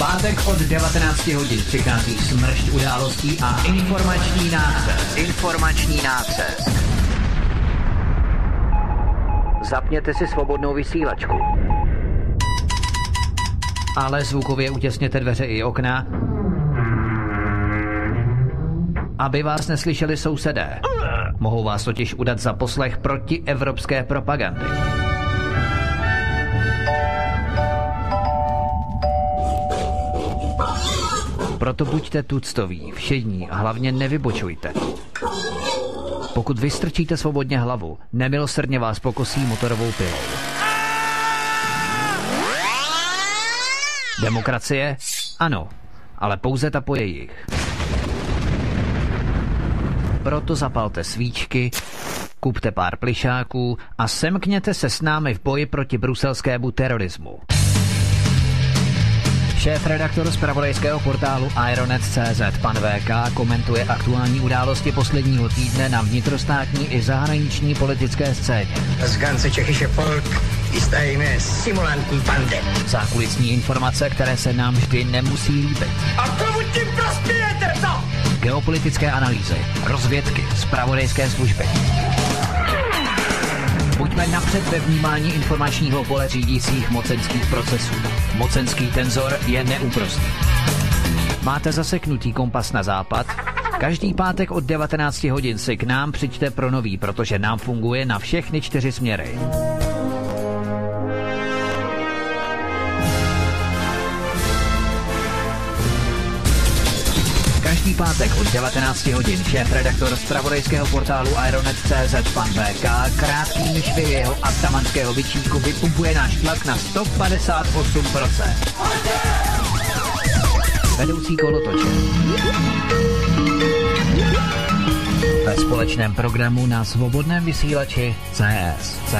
pátek od 19 hodin přichází smršť událostí a informační nácest. Zapněte si svobodnou vysílačku. Ale zvukově utěsněte dveře i okna, aby vás neslyšeli sousedé. Mohou vás totiž udat za poslech protievropské propagandy. Proto buďte tuctoví, všední a hlavně nevybočujte. Pokud vystrčíte svobodně hlavu, nemilosrdně vás pokosí motorovou pilou. Demokracie? Ano, ale pouze ta po jejich. Proto zapalte svíčky, kupte pár plišáků a semkněte se s námi v boji proti bruselskému terorismu. Šéf-redaktor zpravodajského portálu Ironet.cz pan VK komentuje aktuální události posledního týdne na vnitrostátní i zahraniční politické scéně. Das ganze tschechische Volk ist eine simulantní bande. Zákulisní informace, které se nám vždy nemusí líbit. A komu tím prospějete, co? Geopolitické analýzy, rozvědky, zpravodajské služby. Buďme napřed ve vnímání informačního pole řídících mocenských procesů. Mocenský tenzor je neúprosný. Máte zaseknutý kompas na západ? Každý pátek od 19 hodin si k nám přijďte pro nový, protože nám funguje na všechny 4 směry. Každý pátek od 19 hodin šéf-redaktor zpravodajského portálu Ironet.cz pan VK krátkým švy jeho atamanského bičíku vypumpuje náš tlak na 158%. Vedoucí kolotoče. Ve společném programu na svobodném vysílači CS.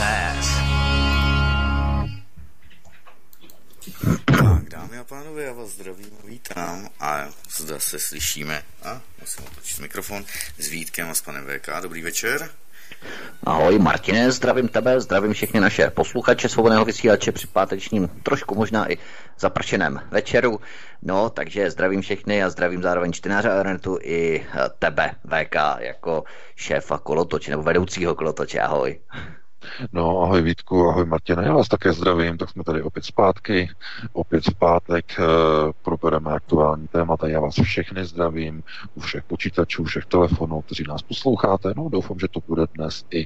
Dámy a pánové, já vás zdravím, vítám a zde se slyšíme. A musím otočit mikrofon s Vítkem a s panem VK. Dobrý večer. Ahoj Martine, zdravím tebe, zdravím všechny naše posluchače svobodného vysílače při pátečním, trošku možná i zapršeném večeru. No, takže zdravím všechny a zdravím zároveň čtenáře Ironetu i tebe, VK, jako šéfa kolotoče nebo vedoucího kolotoče. Ahoj. No, ahoj Vítku, ahoj Martina, já vás také zdravím, tak jsme tady opět zpátky, opět v pátek probereme aktuální témata, já vás všechny zdravím, u všech počítačů, u všech telefonů, kteří nás posloucháte, no doufám, že to bude dnes i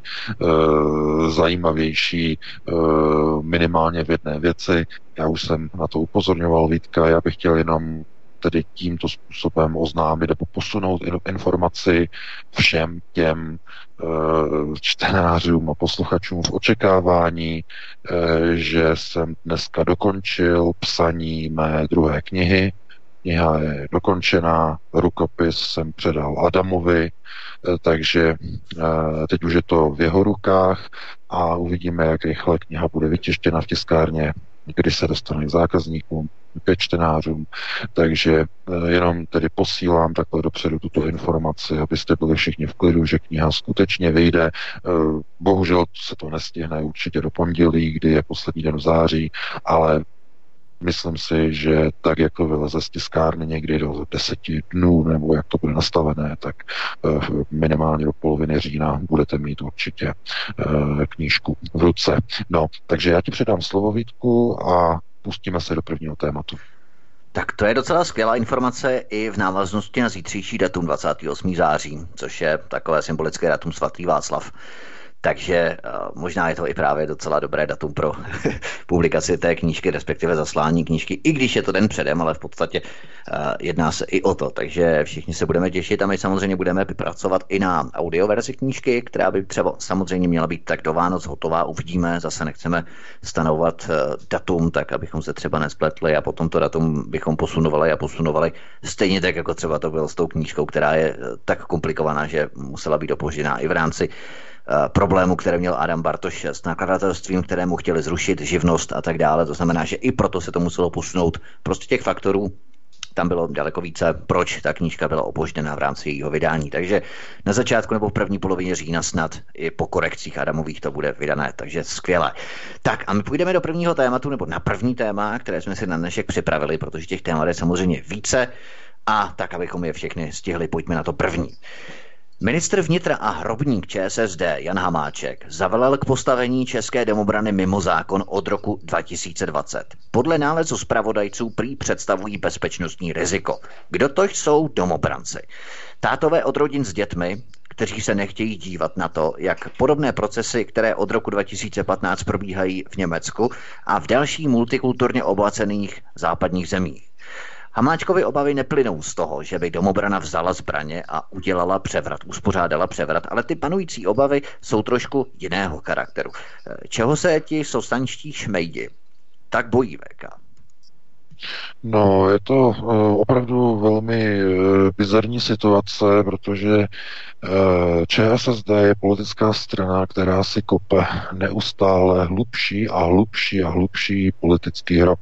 zajímavější, minimálně v jedné věci, já už jsem na to upozorňoval Vítka, já bych chtěl jenom tedy tímto způsobem oznámit nebo posunout informaci všem těm čtenářům a posluchačům v očekávání, že jsem dneska dokončil psaní mé druhé knihy. Kniha je dokončená, rukopis jsem předal Adamovi, takže teď už je to v jeho rukách a uvidíme, jak rychle kniha bude vytištěna v tiskárně, kdy se dostane k zákazníkům, ke čtenářům. Takže jenom tedy posílám takhle dopředu tuto informaci, abyste byli všichni v klidu, že kniha skutečně vyjde. Bohužel se to nestihne určitě do pondělí, kdy je poslední den v září, ale myslím si, že tak, jak to vyleze z tiskárny někdy do 10 dnů, nebo jak to bude nastavené, tak minimálně do poloviny října budete mít určitě knížku v ruce. No, takže já ti předám slovo, Vítku, a pustíme se do prvního tématu. Tak to je docela skvělá informace i v návaznosti na zítřejší datum 28. září, což je takové symbolické datum svatý Václav. Takže možná je to i právě docela dobré datum pro publikaci té knížky, respektive zaslání knížky, i když je to den předem, ale v podstatě jedná se i o to. Takže všichni se budeme těšit a my samozřejmě budeme pracovat i na audioverzi knížky, která by třeba samozřejmě měla být tak do Vánoc hotová. Uvidíme, zase nechceme stanovovat datum, tak abychom se třeba nespletli a potom to datum bychom posunovali stejně tak, jako třeba to bylo s tou knížkou, která je tak komplikovaná, že musela být opožděná i v rámci problému, které měl Adam Bartoš s nakladatelstvím, kterému chtěli zrušit živnost a tak dále. To znamená, že i proto se to muselo posunout. Prostě těch faktorů tam bylo daleko více, proč ta knížka byla opožděna v rámci jejího vydání. Takže na začátku nebo v první polovině října snad i po korekcích Adamových to bude vydané, takže skvěle. Tak a my půjdeme do prvního tématu, nebo na první téma, které jsme si na dnešek připravili, protože těch témat je samozřejmě více a tak, abychom je všechny stihli, pojďme na to první. Ministr vnitra a hrobník ČSSD Jan Hamáček zavelel k postavení české domobrany mimo zákon od roku 2020. Podle nálezu zpravodajců prý představují bezpečnostní riziko. Kdo to jsou domobranci? Tátové od rodin s dětmi, kteří se nechtějí dívat na to, jak podobné procesy, které od roku 2015 probíhají v Německu a v dalších multikulturně obohacených západních zemích. Hamáčkovi obavy neplynou z toho, že by domobrana vzala zbraně a udělala převrat, uspořádala převrat, ale ty panující obavy jsou trošku jiného charakteru. Čeho se ti sostančtí šmejdi tak bojí, VK? No, je to opravdu velmi bizarní situace, protože ČSSD je politická strana, která si kope neustále hlubší a hlubší a hlubší politický hrob.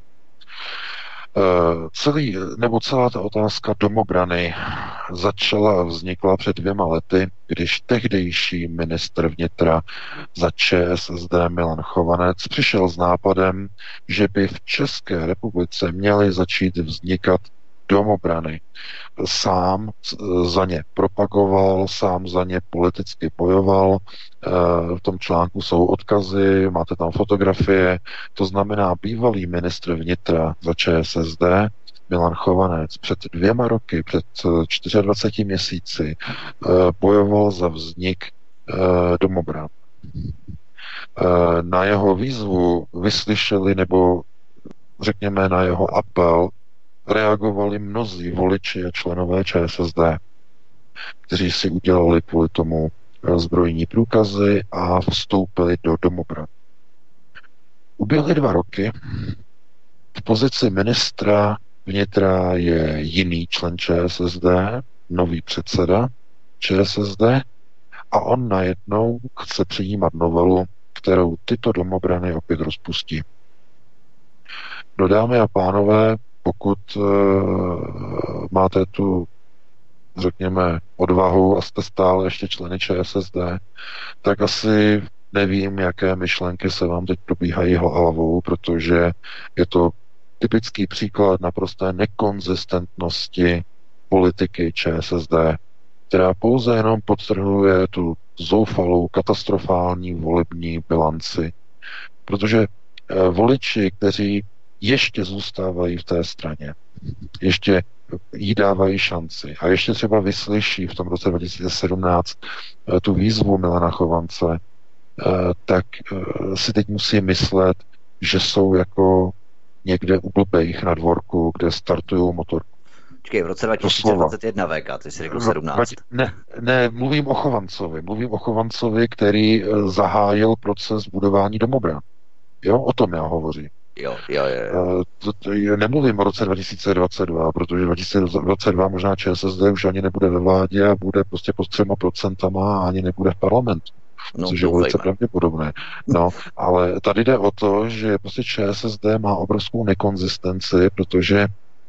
Celá ta otázka domobrany vznikla před 2 lety, když tehdejší ministr vnitra za ČSSD Milan Chovanec přišel s nápadem, že by v České republice měly začít vznikat domobrany. Sám za ně propagoval, sám za ně politicky bojoval. V tom článku jsou odkazy, máte tam fotografie. To znamená, bývalý ministr vnitra za ČSSD Milan Chovanec před 2 roky, před 24 měsíci bojoval za vznik domobran. Na jeho výzvu vyslyšeli, nebo řekněme na jeho apel, reagovali mnozí voliči a členové ČSSD, kteří si udělali kvůli tomu zbrojní průkazy a vstoupili do domobran. Uběhly 2 roky. V pozici ministra vnitra je jiný člen ČSSD, nový předseda ČSSD, a on najednou chce přijímat novelu, kterou tyto domobrany opět rozpustí. No, dámy a pánové, pokud máte tu, řekněme, odvahu a jste stále ještě členy ČSSD, tak asi nevím, jaké myšlenky se vám teď probíhají hlavou, protože je to typický příklad naprosté nekonzistentnosti politiky ČSSD, která pouze jenom podtrhuje tu zoufalou, katastrofální volební bilanci. Protože voliči, kteří ještě zůstávají v té straně, ještě jí dávají šanci a ještě třeba vyslyší v tom roce 2017 tu výzvu Milana Chovance, tak si teď musí myslet, že jsou jako někde u blbejch na dvorku, kde startují motorku. Počkej, v roce 2021 VK, ty jsi řekl 17. Ne, mluvím o Chovancovi, který zahájil proces budování domobran. Jo, o tom já hovořím. Jo. Nemluvím o roce 2022, protože 2022 možná ČSSD už ani nebude ve vládě a bude prostě pod 3% a ani nebude v parlamentu. Což je velice pravděpodobné. No, ale tady jde o to, že prostě ČSSD má obrovskou nekonzistenci, protože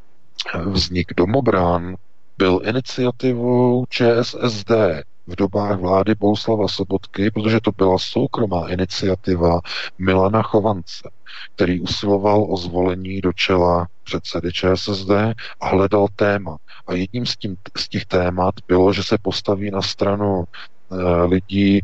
vznik domobran byl iniciativou ČSSD v dobách vlády Bohuslava Sobotky, protože to byla soukromá iniciativa Milana Chovance, který usiloval o zvolení do čela předsedy ČSSD a hledal téma. A jedním z těch témat bylo, že se postaví na stranu lidí,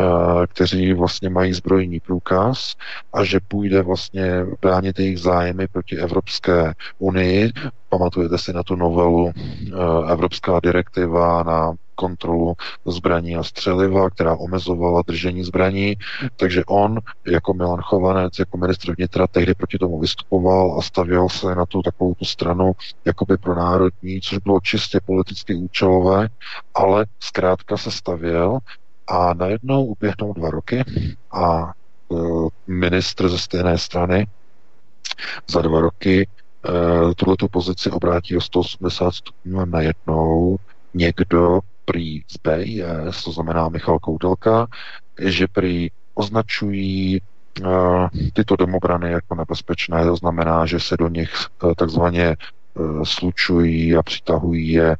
kteří vlastně mají zbrojní průkaz a že půjde vlastně bránit jejich zájmy proti Evropské unii. Pamatujete si na tu novelu Evropská direktiva na kontrolu zbraní a střeliva, která omezovala držení zbraní, takže on jako Milan Chovanec, jako ministr vnitra tehdy proti tomu vystupoval a stavěl se na tu takovou tu stranu jakoby pro národní, což bylo čistě politicky účelové, ale zkrátka se stavěl a najednou uběhnou 2 roky a ministr ze stejné strany za 2 roky tuhletu pozici obrátí o 180 stupňů a najednou někdo prý z BIS, to znamená Michal Koudelka, že prý označují tyto domobrany jako nebezpečné, to znamená, že se do nich takzvaně slučují a přitahují je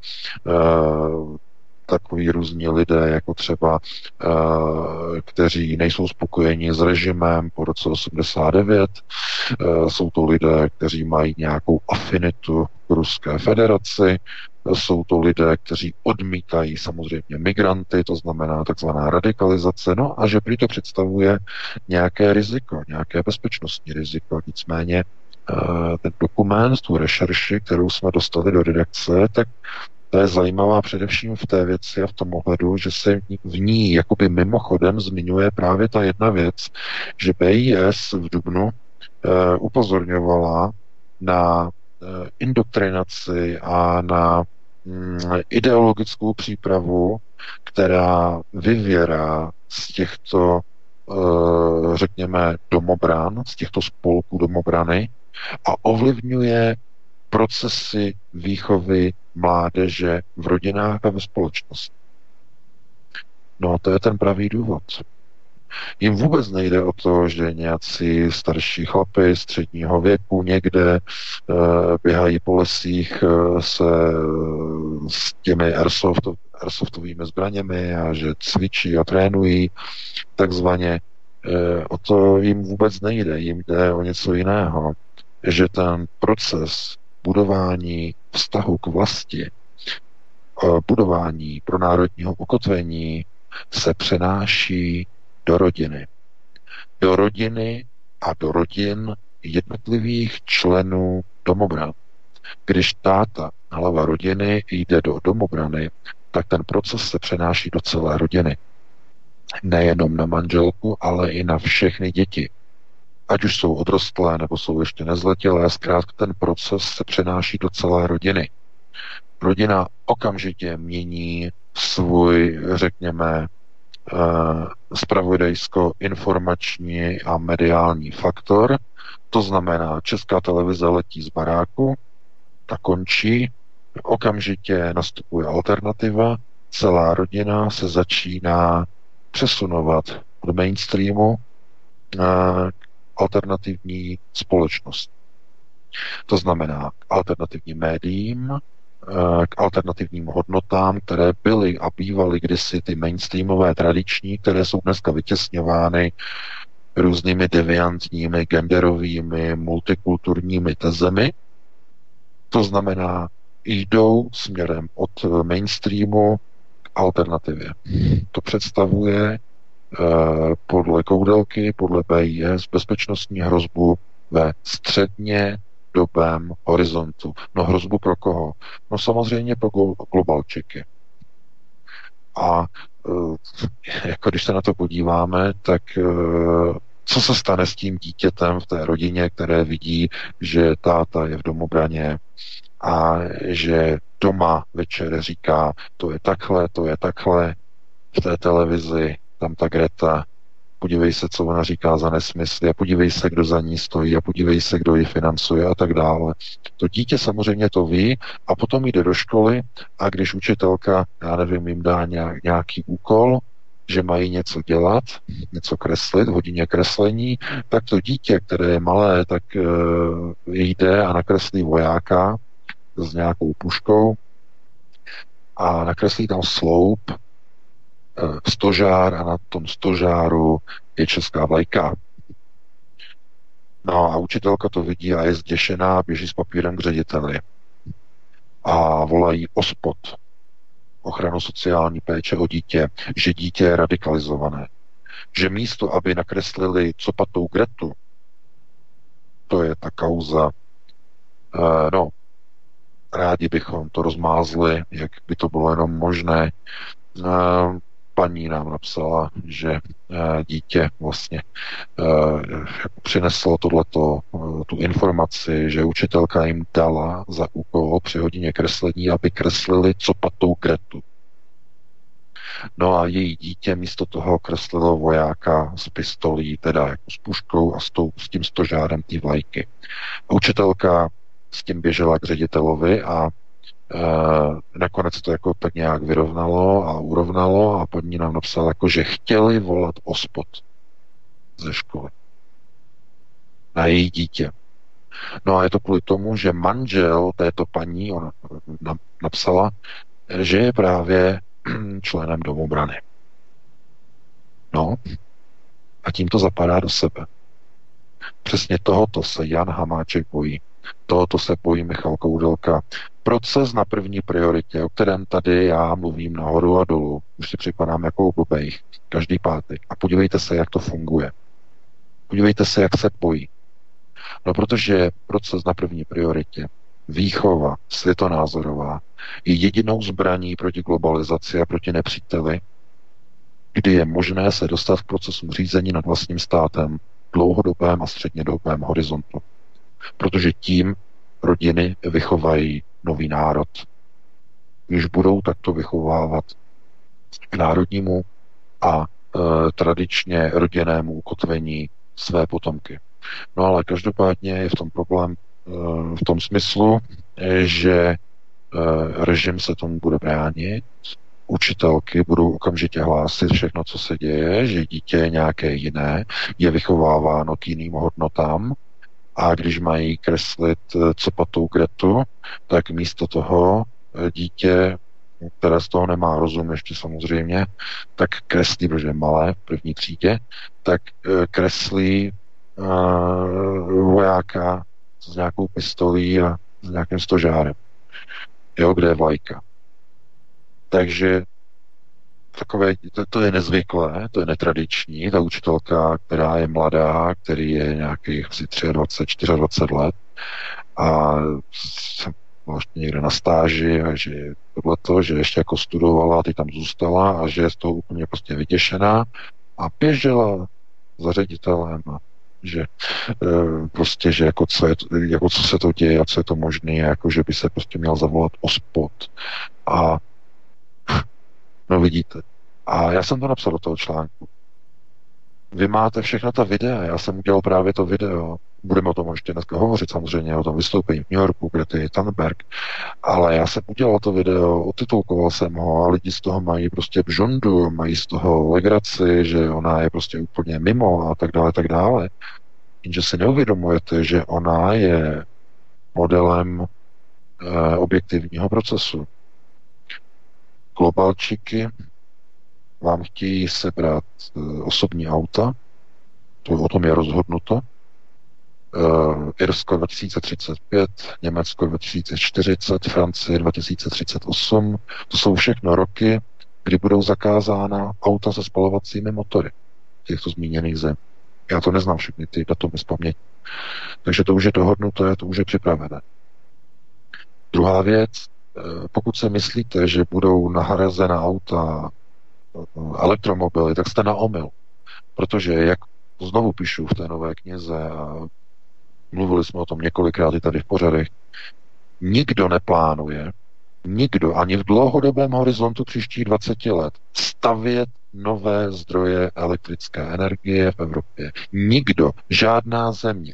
takový různí lidé, jako třeba, kteří nejsou spokojeni s režimem po roce 89. Jsou to lidé, kteří mají nějakou afinitu k Ruské federaci. Jsou to lidé, kteří odmítají samozřejmě migranty, to znamená takzvaná radikalizace, no a že prý to představuje nějaké riziko, nějaké bezpečnostní riziko. Nicméně ten dokument, tu rešerši, kterou jsme dostali do redakce, tak to je zajímavá především v té věci a v tom ohledu, že se v ní jakoby mimochodem zmiňuje právě ta jedna věc, že BIS v dubnu upozorňovala na indoktrinaci a na ideologickou přípravu, která vyvěrá z těchto, řekněme, domobran, z těchto spolků domobrany a ovlivňuje procesy výchovy mládeže v rodinách a ve společnosti. No a to je ten pravý důvod. Jim vůbec nejde o to, že nějací starší chlapi středního věku někde běhají po lesích s těmi airsoftovými zbraněmi a že cvičí a trénují takzvaně. O to jim vůbec nejde. Jim jde o něco jiného. Že ten proces budování vztahu k vlasti, budování pro národního ukotvení se přenáší do rodiny. Do rodiny a do rodin jednotlivých členů domobran. Když táta, hlava rodiny, jde do domobrany, tak ten proces se přenáší do celé rodiny. Nejenom na manželku, ale i na všechny děti. Ať už jsou odrostlé, nebo jsou ještě nezletilé, zkrátka ten proces se přenáší do celé rodiny. Rodina okamžitě mění svůj, řekněme, zpravodajsko-informační a mediální faktor. To znamená, Česká televize letí z baráku, ta končí, okamžitě nastupuje alternativa, celá rodina se začíná přesunovat od mainstreamu k alternativní společnost. To znamená k alternativním médiím, k alternativním hodnotám, které byly a bývaly kdysi ty mainstreamové tradiční, které jsou dneska vytěsňovány různými deviantními, genderovými, multikulturními tezemi. To znamená, jdou směrem od mainstreamu k alternativě. To představuje podle Koudelky, podle BIS, bezpečnostní hrozbu ve středně dobém horizontu. No hrozbu pro koho? No samozřejmě pro globalčiky. A jako když se na to podíváme, tak co se stane s tím dítětem v té rodině, které vidí, že táta je v domobraně a že doma večer říká, to je takhle, v té televizi, tam ta Greta, podívej se, co ona říká za nesmysly a podívej se, kdo za ní stojí a podívej se, kdo ji financuje a tak dále. To dítě samozřejmě to ví a potom jde do školy a když učitelka, já nevím, jim dá nějaký úkol, že mají něco dělat, něco kreslit, v hodině kreslení, tak to dítě, které je malé, tak jde a nakreslí vojáka s nějakou puškou a nakreslí tam sloup, stožár a na tom stožáru je česká vlajka. No a učitelka to vidí a je zděšená, běží s papírem k řediteli a volají OSPOD, ochranu sociální péče o dítě, že dítě je radikalizované. Že místo, aby nakreslili copatou Gretu, to je ta kauza, rádi bychom to rozmázli, jak by to bylo jenom možné. Paní nám napsala, že dítě vlastně přineslo tu informaci, že učitelka jim dala za úkol při hodině kreslení, aby kreslili copatou Gretu. No a její dítě místo toho kreslilo vojáka s pistolí, teda jako s puškou a s tím stožárem té vlajky. A učitelka s tím běžela k ředitelovi a nakonec to jako tak nějak vyrovnalo a urovnalo a paní nám napsala, jako, že chtěli volat OSPOD ze školy na její dítě. No a je to kvůli tomu, že manžel této paní, ona napsala, že je právě členem domobrany. No a tím to zapadá do sebe. Přesně tohoto se Jan Hamáček bojí. Tohoto se bojí Michal Koudelka. Proces na první prioritě, o kterém tady já mluvím nahoru a dolů, už si připadám jako blbej každý pátek. A podívejte se, jak to funguje. Podívejte se, jak se bojí. No protože proces na první prioritě, výchova světonázorová, je jedinou zbraní proti globalizaci a proti nepříteli, kdy je možné se dostat k procesu řízení nad vlastním státem v dlouhodobém a střednědobém horizontu. Protože tím rodiny vychovají nový národ. Když budou takto vychovávat k národnímu a tradičně rodinnému ukotvení své potomky. No ale každopádně je v tom problém v tom smyslu, že režim se tomu bude bránit, učitelky budou okamžitě hlásit všechno, co se děje, že dítě je nějaké jiné, je vychováváno k jiným hodnotám a když mají kreslit copatou Gretu, tak místo toho dítě, které z toho nemá rozum ještě samozřejmě, tak kreslí, protože je malé v první třídě, tak kreslí vojáka s nějakou pistolí a s nějakým stožárem. Jo, kde je vlajka. Takže to je nezvyklé, to je netradiční. Ta učitelka, která je mladá, který je nějakých 23, 24 let a jsem vlastně někde na stáži a že tohleto, že ještě jako studovala a teď tam zůstala a že je z toho úplně prostě vyděšená a běžela za ředitelem a že prostě, že jako co se to děje a co je to možné, jako že by se prostě měl zavolat OSPOD a no vidíte. A já jsem to napsal do toho článku. Vy máte všechna ta videa, já jsem udělal právě to video, budeme o tom ještě dneska hovořit samozřejmě, o tom vystoupení v New Yorku, kde je Thunberg, ale já jsem udělal to video, otitulkoval jsem ho a lidi z toho mají prostě bžondu, mají z toho legraci, že ona je prostě úplně mimo a tak dále, tak dále. Jenže si neuvědomujete, že ona je modelem objektivního procesu. Globalčiky vám chtějí sebrat osobní auta, o tom je rozhodnuto. Irsko 2035, Německo 2040, Francie 2038. To jsou všechno roky, kdy budou zakázána auta se spalovacími motory těchto zmíněných zem. Já to neznám všechny ty datumy z paměti. Takže to už je dohodnuté, to už je připravené. Druhá věc, pokud se myslíte, že budou nahrazena auta elektromobily, tak jste na omyl. Protože, jak znovu píšu v té nové knize a mluvili jsme o tom několikrát i tady v pořadech, nikdo neplánuje, nikdo ani v dlouhodobém horizontu příštích 20 let stavět nové zdroje elektrické energie v Evropě. Nikdo, žádná země.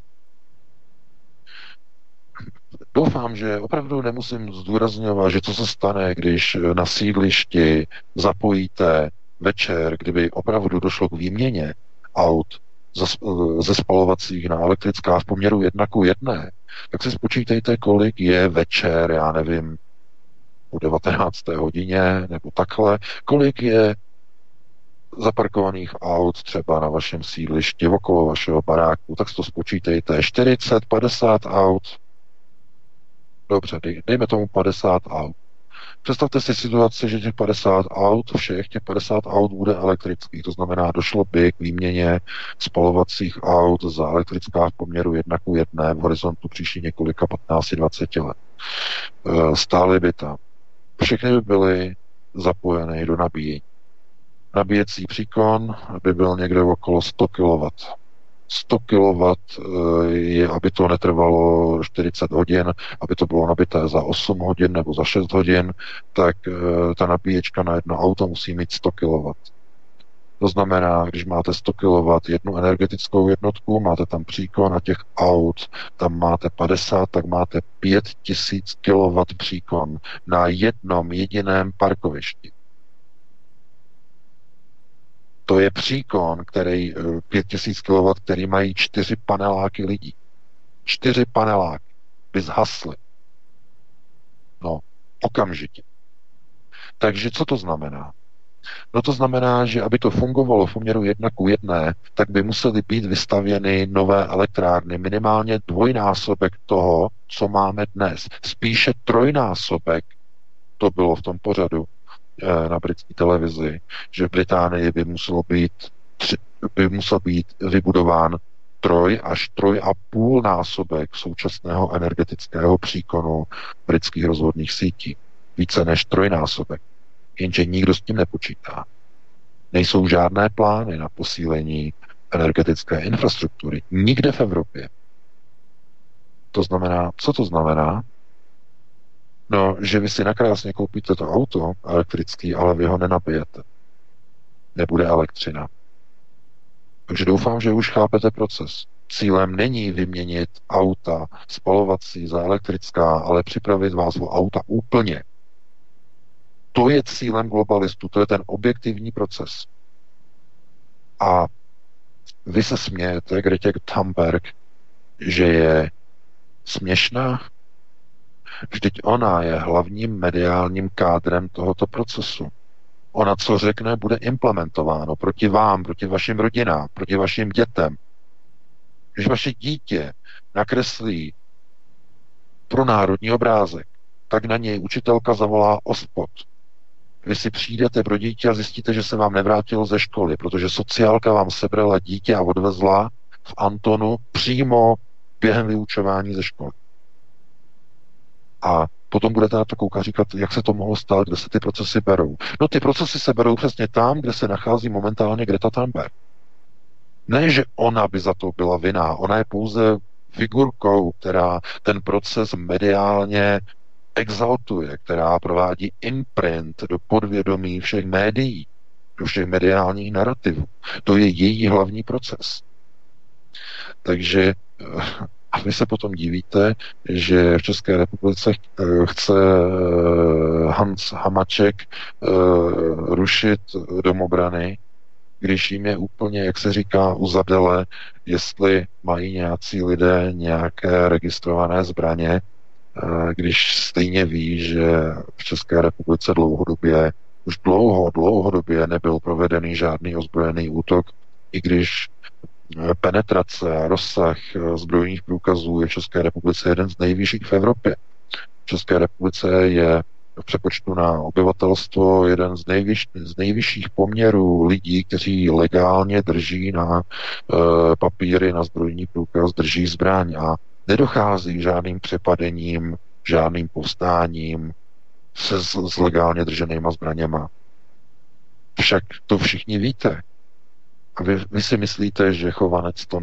Doufám, že opravdu nemusím zdůrazňovat, že co se stane, když na sídlišti zapojíte večer, kdyby opravdu došlo k výměně aut ze spalovacích na elektrická v poměru 1:1, tak si spočítejte, kolik je večer, já nevím, o 19. hodině nebo takhle, kolik je zaparkovaných aut třeba na vašem sídlišti okolo vašeho baráku, tak si to spočítejte, 40, 50 aut. Dobře, dejme tomu 50 aut. Představte si situaci, že těch 50 aut, všech těch 50 aut bude elektrických, to znamená, došlo by k výměně spalovacích aut za elektrická v poměru 1:1 v horizontu příští několika 15-20 let. Stály by tam. Všechny by byly zapojeny do nabíjení. Nabíjecí příkon by byl někde okolo 100 kW. 100 kW je, aby to netrvalo 40 hodin, aby to bylo nabité za 8 hodin nebo za 6 hodin, tak ta nabíječka na jedno auto musí mít 100 kW. To znamená, když máte 100 kW jednu energetickou jednotku, máte tam příkon a těch aut, tam máte 50, tak máte 5000 kW příkon na jednom jediném parkovišti. To je příkon, který 5000 kW, který mají 4 paneláky lidí. 4 paneláky by zhasly. No, okamžitě. Takže co to znamená? No to znamená, že aby to fungovalo v poměru 1:1, tak by musely být vystavěny nové elektrárny, minimálně dvojnásobek toho, co máme dnes. Spíše trojnásobek, to bylo v tom pořadu na britské televizi, že v Británii by musel být vybudován 3 až 3,5 násobek současného energetického příkonu britských rozvodných sítí. Více než 3násobek. Jenže nikdo s tím nepočítá. Nejsou žádné plány na posílení energetické infrastruktury. Nikde v Evropě. To znamená, co to znamená? No, že vy si nakrásně koupíte to auto elektrický, ale vy ho nenabijete. Nebude elektřina. Takže doufám, že už chápete proces. Cílem není vyměnit auta spalovací za elektrická, ale připravit vás o auta úplně. To je cílem globalistů, to je ten objektivní proces. A vy se smějete, Greta Thunberg, že je směšná. Vždyť ona je hlavním mediálním kádrem tohoto procesu. Ona, co řekne, bude implementováno proti vám, proti vašim rodinám, proti vašim dětem. Když vaše dítě nakreslí pro národní obrázek, tak na něj učitelka zavolá OSPOD. Vy si přijdete pro dítě a zjistíte, že se vám nevrátilo ze školy, protože sociálka vám sebrala dítě a odvezla v Antonu přímo během vyučování ze školy. A potom budete na to koukat a říkat, jak se to mohlo stát, kde se ty procesy berou. No ty procesy se berou přesně tam, kde se nachází momentálně Greta Thunberg. Ne, že ona by za to byla vinná, ona je pouze figurkou, která ten proces mediálně exaltuje, která provádí imprint do podvědomí všech médií, do všech mediálních narrativů. To je její hlavní proces. Takže a vy se potom divíte, že v České republice chce Hans Hamáček rušit domobrany, když jim je úplně, jak se říká, u zadele, jestli mají nějací lidé nějaké registrované zbraně, když stejně ví, že v České republice už dlouhodobě nebyl provedený žádný ozbrojený útok, i když penetrace a rozsah zbrojních průkazů je v České republice jeden z nejvyšších v Evropě. V České republice je v přepočtu na obyvatelstvo jeden z nejvyšších poměrů lidí, kteří legálně drží na papíry, na zbrojní průkaz, drží zbraň a nedochází k žádným přepadením, žádným povstáním s legálně drženýma zbraněma. Však to všichni víte. A vy si myslíte, že Chovanec to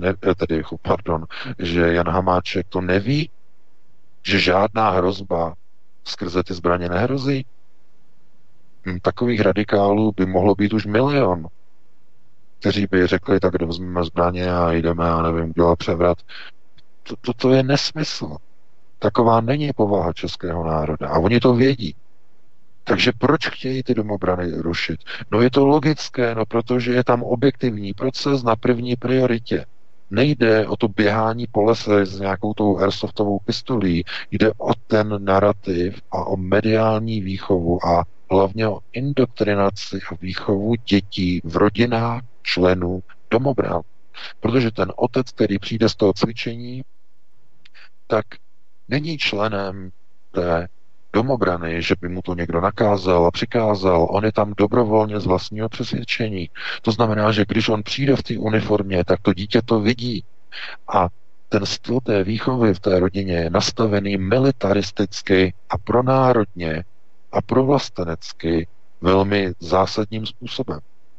že Jan Hamáček to neví? Že žádná hrozba skrze ty zbraně nehrozí? Takových radikálů by mohlo být už 1 milion, kteří by řekli, tak vezmeme zbraně a jdeme a nevím, dělat převrat. To je nesmysl. Taková není povaha českého národa. A oni to vědí. Takže proč chtějí ty domobrany rušit? No je to logické, protože je tam objektivní proces na první prioritě. Nejde o to běhání po lese s nějakou tou airsoftovou pistolí, jde o ten narrativ a o mediální výchovu a hlavně o indoktrinaci a výchovu dětí v rodinách členů domobran. Protože ten otec, který přijde z toho cvičení, tak není členem té domobrany, že by mu to někdo nakázal a přikázal. On je tam dobrovolně z vlastního přesvědčení. To znamená, že když on přijde v té uniformě, tak to dítě to vidí. A ten styl té výchovy v té rodině je nastavený militaristicky a pronárodně a provlastenecky velmi zásadním způsobem.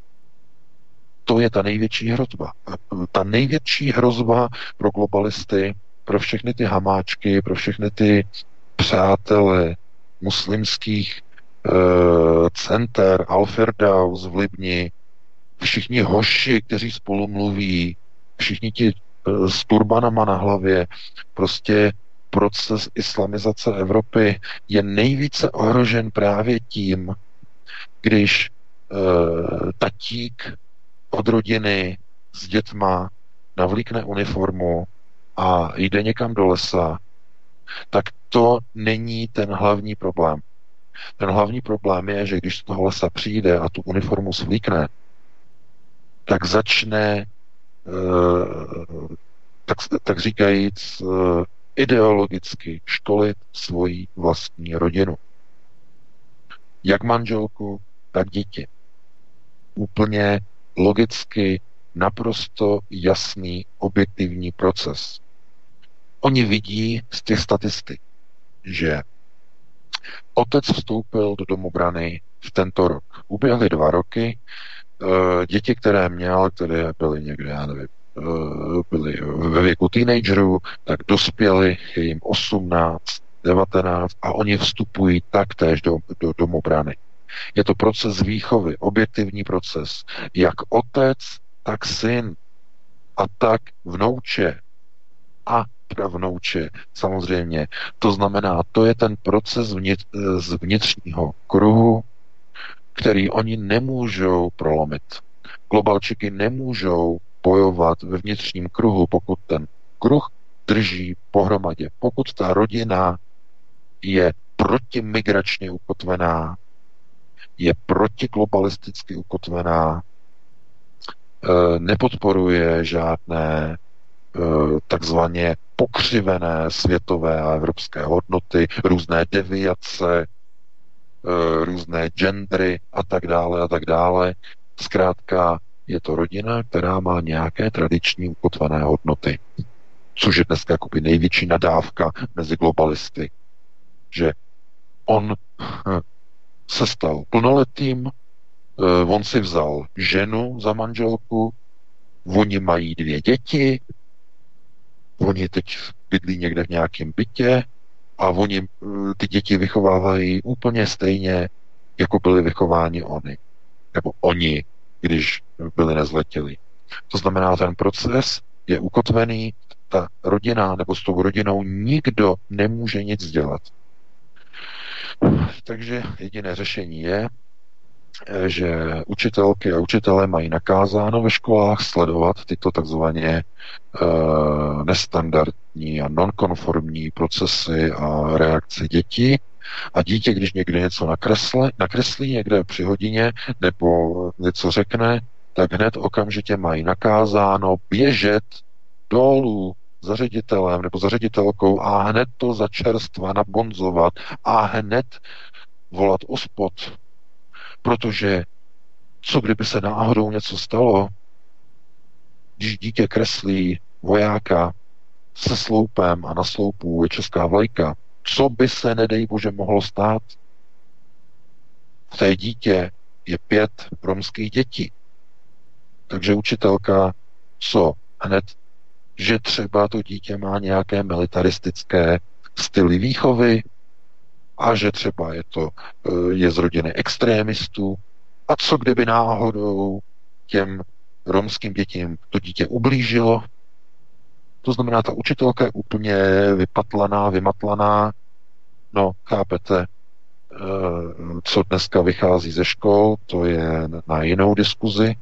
To je ta největší hrozba. Ta největší hrozba pro globalisty, pro všechny ty Hamáčky, pro všechny ty přátele muslimských center, Al-Firdaus v Libni, všichni hoši, kteří spolu mluví, všichni ti s turbanama na hlavě, prostě proces islamizace Evropy je nejvíce ohrožen právě tím, když tatík od rodiny s dětma navlíkne uniformu a jde někam do lesa, tak to není ten hlavní problém. Ten hlavní problém je, že když z toho lesa přijde a tu uniformu svlíkne, tak začne, tak říkajíc, ideologicky školit svoji vlastní rodinu. Jak manželku, tak děti. Úplně logicky naprosto jasný, objektivní proces. Oni vidí z těch statistik, že otec vstoupil do domobrany v tento rok. Uběhly 2 roky, děti, které měl, které byly někde, já nevím, byly ve věku teenagerů, tak dospěli, je jim 18, 19 a oni vstupují taktéž do domobrany. Je to proces výchovy, objektivní proces. Jak otec, tak syn a tak vnouče a pravnouče, samozřejmě. To znamená, to je ten proces z vnitřního kruhu, který oni nemůžou prolomit. Globalčiky nemůžou bojovat ve vnitřním kruhu, pokud ten kruh drží pohromadě. Pokud ta rodina je protimigračně ukotvená, je protiglobalisticky ukotvená, nepodporuje žádné takzvaně pokřivené světové a evropské hodnoty, různé deviace, různé gendry a tak dále a tak dále. Zkrátka je to rodina, která má nějaké tradiční ukotvené hodnoty, což je dneska jakoby největší nadávka mezi globalisty, že on se stal plnoletým, on si vzal ženu za manželku, oni mají 2 děti, oni teď bydlí někde v nějakém bytě a oni ty děti vychovávají úplně stejně, jako byli vychováni oni. Nebo oni, když byli nezletilí. To znamená, ten proces je ukotvený, ta rodina nebo s tou rodinou nikdo nemůže nic dělat. Takže jediné řešení je, že učitelky a učitelé mají nakázáno ve školách sledovat tyto takzvaně nestandardní a nonkonformní procesy a reakce dětí. A dítě, když někde něco nakreslí někde při hodině nebo něco řekne, tak hned okamžitě mají nakázáno běžet dolů za ředitelem nebo za ředitelkou a hned to za čerstva nabonzovat a hned volat OSPOD. Protože co kdyby se náhodou něco stalo, když dítě kreslí vojáka se sloupem a na sloupu je česká vlajka, co by se, nedej bože, mohlo stát? V té dítě je 5 romských dětí. Takže učitelka, co hned, že třeba to dítě má nějaké militaristické styly výchovy a že třeba je z rodiny extrémistů. A co kdyby náhodou těm romským dětím to dítě ublížilo? To znamená, ta učitelka je úplně vypatlaná, vymatlaná. No, chápete, co dneska vychází ze škol, to je na jinou diskuzi.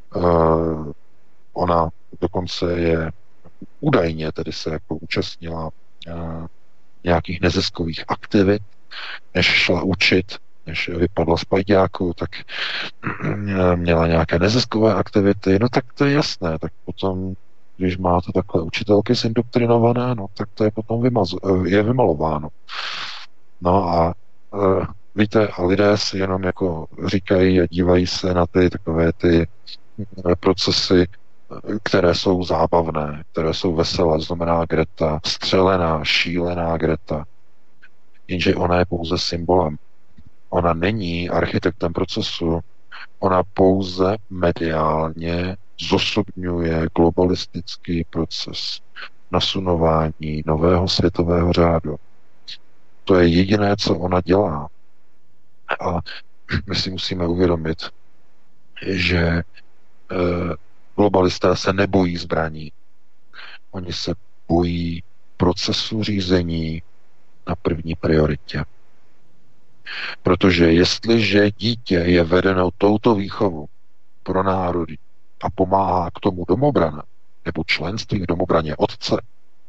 Ona dokonce je údajně tedy se jako účastnila nějakých neziskových aktivit, než šla učit, než vypadla z pajďáku, tak měla nějaké neziskové aktivity. No tak to je jasné, tak potom, když máte takhle učitelky zindokrinované, no tak to je potom vymalováno. No a víte, a lidé si jenom jako říkají a dívají se na ty takové ty procesy, které jsou zábavné, které jsou veselé, znamená Greta, střelená, šílená Greta. Jenže ona je pouze symbolem. Ona není architektem procesu, ona pouze mediálně zosobňuje globalistický proces nasunování nového světového řádu. To je jediné, co ona dělá. A my si musíme uvědomit, že globalisté se nebojí zbraní. Oni se bojí procesu řízení na první prioritě. Protože jestliže dítě je vedeno touto výchovou pro národy a pomáhá k tomu domobrana, nebo členství v domobraně otce,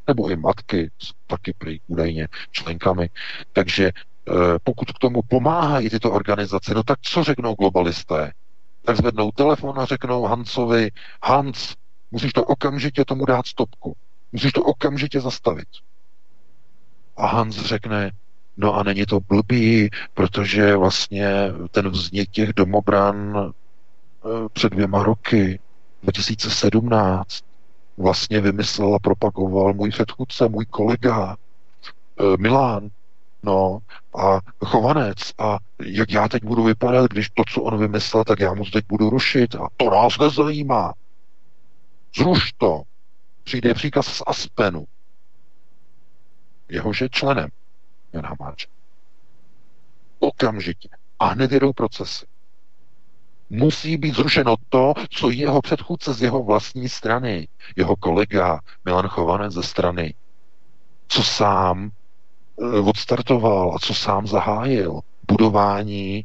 Nebo i matky, jsou taky prý údajně členkami. Takže pokud k tomu pomáhají tyto organizace, no tak co řeknou globalisté? Tak zvednou telefon a řeknou Hansovi, Hans, musíš to okamžitě tomu dát stopku. Musíš to okamžitě zastavit. A Hans řekne, no a není to blbý, protože vlastně ten vznik těch domobran před 2 roky, 2017, vlastně vymyslel a propagoval můj předchůdce, můj kolega Milan, no a Chovanec. A jak já teď budu vypadat, když to, co on vymyslel, tak já mu teď budu rušit. A to nás nezajímá. Zruš to. Přijde příkaz z Aspenu. Jehož je členem Jan Hamáček. Okamžitě. A hned jedou procesy. Musí být zrušeno to, co jeho předchůdce z jeho vlastní strany, jeho kolega Milan Chovanec ze strany, co sám odstartoval a co sám zahájil. Budování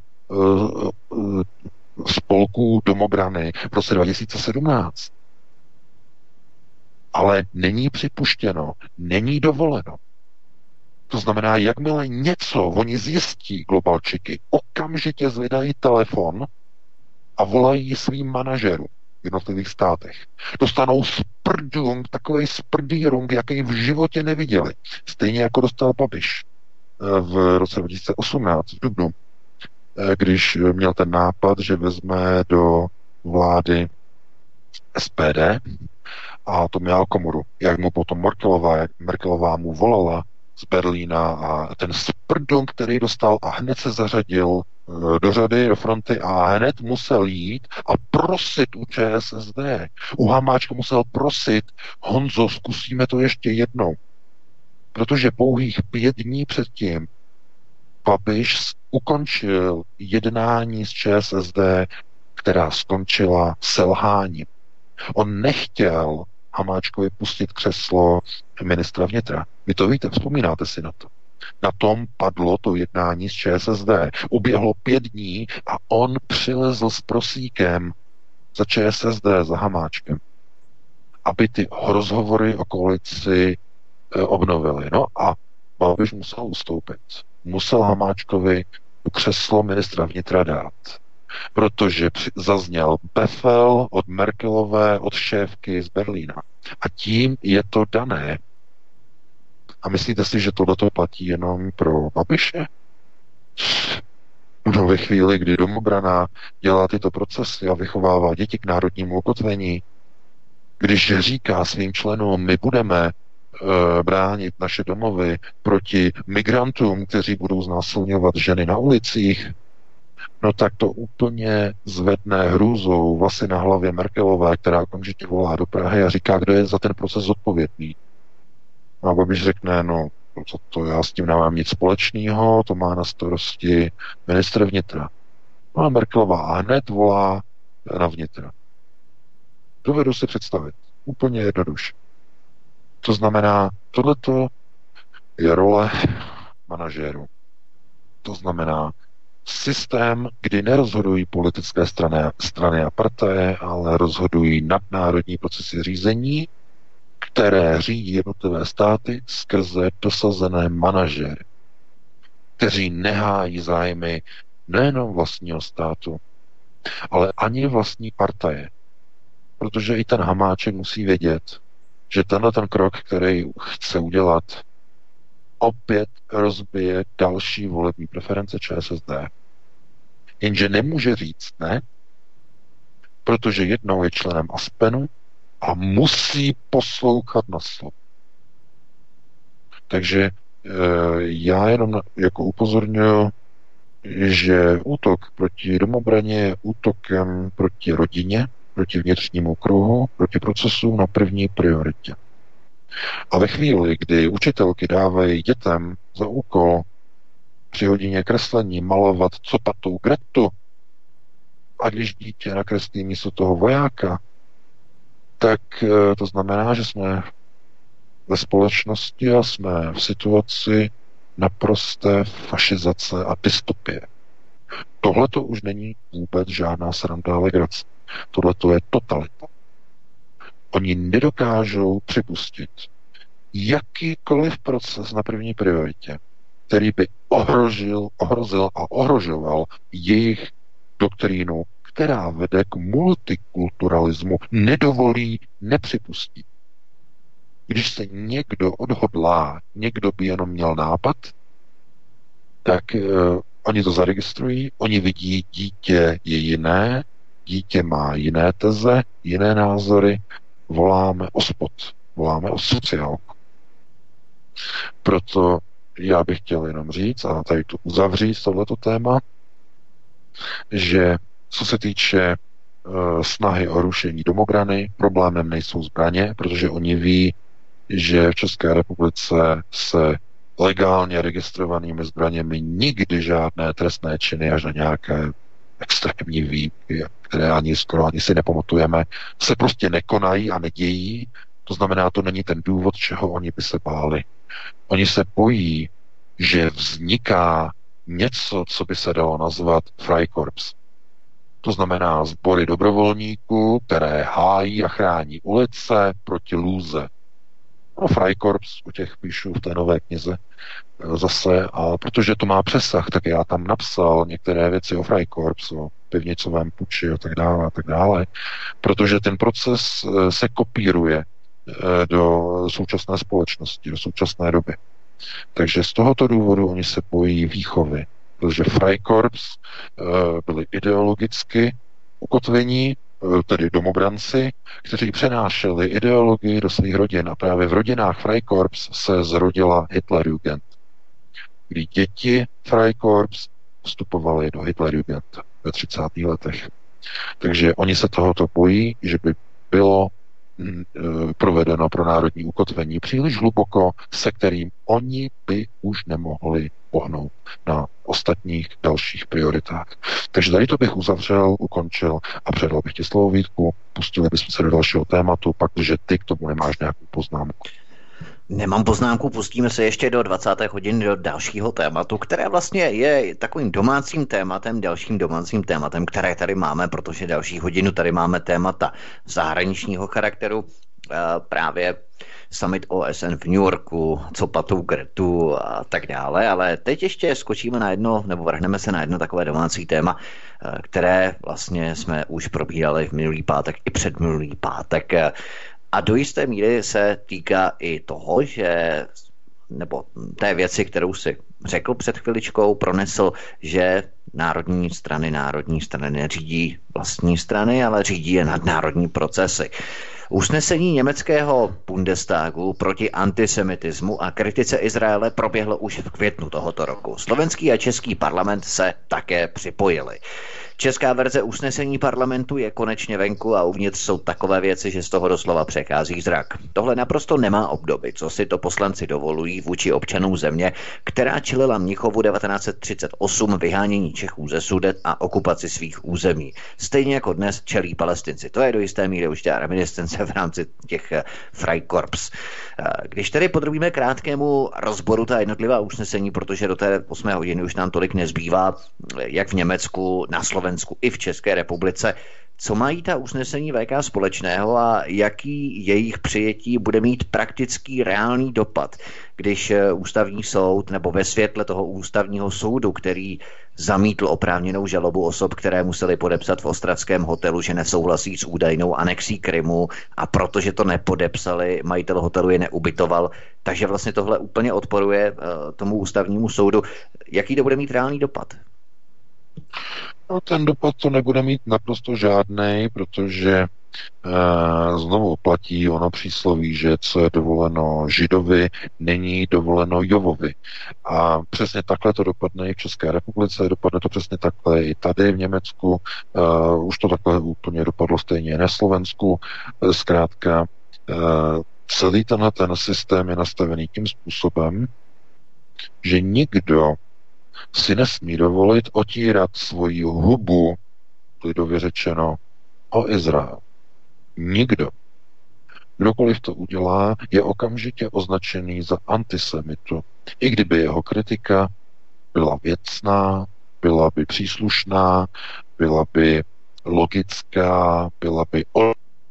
spolků domobrany v roce 2017. Ale není připuštěno, není dovoleno. To znamená, jakmile něco oni zjistí, globalčiky, okamžitě zvedají telefon a volají svým manažerům v jednotlivých státech. Dostanou sprdung, takový sprdýrung, jaký v životě neviděli. Stejně jako dostal Babiš v roce 2018 v dubnu, když měl ten nápad, že vezme do vlády SPD a to měl Komoru. Jak mu potom Merkelová mu volala z Berlína a ten sprdung, který dostal a hned se zařadil do řady, do fronty a hned musel jít a prosit u ČSSD. U Hamáčka musel prosit, Honzo, zkusíme to ještě jednou. Protože pouhých 5 dní předtím Babiš ukončil jednání s ČSSD, která skončila selháním. On nechtěl Hamáčkovi pustit křeslo ministra vnitra. Vy to víte, vzpomínáte si na to. Na tom padlo to jednání s ČSSD. Uběhlo 5 dní a on přilezl s prosíkem za ČSSD, za Hamáčkem, aby ty rozhovory o koalici obnovili. No a Babiš musel ustoupit. Musel Hamáčkovi křeslo ministra vnitra dát. Protože zazněl befel od Merkelové, od šéfky z Berlína. A tím je to dané. A myslíte si, že tohleto platí jenom pro Babiše? No ve chvíli, kdy domobrana dělá tyto procesy a vychovává děti k národnímu ukotvení, když říká svým členům, my budeme bránit naše domovy proti migrantům, kteří budou znásilňovat ženy na ulicích, no tak to úplně zvedne hrůzou vlasy na hlavě Merkelové, která okamžitě volá do Prahy a říká, kdo je za ten proces zodpovědný. A Babiš řekne, no to já s tím nemám nic společného, to má na starosti ministr vnitra. No a Merkelová hned volá na vnitra. Dovedu si představit. Úplně jednoduše. To znamená, tohleto je role manažérů. To znamená systém, kdy nerozhodují politické strany a partaje, ale rozhodují nadnárodní procesy řízení, které řídí jednotlivé státy skrze dosazené manažery, kteří nehájí zájmy nejenom vlastního státu, ale ani vlastní partaje. Protože i ten Hamáček musí vědět, že tenhle ten krok, který chce udělat, opět rozbije další volební preference ČSSD. Jenže nemůže říct ne, protože jednou je členem Aspenu a musí poslouchat na slovo. Takže já jenom jako upozorňuji, že útok proti domobraně je útokem proti rodině, proti vnitřnímu kruhu, proti procesům na první prioritě. A ve chvíli, kdy učitelky dávají dětem za úkol při hodině kreslení malovat copatou Gretu, a když dítě nakreslí místo toho vojáka, tak to znamená, že jsme ve společnosti a jsme v situaci naprosté fašizace a dystopie. Tohle to už není vůbec žádná sranda a legrace. Tohle to je totalita. Oni nedokážou připustit, jakýkoliv proces na první prioritě, který by ohrozil a ohrožoval jejich doktrínu, která vede k multikulturalismu, nedovolí, nepřipustí. Když se někdo odhodlá, někdo by jenom měl nápad, tak oni to zaregistrují, oni vidí, dítě je jiné, dítě má jiné teze, jiné názory, voláme o spot, voláme o sociálku. Proto já bych chtěl jenom říct, a tady tu uzavřít tohleto téma, že co se týče snahy o rušení domobrany, problémem nejsou zbraně, protože oni ví, že v České republice se legálně registrovanými zbraněmi nikdy žádné trestné činy až na nějaké extrémní výjimky, které skoro ani si nepamatujeme, se prostě nekonají a nedějí. To znamená, to není ten důvod, čeho oni by se báli. Oni se bojí, že vzniká něco, co by se dalo nazvat Freikorps. To znamená sbory dobrovolníků, které hájí a chrání ulice proti lůze. No, Freikorps, u těch píšu v té nové knize zase, a protože to má přesah, tak já tam napsal některé věci o Freikorps, o pivnicovém puči a tak dále, protože ten proces se kopíruje do současné společnosti, do současné doby. Takže z tohoto důvodu oni se bojí výchovy, protože Freikorps byli ideologicky ukotvení, tedy domobranci, kteří přenášeli ideologii do svých rodin a právě v rodinách Freikorps se zrodila Hitlerjugend, kdy děti Freikorps vstupovaly do Hitlerjugend ve 30. letech. Takže oni se tohoto bojí, že by bylo provedeno pro národní ukotvení příliš hluboko, se kterým oni by už nemohli pohnout na ostatních dalších prioritách. Takže tady to bych uzavřel, ukončil a předal bych ti slovo, Vítku, pustili bychom se do dalšího tématu, pak, že ty k tomu nemáš nějakou poznámku. Nemám poznámku, pustíme se ještě do 20. hodiny do dalšího tématu, které vlastně je takovým domácím tématem, dalším domácím tématem, které tady máme, protože další hodinu tady máme témata zahraničního charakteru, právě summit OSN v New Yorku, copatou Gretu a tak dále, ale teď ještě skočíme na jedno, nebo vrhneme se na jedno takové domácí téma, které vlastně jsme už probírali v minulý pátek i předminulý pátek. A do jisté míry se týká i toho, že, nebo té věci, kterou si řekl před chviličkou, pronesl, že národní strany neřídí vlastní strany, ale řídí je nadnárodní procesy. Usnesení německého Bundestagu proti antisemitismu a kritice Izraele proběhlo už v květnu tohoto roku. Slovenský a český parlament se také připojili. Česká verze usnesení parlamentu je konečně venku a uvnitř jsou takové věci, že z toho doslova přechází zrak. Tohle naprosto nemá obdoby, co si to poslanci dovolují vůči občanům země, která čelila Mnichovu 1938 vyhánění Čechů ze Sudet a okupaci svých území. Stejně jako dnes čelí Palestinci. To je do jisté míry už ta reminiscence v rámci těch Freikorps. Když tedy podrobíme krátkému rozboru ta jednotlivá usnesení, protože do té 8 hodiny už nám tolik nezbývá, jak v Německu, na Slovensku i v České republice, co mají ta usnesení VK společného a jaký jejich přijetí bude mít praktický reálný dopad, když ústavní soud nebo ve světle toho ústavního soudu, který zamítl oprávněnou žalobu osob, které museli podepsat v ostravském hotelu, že nesouhlasí s údajnou anexí Krymu a protože to nepodepsali, majitel hotelu je neubytoval, takže vlastně tohle úplně odporuje tomu ústavnímu soudu. Jaký to bude mít reálný dopad? No, ten dopad to nebude mít naprosto žádnej, protože znovu platí ono přísloví, že co je dovoleno Židovi, není dovoleno Jovovi. A přesně takhle to dopadne i v České republice, dopadne to přesně takhle i tady v Německu, už to takhle úplně dopadlo stejně na Slovensku. Zkrátka, celý ten systém je nastavený tím způsobem, že nikdo si nesmí dovolit otírat svoji hubu, lidově řečeno, o Izrael. Nikdo. Kdokoliv to udělá, je okamžitě označený za antisemitu. I kdyby jeho kritika byla věcná, byla by příslušná, byla by logická, byla by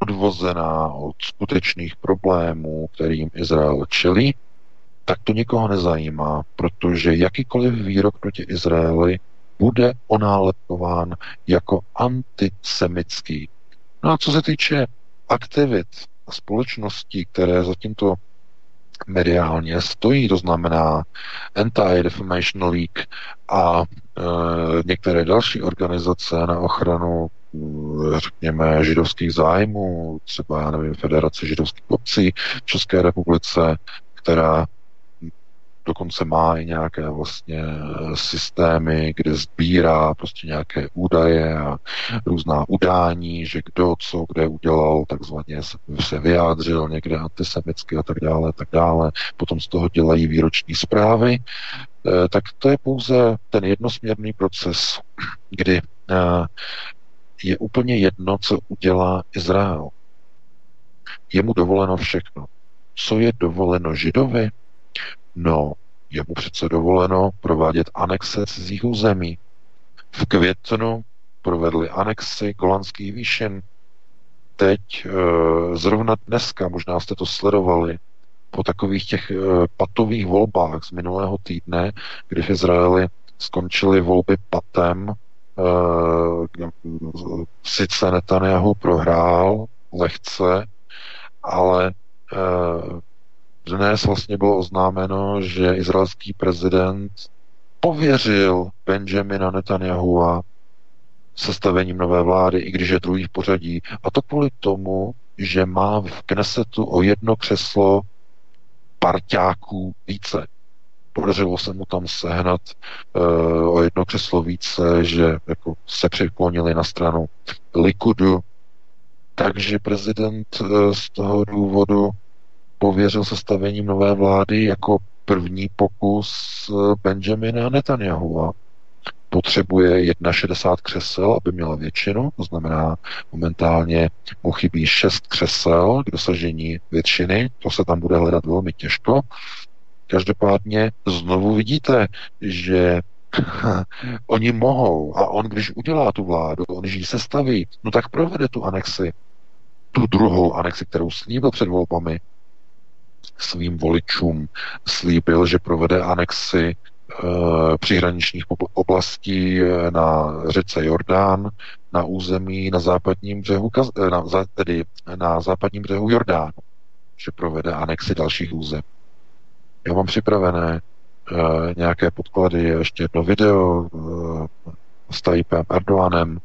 odvozená od skutečných problémů, kterým Izrael čelí, tak to nikoho nezajímá, protože jakýkoliv výrok proti Izraeli bude onálepkován jako antisemický. No a co se týče aktivit a společností, které za tímto mediálně stojí, to znamená Anti-Defamation League a některé další organizace na ochranu, řekněme, židovských zájmů, třeba, já nevím, Federace židovských obcí v České republice, která dokonce má i nějaké vlastně systémy, kde sbírá prostě nějaké údaje a různá udání, že kdo co kde udělal, takzvaně se vyjádřil někde antisemicky a tak dále. Potom z toho dělají výroční zprávy. Tak to je pouze ten jednosměrný proces, kdy je úplně jedno, co udělá Izrael. Je mu dovoleno všechno. Co je dovoleno Židovi? No, je mu přece dovoleno provádět anexe cizích území. V květnu provedli anexi Golanských výšin. Teď, zrovna dneska, možná jste to sledovali, po takových těch patových volbách z minulého týdne, kdy v Izraeli skončily volby patem, sice Netanyahu prohrál lehce, ale dnes vlastně bylo oznámeno, že izraelský prezident pověřil Benjamina Netanyahua sestavením nové vlády, i když je druhý v pořadí. A to kvůli tomu, že má v Knesetu o jedno křeslo parťáků více. Podařilo se mu tam sehnat o jedno křeslo více, že jako se přiklonili na stranu Likudu. Takže prezident z toho důvodu pověřil sestavením nové vlády jako první pokus Benjamina Netanyahua. Potřebuje 61 křesel, aby měla většinu, to znamená momentálně mu chybí 6 křesel k dosažení většiny, to se tam bude hledat velmi těžko. Každopádně znovu vidíte, že oni mohou a on, když udělá tu vládu, on, když ji sestaví, no tak provede tu anexi, tu druhou anexi, kterou slíbil před volbami svým voličům, slíbil, že provede anexi příhraničních oblastí na řece Jordán, na území na západním břehu, tedy na západním břehu Jordánu, že provede anexi dalších území. Já mám připravené nějaké podklady, ještě jedno video s Tayyipem Erdoganem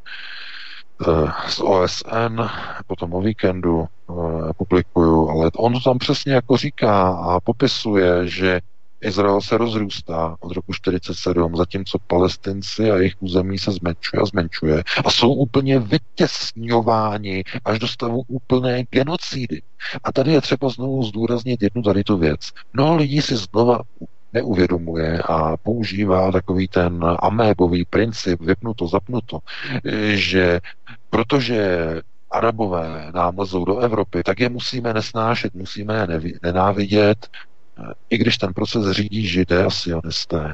z OSN, potom o víkendu publikuju, ale on to tam přesně jako říká a popisuje, že Izrael se rozrůstá od roku 1947, zatímco Palestinci a jejich území se zmenšuje a jsou úplně vytěsňováni až do stavu úplné genocidy. A tady je třeba znovu zdůraznit jednu tady tu věc. Mnoho lidí si znova neuvědomuje a používá takový ten amébový princip vypnuto, zapnuto, že protože Arabové nám lezou do Evropy, tak je musíme nesnášet, musíme je nenávidět, i když ten proces řídí Židé a sionisté.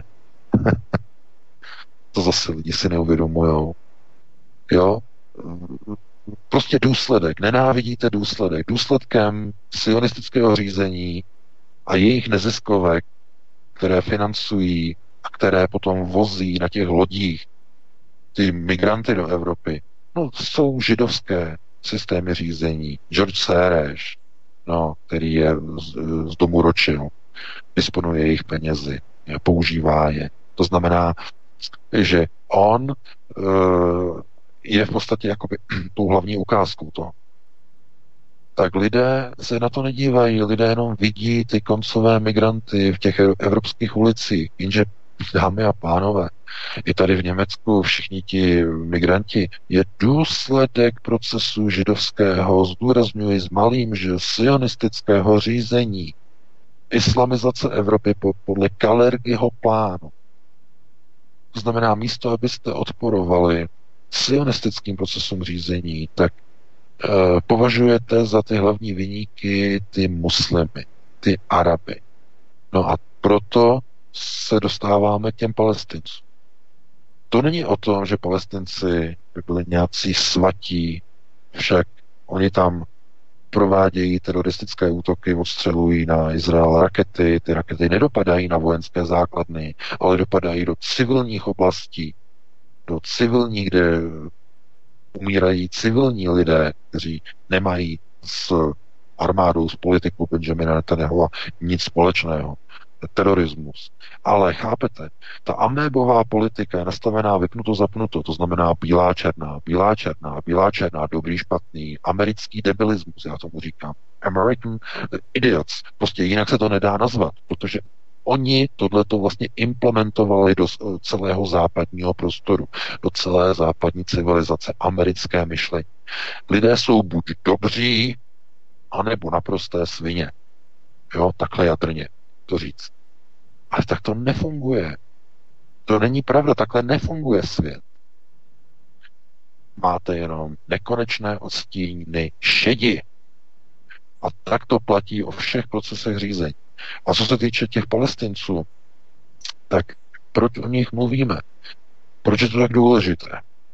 To zase lidi si neuvědomujou. Jo? Prostě důsledek. Nenávidíte důsledek. Důsledkem sionistického řízení a jejich neziskovek, které financují a které potom vozí na těch lodích ty migranty do Evropy, no, jsou židovské systémy řízení. George Soros, který je z domu Rothschild, disponuje jejich penězi, používá je. To znamená, že on je v podstatě jakoby tou hlavní ukázkou toho. Tak lidé se na to nedívají, lidé jenom vidí ty koncové migranty v těch evropských ulicích, jenže dámy a pánové, i tady v Německu všichni ti migranti je důsledek procesu židovského, zdůrazňuji s malým, že sionistického řízení, islamizace Evropy podle Kalergyho plánu. To znamená, místo, abyste odporovali sionistickým procesům řízení, tak považujete za ty hlavní viníky ty muslimy, ty Araby. No a proto se dostáváme k těm Palestincům. To není o tom, že Palestinci by byli nějací svatí, však oni tam provádějí teroristické útoky, odstřelují na Izrael rakety, ty rakety nedopadají na vojenské základny, ale dopadají do civilních oblastí, do civilních, kde umírají civilní lidé, kteří nemají s armádou, s politikou Benjamina Netanyahua nic společného. Terorismus. Ale chápete, ta amébová politika je nastavená vypnuto zapnuto, to znamená bílá černá, bílá černá, bílá černá, dobrý špatný, americký debilismus, já tomu říkám. American idiots. Prostě jinak se to nedá nazvat, protože oni tohleto vlastně implementovali do celého západního prostoru, do celé západní civilizace, americké myšlení. Lidé jsou buď dobří, anebo naprosté svině. Jo, takhle jadrně to říct. Ale tak to nefunguje. To není pravda, takhle nefunguje svět. Máte jenom nekonečné odstíny šedi. A tak to platí o všech procesech řízení. A co se týče těch Palestinců, tak proč o nich mluvíme? Proč je to tak důležité?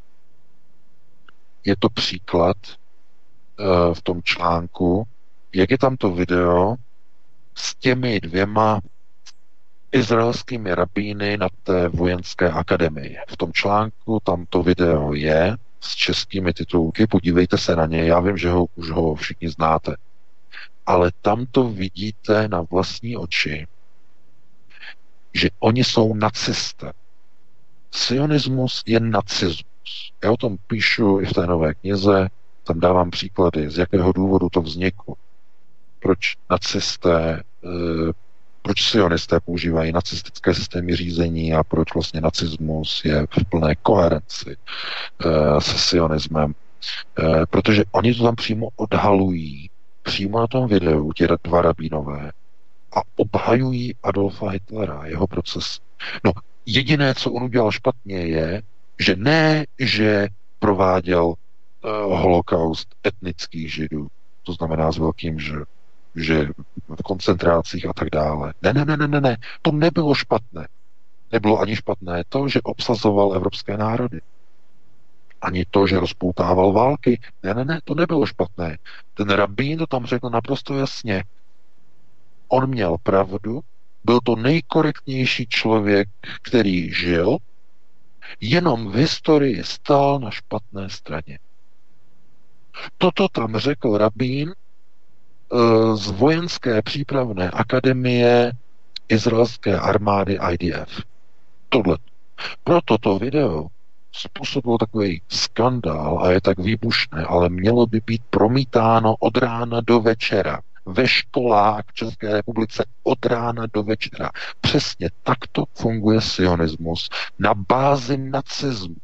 Je to příklad v tom článku, jak je tam to video s těmi dvěma izraelskými rabíny na té vojenské akademii. V tom článku tam to video je s českými titulky, podívejte se na ně, já vím, že už ho všichni znáte. Ale tam to vidíte na vlastní oči, že oni jsou nacisté. Sionismus je nacismus. Já o tom píšu i v té nové knize, tam dávám příklady, z jakého důvodu to vzniklo. Proč nacisté, proč sionisté používají nacistické systémy řízení a proč vlastně nacismus je v plné koherenci se sionismem. Protože oni to tam přímo odhalují, přímo na tom videu, ti dva rabínové, a obhajují Adolfa Hitlera, jeho proces. No, jediné, co on udělal špatně, je, že prováděl holokaust etnických židů, to znamená s velkým že v koncentrácích a tak dále. Ne, to nebylo špatné. Nebylo ani špatné to, že obsazoval evropské národy. Ani to, že rozpoutával války. Ne, to nebylo špatné. Ten rabín to tam řekl naprosto jasně. On měl pravdu, byl to nejkorektnější člověk, který žil, jenom v historii stál na špatné straně. Toto tam řekl rabín z vojenské přípravné akademie izraelské armády IDF. Tohle. Proto to video způsobil takový skandál a je tak výbušné, ale mělo by být promítáno od rána do večera. Ve školách v České republice od rána do večera. Přesně takto funguje sionismus na bázi nacismu.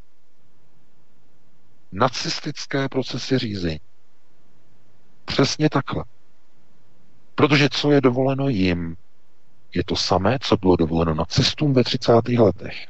Nacistické procesy řízení. Přesně takhle. Protože co je dovoleno jim, je to samé, co bylo dovoleno nacistům ve 30. letech.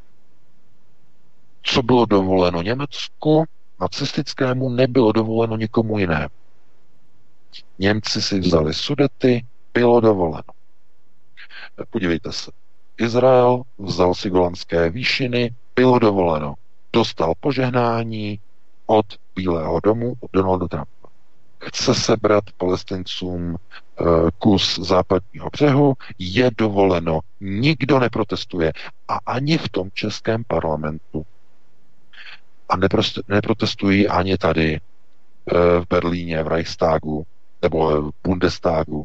Co bylo dovoleno Německu, nacistickému, nebylo dovoleno nikomu jinému. Němci si vzali Sudety, bylo dovoleno. Podívejte se. Izrael vzal si Golanské výšiny, bylo dovoleno. Dostal požehnání od Bílého domu, od Donalda Trumpa. Chce sebrat Palestincům kus západního břehu, je dovoleno. Nikdo neprotestuje. A ani v tom českém parlamentu. A neprotestují ani tady v Berlíně, v Reichstagu, nebo v Bundestagu.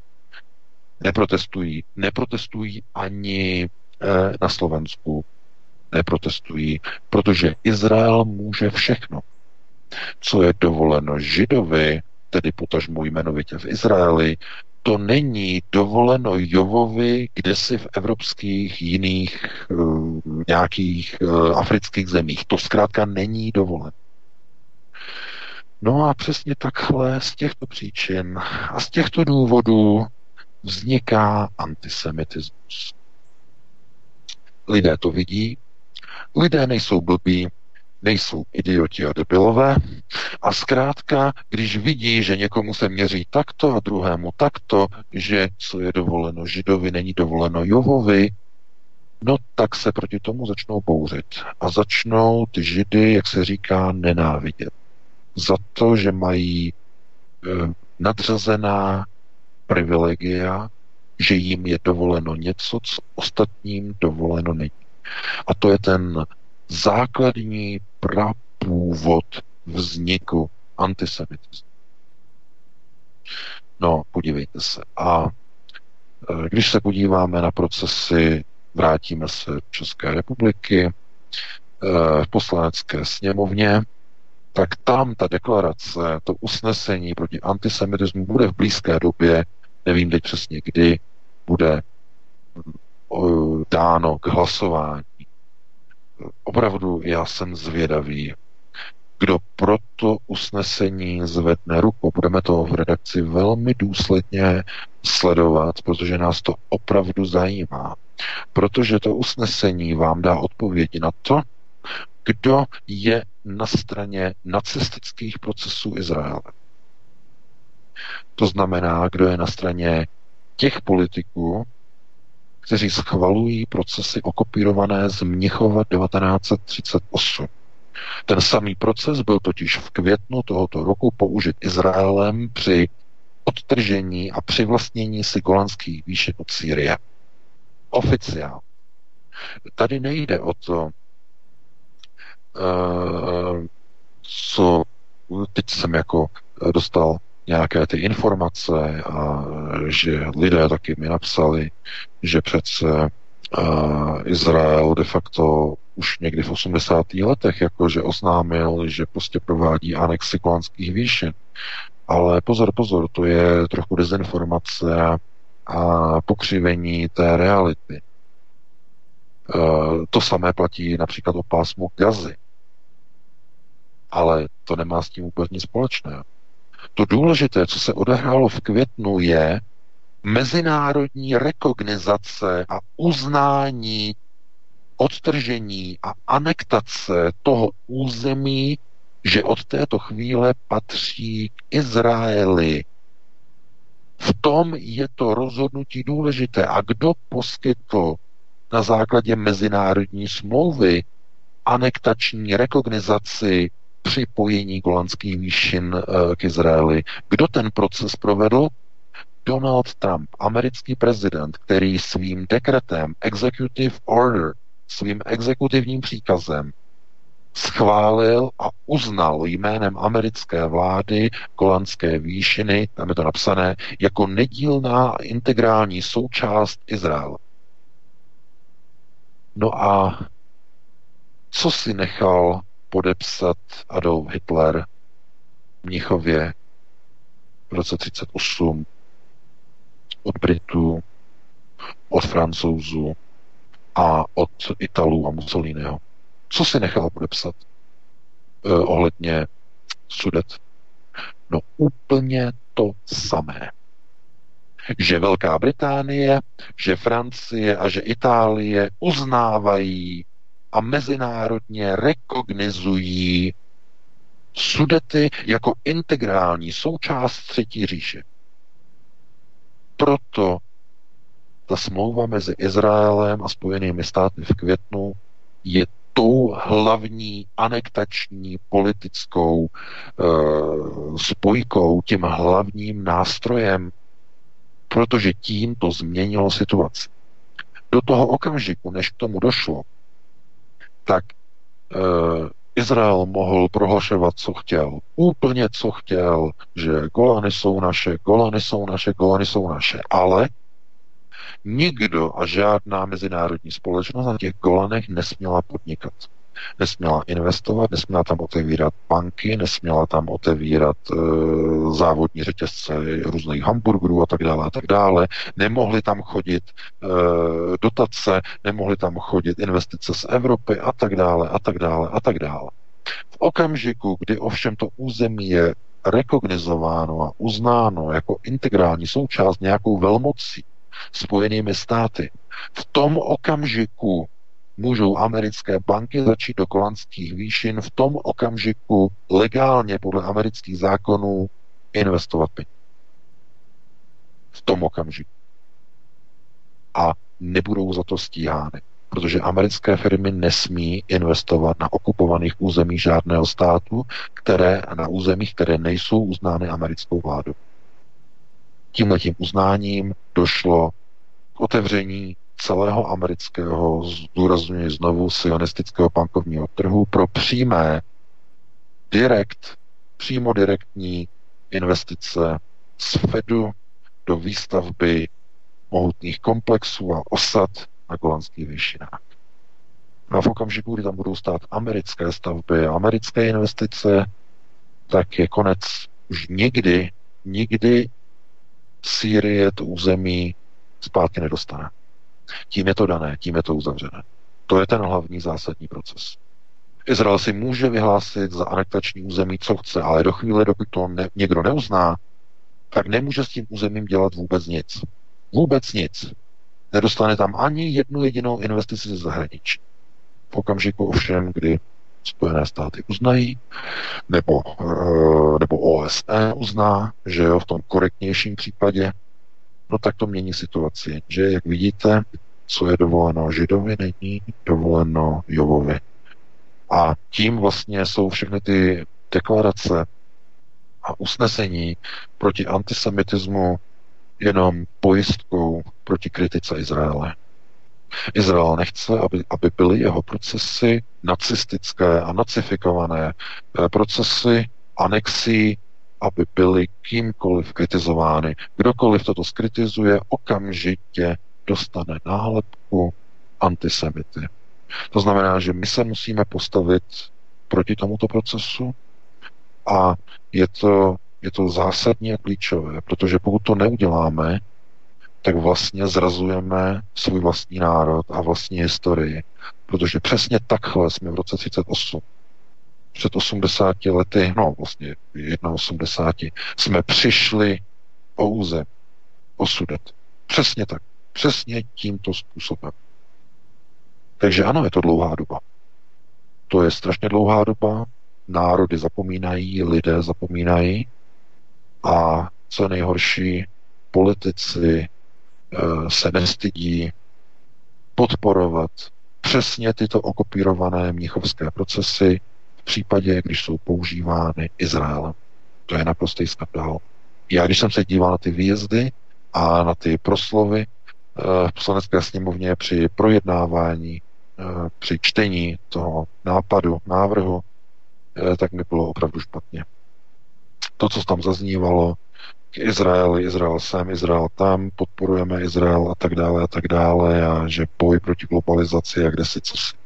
Neprotestují ani na Slovensku. Neprotestují, protože Izrael může všechno. Co je dovoleno Židovi, tedy potažmo jmenovitě v Izraeli, to není dovoleno Jovovi kdesi v evropských jiných nějakých afrických zemích. To zkrátka není dovoleno. No a přesně takhle z těchto příčin a z těchto důvodů vzniká antisemitismus. Lidé to vidí, lidé nejsou blbí, nejsou idioti a debilové a zkrátka, když vidí, že někomu se měří takto a druhému takto, že co je dovoleno Židovi, není dovoleno Jovovi, no tak se proti tomu začnou bouřit a začnou ty Židy, jak se říká, nenávidět. Za to, že mají nadřazená privilegia, že jim je dovoleno něco, co ostatním dovoleno není. A to je ten základní prapůvod vzniku antisemitismu. No, podívejte se. A když se podíváme na procesy, vrátíme se do České republiky, v poslanecké sněmovně, tak tam ta deklarace, to usnesení proti antisemitismu bude v blízké době, nevím teď přesně kdy, bude dáno k hlasování. Opravdu já jsem zvědavý, kdo pro to usnesení zvedne ruku. Budeme to v redakci velmi důsledně sledovat, protože nás to opravdu zajímá. Protože to usnesení vám dá odpovědi na to, kdo je na straně nacistických procesů Izraele. To znamená, kdo je na straně těch politiků, kteří schvalují procesy okopírované z Mnichova 1938. Ten samý proces byl totiž v květnu tohoto roku použit Izraelem při odtržení a přivlastnění si Golanských výšin od Sýrie. Oficiálně. Tady nejde o to, co teď jsem jako dostal nějaké ty informace a že lidé taky mi napsali, že přece Izrael de facto už někdy v 80. letech jakože oznámil, že prostě provádí anexi Golanských výšin. Ale pozor, to je trochu dezinformace a pokřivení té reality. To samé platí například o pásmu Gazy. Ale to nemá s tím vůbec nic společného. To důležité, co se odehrálo v květnu, je mezinárodní rekognizace a uznání odtržení a anektace toho území, že od této chvíle patří k Izraeli. V tom je to rozhodnutí důležité. A kdo poskytl na základě mezinárodní smlouvy anektační rekognizaci připojení Golanských výšin k Izraeli? Kdo ten proces provedl? Donald Trump, americký prezident, který svým dekretem, executive order, svým exekutivním příkazem schválil a uznal jménem americké vlády Golanské výšiny, tam je to napsané, jako nedílná integrální součást Izraele. No a co si nechal podepsat Adolf Hitler v Mnichově v roce 1938 od Britů, od Francouzů a od Italů a Mussoliniho? Co si nechal podepsat ohledně Sudet? No úplně to samé. Že Velká Británie, že Francie a že Itálie uznávají a mezinárodně rekognizují Sudety jako integrální součást Třetí říše. Proto ta smlouva mezi Izraelem a Spojenými státy v květnu je tou hlavní anektační politickou spojkou, tím hlavním nástrojem, protože tím to změnilo situaci. Do toho okamžiku, než k tomu došlo, tak Izrael mohl prohlašovat, co chtěl. Úplně, co chtěl, že Golany jsou naše, Golany jsou naše, Golany jsou naše. Ale nikdo a žádná mezinárodní společnost na těch Golanech nesměla podnikat. Nesměla investovat, nesměla tam otevírat banky, nesměla tam otevírat závodní řetězce různých hamburgerů a tak dále a tak dále. Nemohly tam chodit dotace, nemohly tam chodit investice z Evropy a tak dále a tak dále a tak dále. V okamžiku, kdy ovšem to území je rekognizováno a uznáno jako integrální součást nějakou velmocí, Spojenými státy, v tom okamžiku můžou americké banky začít do Golanských výšin v tom okamžiku legálně podle amerických zákonů investovat peníze. V tom okamžiku. A nebudou za to stíhány, protože americké firmy nesmí investovat na okupovaných územích žádného státu, na územích, které nejsou uznány americkou vládou. tímhletím uznáním došlo k otevření celého amerického, zdůrazňuji znovu, sionistického bankovního trhu pro přímo direktní investice z Fedu do výstavby mohutných komplexů a osad na Golanských výšinách. No a v okamžiku, kdy tam budou stát americké stavby, americké investice, tak je konec. Už nikdy Sýrie to území zpátky nedostane. Tím je to dané, tím je to uzavřené. To je ten hlavní zásadní proces. Izrael si může vyhlásit za anektační území, co chce, ale do chvíle, dokud to někdo neuzná, tak nemůže s tím územím dělat vůbec nic. Vůbec nic. Nedostane tam ani jednu jedinou investici ze zahraničí. V okamžiku ovšem, kdy Spojené státy uznají, nebo OSN uzná, že jo, v tom korektnějším případě, no tak to mění situaci. Že, jak vidíte, co je dovoleno Židovi, není dovoleno Jovovi. A tím vlastně jsou všechny ty deklarace a usnesení proti antisemitismu jenom pojistkou proti kritice Izraele. Izrael nechce, aby byly jeho procesy nacistické a nacifikované procesy anexí, aby byly kýmkoliv kritizovány. Kdokoliv toto skritizuje, okamžitě dostane nálepku antisemity. To znamená, že my se musíme postavit proti tomuto procesu a je to zásadní a klíčové, protože pokud to neuděláme, tak vlastně zrazujeme svůj vlastní národ a vlastní historii. Protože přesně takhle jsme v roce 38, před 80 lety, no vlastně 81, jsme přišli o území, o Sudet. Přesně tak. Přesně tímto způsobem. Takže ano, je to dlouhá doba. To je strašně dlouhá doba, národy zapomínají, lidé zapomínají a co nejhorší, politici se nestydí podporovat přesně tyto okopírované mnichovské procesy v případě, když jsou používány Izraelem. To je naprostý skandál. Já, když jsem se díval na ty výjezdy a na ty proslovy v poslanecké sněmovně při projednávání, při čtení toho návrhu, tak mi bylo opravdu špatně. To, co tam zaznívalo, k Izraeli, Izrael sem, Izrael tam, podporujeme Izrael a tak dále a že boj proti globalizaci a kdesi cosi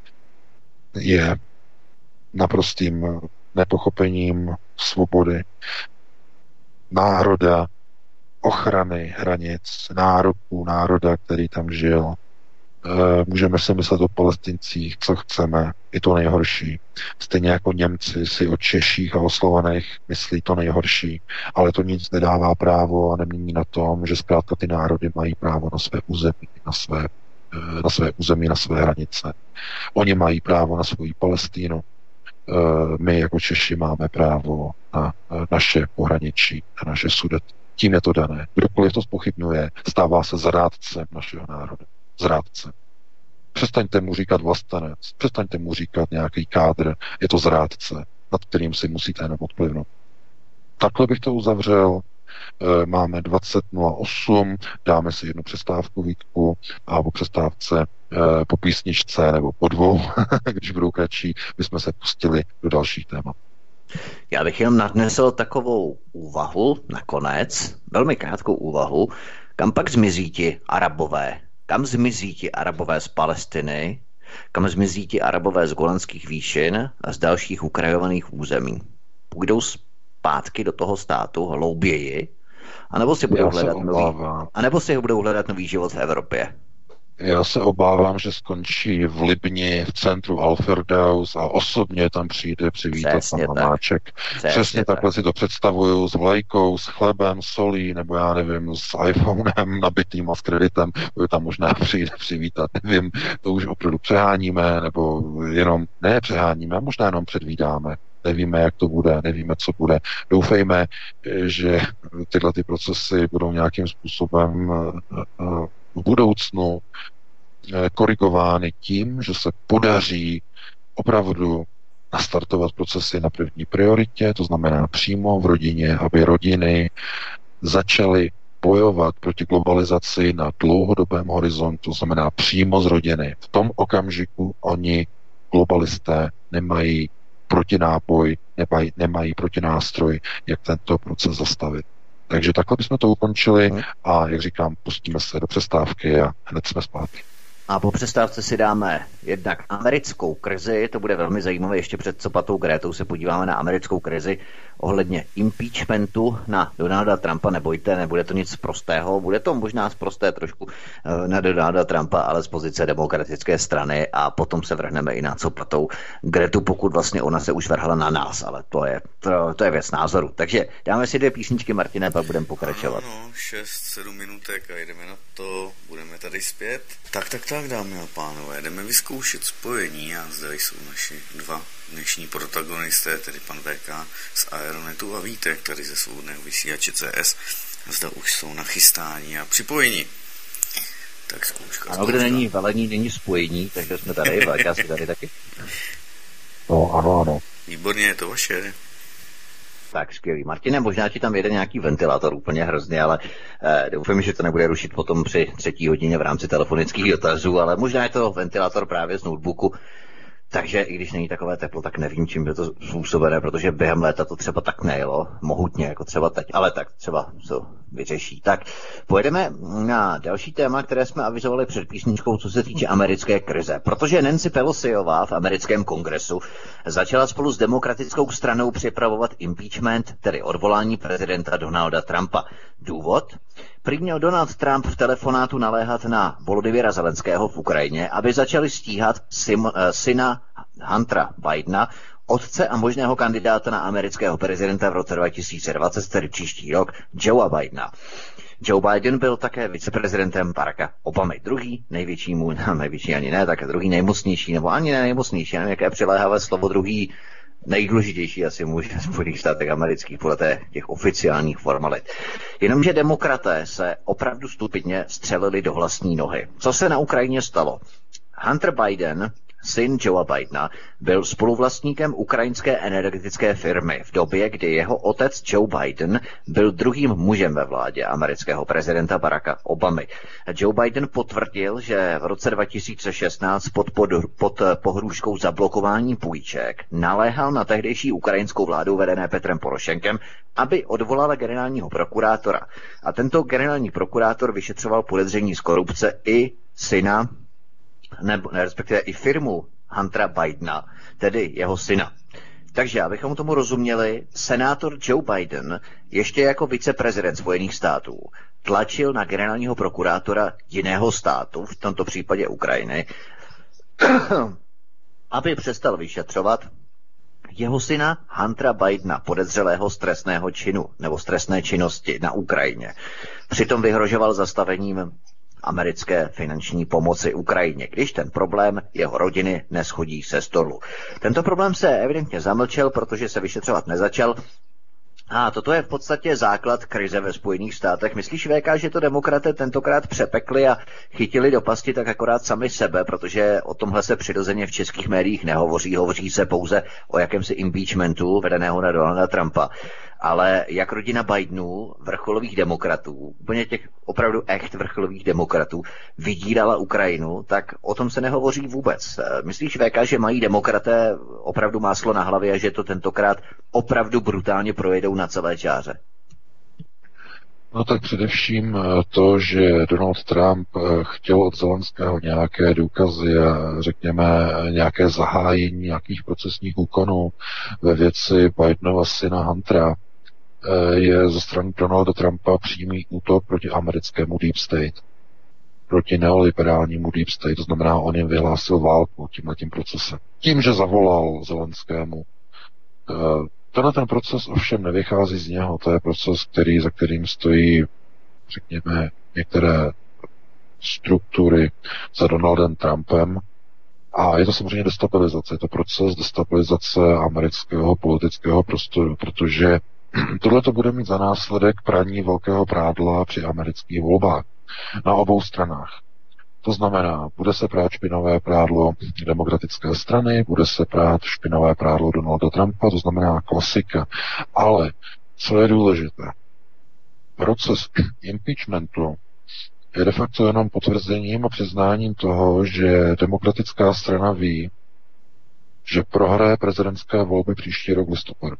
je naprostým nepochopením svobody národa, ochrany hranic, nároků národa, který tam žil. Můžeme si myslet o Palestincích, co chceme, i to nejhorší. Stejně jako Němci si o Češích a o Slovanech myslí to nejhorší, ale to nic nedává právo a nemění na tom, že zkrátka ty národy mají právo na své území, na své hranice. Oni mají právo na svou Palestínu. My jako Češi máme právo na naše pohraničí, na naše Sudet. Tím je to dané. Kdokoliv to zpochybňuje, stává se zrádcem našeho národa. Zrádce. Přestaňte mu říkat vlastenec, přestaňte mu říkat nějaký kádr, je to zrádce, nad kterým si musíte jenom odplivnout. Takhle bych to uzavřel. Máme 20:08, dáme si jednu přestávku, Vítku, a po přestávce po písničce nebo po dvou, když budou kratší, bychom se pustili do dalších témat. Já bych jenom nadnesl takovou úvahu nakonec, velmi krátkou úvahu, kam pak zmizí ti Arabové? Kam zmizí ti Arabové z Palestiny? Kam zmizí ti Arabové z Golanských výšin a z dalších ukrajovaných území? Půjdou zpátky do toho státu hlouběji? Anebo si budou hledat nový život v Evropě? Já se obávám, že skončí v Libni, v centru Al-Firdaus a osobně tam přijde přivítat pan Hamáček. Přesně takhle si to představuju, s vlajkou, s chlebem, solí, nebo já nevím, s iPhonem nabitým a s kreditem, tam možná přijde přivítat, nevím, to už opravdu přeháníme, nebo jenom nepřeháníme, možná jenom předvídáme. Nevíme, jak to bude, nevíme, co bude. Doufejme, že tyhle ty procesy budou nějakým způsobem v budoucnu korigovány tím, že se podaří opravdu nastartovat procesy na první prioritě, to znamená přímo v rodině, aby rodiny začaly bojovat proti globalizaci na dlouhodobém horizontu, to znamená přímo z rodiny. V tom okamžiku oni, globalisté, nemají protinápoj, nemají protinástroj, jak tento proces zastavit. Takže takhle bychom to ukončili a, jak říkám, pustíme se do přestávky a hned jsme zpátky. A po přestávce si dáme jednak americkou krizi, to bude velmi zajímavé, ještě před Copatou Grétou se podíváme na americkou krizi ohledně impeachmentu na Donalda Trumpa. Nebojte, nebude to nic prostého, bude to možná sprosté trošku na Donalda Trumpa, ale z pozice demokratické strany, a potom se vrhneme i na Copatou Gretu, pokud vlastně ona se už vrhla na nás, ale to je věc názoru. Takže dáme si 2 písničky, Martine, pak budeme pokračovat. Ano, 6-7 minutek a jdeme na to, budeme tady zpět. Tak, dámy a pánové, jdeme vyzkoušet spojení a zde jsou naši 2 dnešní protagonisté, tedy pan VK z Aeronetu a Vítek, tady ze svobodného vysílače CS. Zda už jsou nachystání a připojení. Tak zkouška. Ano, kde není velení, není spojení, takže jsme tady, VK si tady taky. No, ano. Výborně, je to vaše. Tak, skvělý. Martine, možná ti tam jede nějaký ventilátor úplně hrozně, ale doufám, že to nebude rušit potom při 3. hodině v rámci telefonických dotazů, ale možná je to ventilátor právě z notebooku. Takže i když není takové teplo, tak nevím, čím je to způsobené, protože během léta to třeba tak nejelo mohutně, jako třeba teď, ale tak třeba to vyřeší. Tak pojedeme na další téma, které jsme avizovali před písničkou, co se týče americké krize. Protože Nancy Pelosiová v americkém kongresu začala spolu s demokratickou stranou připravovat impeachment, tedy odvolání prezidenta Donalda Trumpa. Důvod? Prý měl Donald Trump v telefonátu naléhat na Volodymyra Zelenského v Ukrajině, aby začali stíhat syna Huntera Bidena, otce a možného kandidáta na amerického prezidenta v roce 2020, tedy příští rok, Joea Bidena. Joe Biden byl také viceprezidentem Baracka Obamy. Druhý největší ani ne, tak druhý nejmocnější, nebo ani ne nejmocnější, nevím, jaké přiléhavé slovo, druhý nejdůležitější asi muž v Spojených státech amerických podle těch oficiálních formalit. Jenomže demokraté se opravdu stupidně střelili do vlastní nohy. Co se na Ukrajině stalo? Hunter Biden, syn Joea Bidena, byl spoluvlastníkem ukrajinské energetické firmy v době, kdy jeho otec Joe Biden byl druhým mužem ve vládě amerického prezidenta Baracka Obamy. Joe Biden potvrdil, že v roce 2016 pod pohrůžkou zablokování půjček naléhal na tehdejší ukrajinskou vládu vedené Petrem Porošenkem, aby odvolala generálního prokurátora. A tento generální prokurátor vyšetřoval podezření z korupce i syna, nebo respektive i firmu Huntera Bidena, tedy jeho syna. Takže, abychom tomu rozuměli, senátor Joe Biden ještě jako viceprezident Spojených států tlačil na generálního prokurátora jiného státu, v tomto případě Ukrajiny, aby přestal vyšetřovat jeho syna Huntera Bidena, podezřelého z trestného činu nebo z trestné činnosti na Ukrajině. Přitom vyhrožoval zastavením americké finanční pomoci Ukrajině, když ten problém jeho rodiny neschodí se stolu. Tento problém se evidentně zamlčel, protože se vyšetřovat nezačal. A toto je v podstatě základ krize ve Spojených státech. Myslíš, VK, že to demokraté tentokrát přepekli a chytili do pasti tak akorát sami sebe, protože o tomhle se přirozeně v českých médiích nehovoří, hovoří se pouze o jakémsi impeachmentu vedeného na Donalda Trumpa. Ale jak rodina Bidenů, vrcholových demokratů, úplně těch opravdu vrcholových demokratů, vydírala Ukrajinu, tak o tom se nehovoří vůbec. Myslíš, VK, že mají demokraté opravdu máslo na hlavě a že to tentokrát opravdu brutálně projedou na celé čáře? No tak především to, že Donald Trump chtěl od Zelenského nějaké důkazy a řekněme nějaké zahájení nějakých procesních úkonů ve věci Bidenova syna Huntera, je ze strany Donalda Trumpa přímý útok proti americkému Deep State, proti neoliberálnímu Deep State, to znamená, on jim vyhlásil válku tímhletím procesem. Tím, že zavolal Zelenskému. Tenhle ten proces ovšem nevychází z něho, to je proces, za kterým stojí, řekněme, některé struktury za Donaldem Trumpem, a je to samozřejmě destabilizace, je to proces destabilizace amerického politického prostoru, protože tohle to bude mít za následek praní velkého prádla při amerických volbách na obou stranách. To znamená, bude se prát špinavé prádlo demokratické strany, bude se prát špinavé prádlo Donalda Trumpa, to znamená klasika. Ale co je důležité? proces impeachmentu je de facto jenom potvrzením a přiznáním toho, že demokratická strana ví, že prohraje prezidentské volby příští rok v listopadu.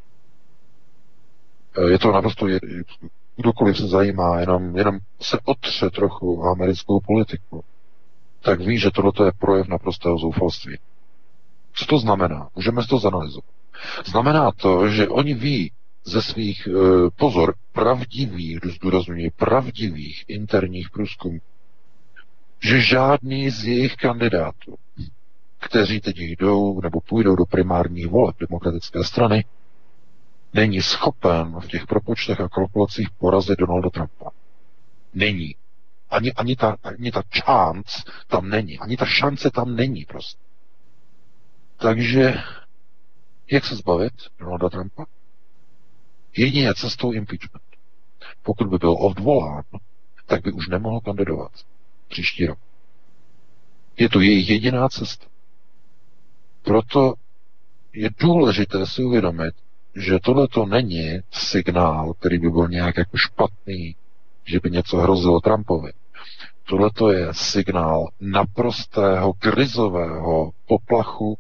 Je to naprosto, kdokoliv se zajímá, jenom se otře trochu o americkou politiku, tak ví, že tohle je projev naprostého zoufalství. Co to znamená? Můžeme si to zanalyzovat. Znamená to, že oni ví ze svých, pravdivých, zdůrazňuji, pravdivých interních průzkumů, že žádný z jejich kandidátů, kteří teď jdou nebo půjdou do primárních voleb demokratické strany, není schopen v těch propočtech a kalkulacích porazit Donalda Trumpa. Není. Ani ta chance tam není. Ani ta šance tam není prostě. Takže jak se zbavit Donalda Trumpa? Jedině cestou impeachment. Pokud by byl odvolán, tak by už nemohl kandidovat příští rok. Je to jejich jediná cesta. Proto je důležité si uvědomit, že tohleto není signál, který by byl nějak jako špatný, že by něco hrozilo Trumpovi. Tohleto je signál naprostého krizového poplachu.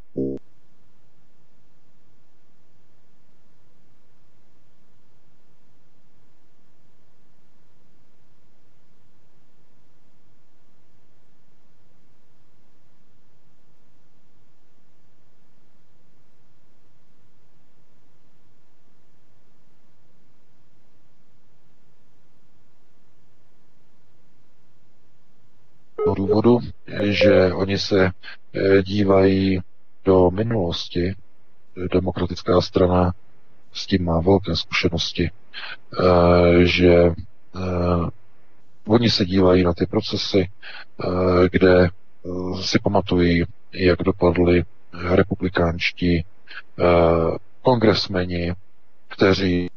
Důvodu, že oni se dívají do minulosti. Demokratická strana s tím má velké zkušenosti, že oni se dívají na ty procesy, kde si pamatují, jak dopadli republikánští kongresmeni, kteří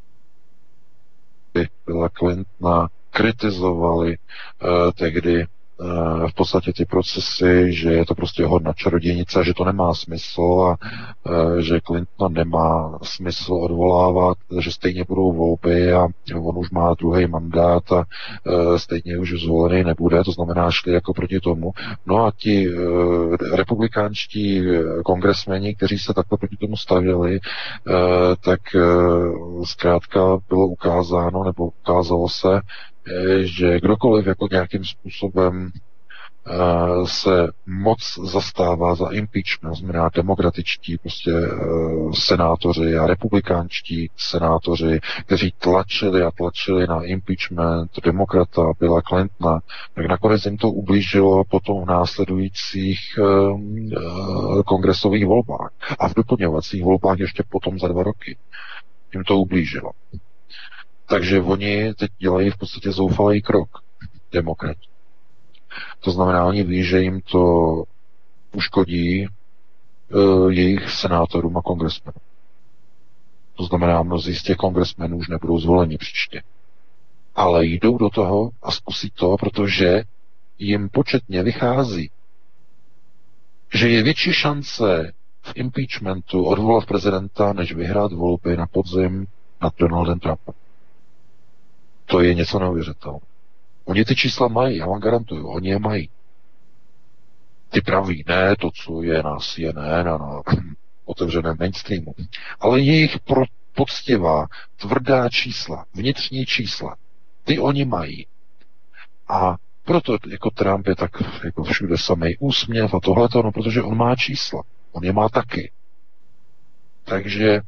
Billa Clintona kritizovali tehdy v podstatě ty procesy, že je to prostě hodna čarodějnice, že to nemá smysl a že Clinton nemá smysl odvolávat, že stejně budou volby a on už má druhý mandát a stejně už zvolený nebude, to znamená, šli jako proti tomu. No a ti republikánští kongresmeni, kteří se takhle proti tomu stavěli, tak zkrátka bylo ukázáno, nebo ukázalo se, že kdokoliv jako nějakým způsobem se moc zastává za impeachment, znamená demokratičtí prostě senátoři a republikánští senátoři, kteří tlačili na impeachment demokrata Billa Clintona, tak nakonec jim to ublížilo potom v následujících kongresových volbách a v doplňovacích volbách ještě potom za 2 roky. Jim to ublížilo. Takže oni teď dělají v podstatě zoufalý krok, demokrati. To znamená, oni ví, že jim to uškodí jejich senátorům a kongresmenům. To znamená, mnozí z těch kongresmenů už nebudou zvoleni příště. Ale jdou do toho a zkusí to, protože jim početně vychází, že je větší šance v impeachmentu odvolat prezidenta, než vyhrát volby na podzim nad Donaldem Trumpem. To je něco neuvěřitelného. Oni ty čísla mají, já vám garantuju, oni je mají. Ty praví, ne, to, co je na CNN a na otevřeném mainstreamu. Ale jejich poctivá, tvrdá čísla, vnitřní čísla, ty oni mají. A proto jako Trump je tak jako všude samej úsměv a tohleto, no, protože on má čísla. On je má taky. Takže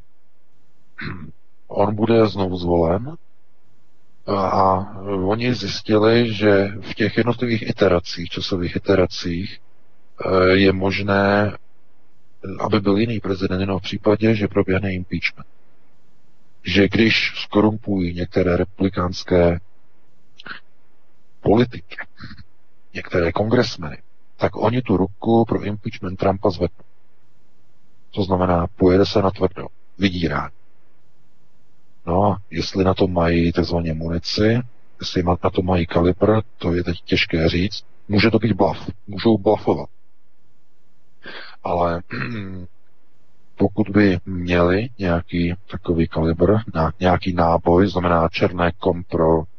on bude znovu zvolen a oni zjistili, že v těch jednotlivých časových iteracích je možné, aby byl jiný prezident jenom v případě, že proběhne impeachment. Že když skorumpují některé republikánské politiky, některé kongresmeny, tak oni tu ruku pro impeachment Trumpa zvednou. To znamená, pojede se na tvrdo, vydírání. No a jestli na to mají takzvaně munici, jestli na to mají kalibr, to je teď těžké říct. Může to být bluff, můžou bluffovat. Ale pokud by měli nějaký takový kalibr, nějaký náboj, znamená černé kom pro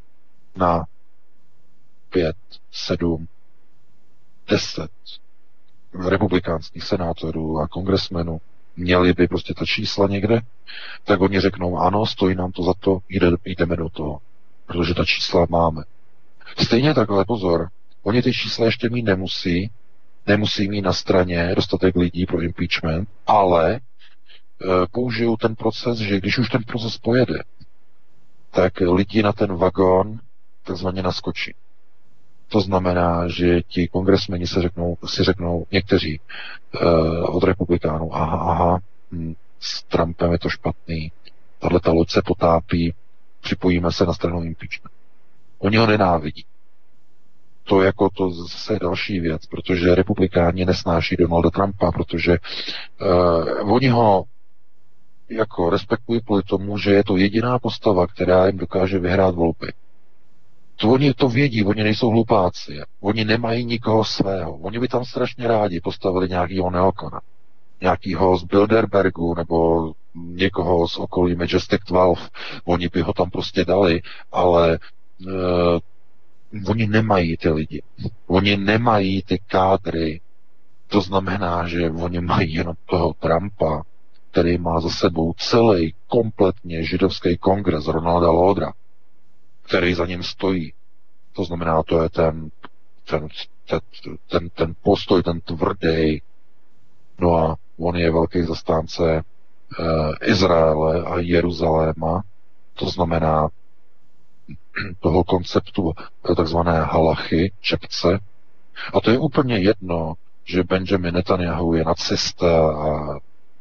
na 5, 7, 10 republikánských senátorů a kongresmenů, měli by prostě ta čísla někde, tak oni řeknou, ano, stojí nám to za to, jdeme do toho, protože ta čísla máme. Stejně takhle, pozor, oni ty čísla ještě mít nemusí mít na straně dostatek lidí pro impeachment, ale použijou ten proces, že když už ten proces pojede, tak lidi na ten vagón takzvaně naskočí. To znamená, že ti kongresmeni si řeknou někteří od republikánů, aha, s Trumpem je to špatný, tato loď se potápí, připojíme se na stranu impeachment. Oni ho nenávidí. To zase je další věc, protože republikáni nesnáší Donalda Trumpa, protože oni ho jako respektují kvůli tomu, že je to jediná postava, která jim dokáže vyhrát volby. Oni to vědí, oni nejsou hlupáci, oni nemají nikoho svého. Oni by tam strašně rádi postavili nějakýho neokona, nějakýho z Bilderbergu nebo někoho z okolí Majestic 12. Oni by ho tam prostě dali, ale oni nemají ty lidi. Oni nemají ty kádry. To znamená, že oni mají jenom toho Trumpa, který má za sebou celý kompletně židovský kongres Ronalda Laudra, který za ním stojí. To znamená, to je ten postoj, ten tvrdý. No a on je velký zastánce Izraele a Jeruzaléma. To znamená toho konceptu takzvané halachy, čepce. A to je úplně jedno, že Benjamin Netanyahu je nacista a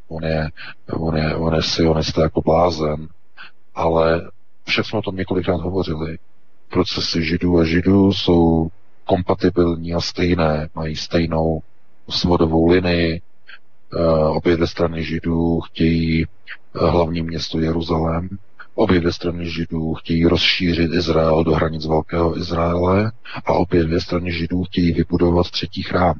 on je sionista jako blázen, ale však jsme o tom několikrát hovořili. Procesy židů a židů jsou kompatibilní a stejné, mají stejnou svodovou linii. Obě dvě strany židů chtějí hlavní město Jeruzalém, obě dvě strany židů chtějí rozšířit Izrael do hranic Velkého Izraele a obě dvě strany židů chtějí vybudovat třetí chrám.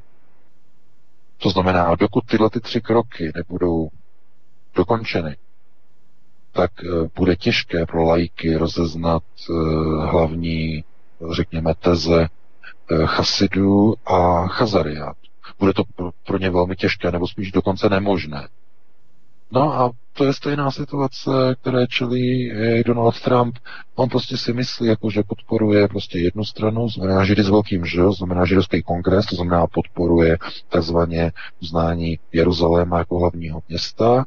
To znamená, dokud tyhle ty 3 kroky nebudou dokončeny, tak bude těžké pro laiky rozeznat hlavní, řekněme, teze chasidů a chazariát. Bude to pro ně velmi těžké, nebo spíš dokonce nemožné. No a to je stejná situace, které čelí Donald Trump. On prostě si myslí, jako, že podporuje prostě jednu stranu, znamená židy s velkým Ž, znamená židovský kongres, to znamená podporuje takzvaně uznání Jeruzaléma jako hlavního města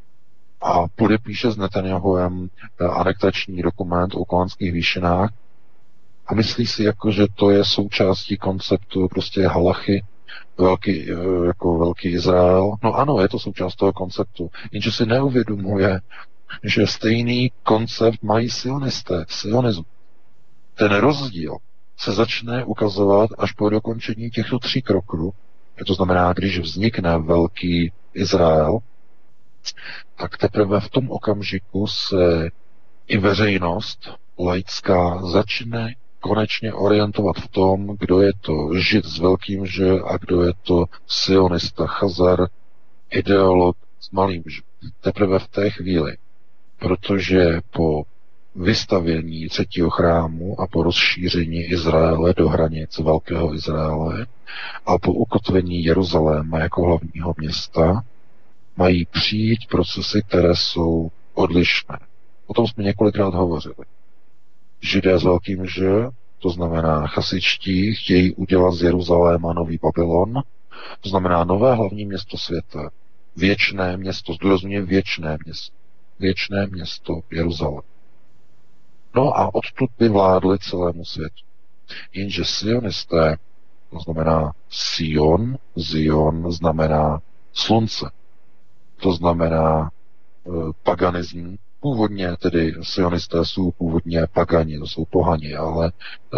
a podepíše s Netanyahuem anektační dokument o Golanských výšinách a myslí si, jako, že to je součástí konceptu prostě halachy, velký Izrael. No ano, je to součást toho konceptu. Jenže si neuvědomuje, že stejný koncept mají sionismus. Ten rozdíl se začne ukazovat až po dokončení těchto 3 kroků. To znamená, když vznikne velký Izrael, tak teprve v tom okamžiku se i veřejnost laická začne konečně orientovat v tom, kdo je to žid s velkým Ž a kdo je to sionista, chazar, ideolog s malým Ž. Teprve v té chvíli, protože po vystavění 3. chrámu a po rozšíření Izraele do hranic Velkého Izraele a po ukotvení Jeruzaléma jako hlavního města mají přijít procesy, které jsou odlišné. O tom jsme několikrát hovořili. Židé s velkým Ž, to znamená chasičtí, chtějí udělat z Jeruzaléma nový Babylon, to znamená nové hlavní město světa, věčné město, zdůrazňuje věčné město Jeruzalém. No a odtud by vládli celému světu. Jenže sionisté, to znamená Zion znamená slunce, to znamená paganism. Původně tedy sionisté jsou původně pagani, to jsou pohani, ale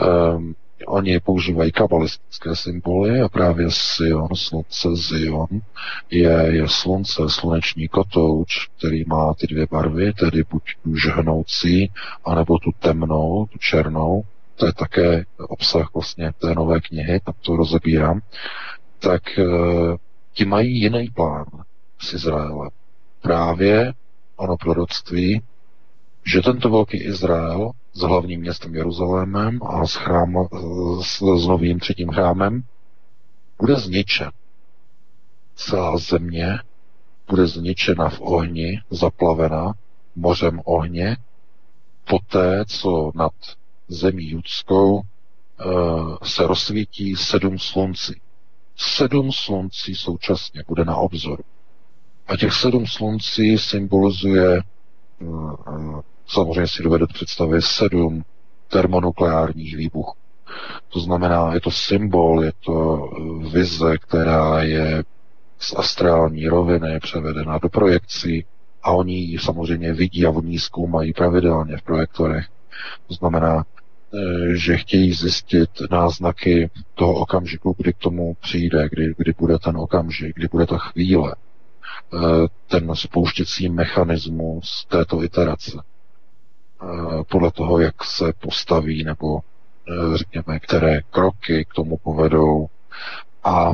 oni používají kabalistické symboly a právě Sion, slunce Zion, je slunce, sluneční kotouč, který má ty 2 barvy, tedy buď tu žhnoucí, anebo tu temnou, tu černou. To je také obsah vlastně té nové knihy, tam to rozebírám. Tak ti mají jiný plán s Izraelem. Právě ono proroctví, že tento velký Izrael s hlavním městem Jeruzalémem a s novým třetím chrámem, bude zničen. Celá země bude zničena v ohni, zaplavena mořem ohně, poté, co nad zemí judskou se rozsvítí 7 sluncí. 7 sluncí současně bude na obzoru. A těch 7 sluncí symbolizuje, samozřejmě si dovedete představit, 7 termonukleárních výbuchů. To znamená, je to symbol, je to vize, která je z astrální roviny převedena do projekcí a oni ji samozřejmě vidí a oni ji zkoumají pravidelně v projektorech. To znamená, že chtějí zjistit náznaky toho okamžiku, kdy k tomu přijde, kdy bude ten okamžik, kdy bude ta chvíle, ten spouštěcí mechanismus této iterace. Podle toho, jak se postaví, nebo řekněme, které kroky k tomu povedou. A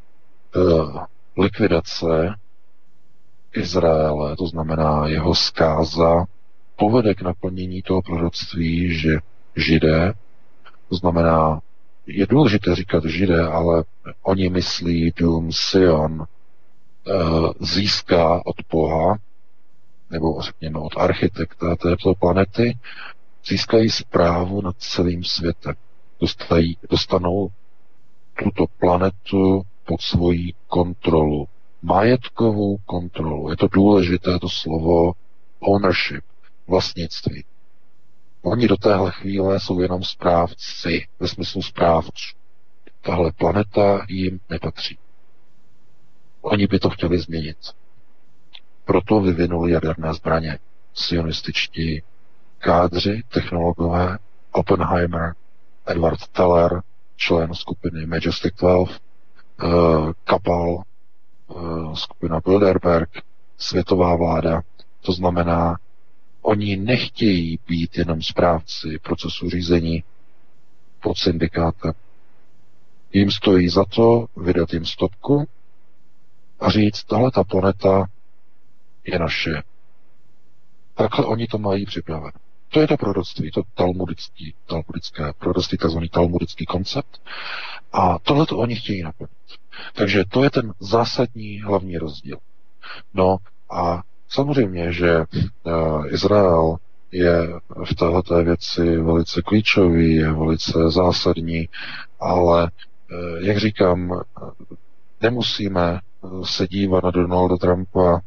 likvidace Izraele, to znamená jeho zkáza, povede k naplnění toho proroctví, že Židé, to znamená, je důležité říkat Židé, ale oni myslí dům Sion, získá od Boha, nebo řekněme od architekta této planety, získají správu nad celým světem. Dostanou tuto planetu pod svoji kontrolu. Majetkovou kontrolu. Je to důležité, to slovo ownership, vlastnictví. Oni do téhle chvíle jsou jenom správci, ve smyslu správců. Tahle planeta jim nepatří. Oni by to chtěli změnit. Proto vyvinuli jaderné zbraně. Sionističtí kádři, technologové, Oppenheimer, Edward Teller, člen skupiny Majestic 12, Kapal, skupina Bilderberg, světová vláda. To znamená, oni nechtějí být jenom správci procesu řízení pod syndikátem. Jim stojí za to vydat jim stopku a říct, tahle ta planeta je naše. Takhle oni to mají připravené. To je to proroctví, to talmudické proroctví, takzvaný talmudický koncept. A tohle to oni chtějí naplnit. Takže to je ten zásadní hlavní rozdíl. No a samozřejmě, že Izrael je v této věci velice klíčový, je velice zásadní, ale jak říkám, nemusíme se dívat na Donalda Trumpa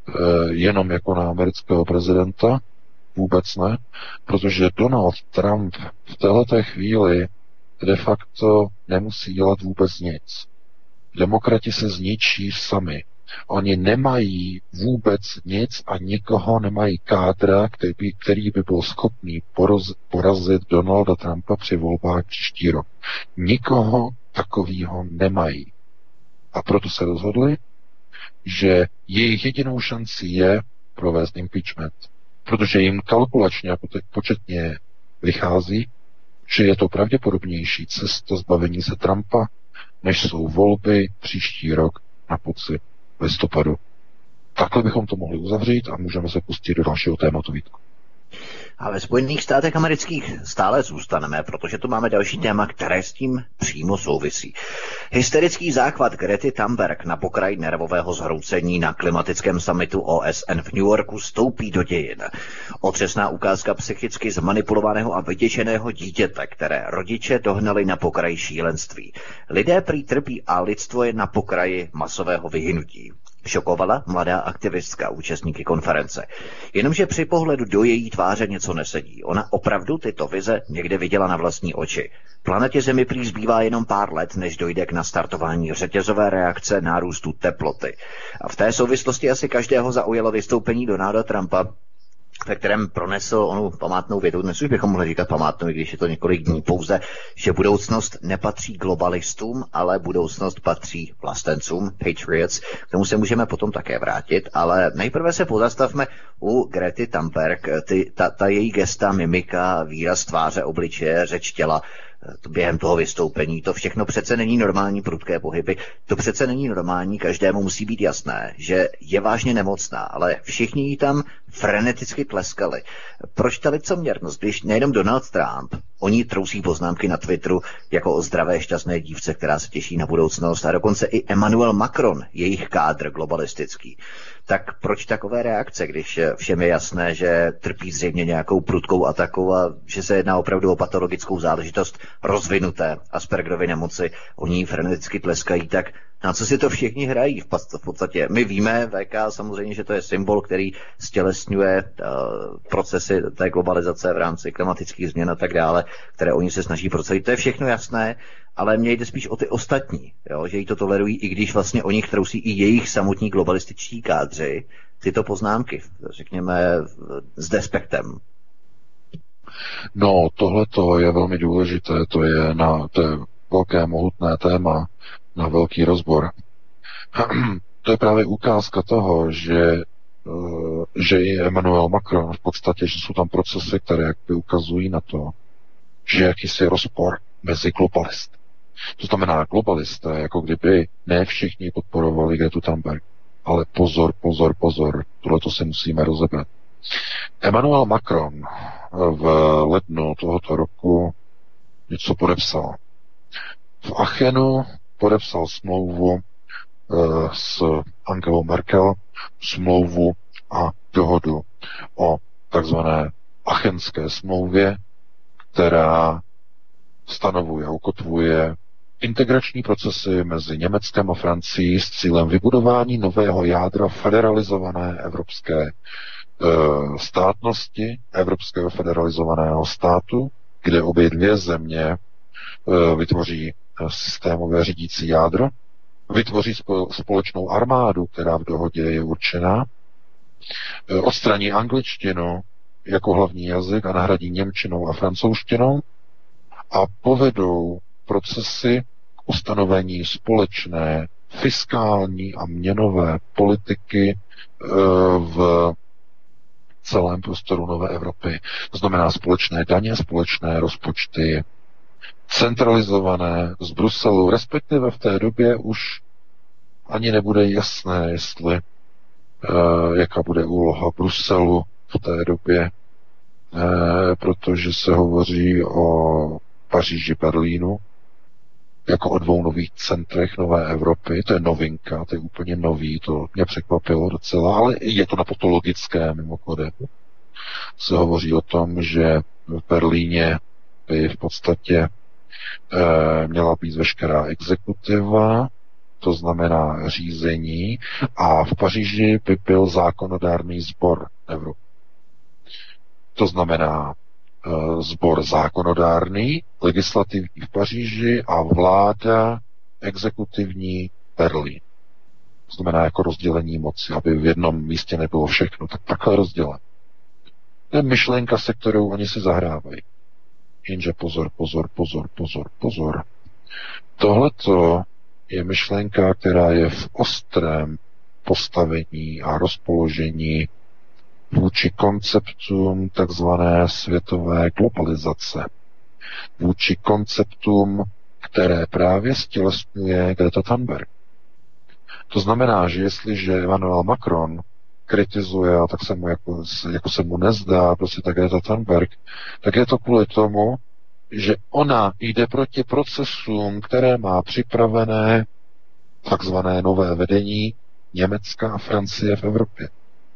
jenom jako na amerického prezidenta, vůbec ne, protože Donald Trump v této chvíli de facto nemusí dělat vůbec nic. Demokrati se zničí sami. Oni nemají vůbec nic a nikoho nemají kádra, který by byl schopný porazit Donalda Trumpa při volbách příští rok. Nikoho takového nemají. A proto se rozhodli, že jejich jedinou šancí je provést impeachment. Protože jim kalkulačně a početně vychází, že je to pravděpodobnější cesta zbavení se Trumpa, než jsou volby příští rok na podzim listopadu. Takhle bychom to mohli uzavřít a můžeme se pustit do dalšího tématu, Vítku. A ve Spojených státech amerických stále zůstaneme, protože tu máme další téma, které s tím přímo souvisí. Hysterický záchvat Grety Thunberg na pokraji nervového zhroucení na klimatickém summitu OSN v New Yorku stoupí do dějin. Otřesná ukázka psychicky zmanipulovaného a vyděšeného dítěte, které rodiče dohnali na pokraji šílenství. Lidé prý trpí a lidstvo je na pokraji masového vyhynutí. Šokovala mladá aktivistka účastníky konference. Jenomže při pohledu do její tváře něco nesedí. Ona opravdu tyto vize někde viděla na vlastní oči. Planetě Zemi prý zbývá jenom pár let, než dojde k nastartování řetězové reakce nárůstu teploty. A v té souvislosti asi každého zaujalo vystoupení Donalda Trumpa, ve kterém pronesl onu památnou větu, dnes už bychom mohli říkat památnou, když je to několik dní pouze, že budoucnost nepatří globalistům, ale budoucnost patří vlastencům, patriots. K tomu se můžeme potom také vrátit, ale nejprve se pozastavme u Grety Thunberg, ta její gesta, mimika, výraz tváře, obličeje, řeč těla. během toho vystoupení. To všechno přece není normální prudké pohyby. To přece není normální, každému musí být jasné, že je vážně nemocná, ale všichni jí tam freneticky tleskali. Proč ta licoměrnost, když nejenom Donald Trump, oni trousí poznámky na Twitteru jako o zdravé šťastné dívce, která se těší na budoucnost, a dokonce i Emmanuel Macron, jejich kádr globalistický. Tak proč takové reakce, když všem je jasné, že trpí zřejmě nějakou prudkou atakou a že se jedná opravdu o patologickou záležitost rozvinuté Aspergerovy nemoci, oni freneticky tleskají, tak na co si to všichni hrají v podstatě? My víme, VK, samozřejmě, že to je symbol, který stělesňuje procesy té globalizace v rámci klimatických změn a tak dále, které oni se snaží prosadit. To je všechno jasné, ale mně jde spíš o ty ostatní, jo? Že jí to tolerují, i když vlastně o nich trousí i jejich samotní globalističtí kádři tyto poznámky, řekněme, s despektem. No, tohleto je velmi důležité, to je velké mohutné téma na velký rozbor. To je právě ukázka toho, že i Emmanuel Macron v podstatě, že jsou tam procesy, které jakby ukazují na to, že jakýsi rozpor mezi globalisty. To znamená globalisté, jako kdyby ne všichni podporovali Gretu Thunberg. Ale pozor, tohleto si musíme rozebrat. Emmanuel Macron v lednu tohoto roku něco podepsal. V Achenu podepsal smlouvu s Angelou Merkel, smlouvu a dohodu o takzvané achenské smlouvě, která stanovuje a ukotvuje integrační procesy mezi Německem a Francií s cílem vybudování nového jádra federalizované evropské státnosti, evropského federalizovaného státu, kde obě dvě země vytvoří systémové řídící jádro, vytvoří společnou armádu, která v dohodě je určená, odstraní angličtinu jako hlavní jazyk a nahradí němčinou a francouzštinou a povedou procesy k ustanovení společné fiskální a měnové politiky v celém prostoru nové Evropy. To znamená společné daně, společné rozpočty, centralizované z Bruselu, respektive v té době už ani nebude jasné, jestli jaká bude úloha Bruselu v té době, protože se hovoří o Paříži, Berlínu, jako o dvou nových centrech nové Evropy. To je novinka, to je úplně nový, to mě překvapilo docela, ale je to na patologické mimochodem. Se hovoří o tom, že v Berlíně by v podstatě měla být veškerá exekutiva, to znamená řízení, a v Paříži by byl zákonodárný sbor Evropy. To znamená sbor zákonodárný, legislativní v Paříži a vláda exekutivní Berlín. To znamená jako rozdělení moci, aby v jednom místě nebylo všechno, tak takhle rozdělen. To je myšlenka, se kterou oni si zahrávají. Jenže pozor. Tohleto je myšlenka, která je v ostrém postavení a rozpoložení vůči konceptům takzvané světové globalizace, vůči konceptům, které právě stělesňuje Greta Thunberg. To znamená, že jestliže Emmanuel Macron kritizuje, a tak se mu jako se mu nezdá prostě ta Greta Thunberg, tak je to kvůli tomu, že ona jde proti procesům, které má připravené takzvané nové vedení Německa a Francie v Evropě.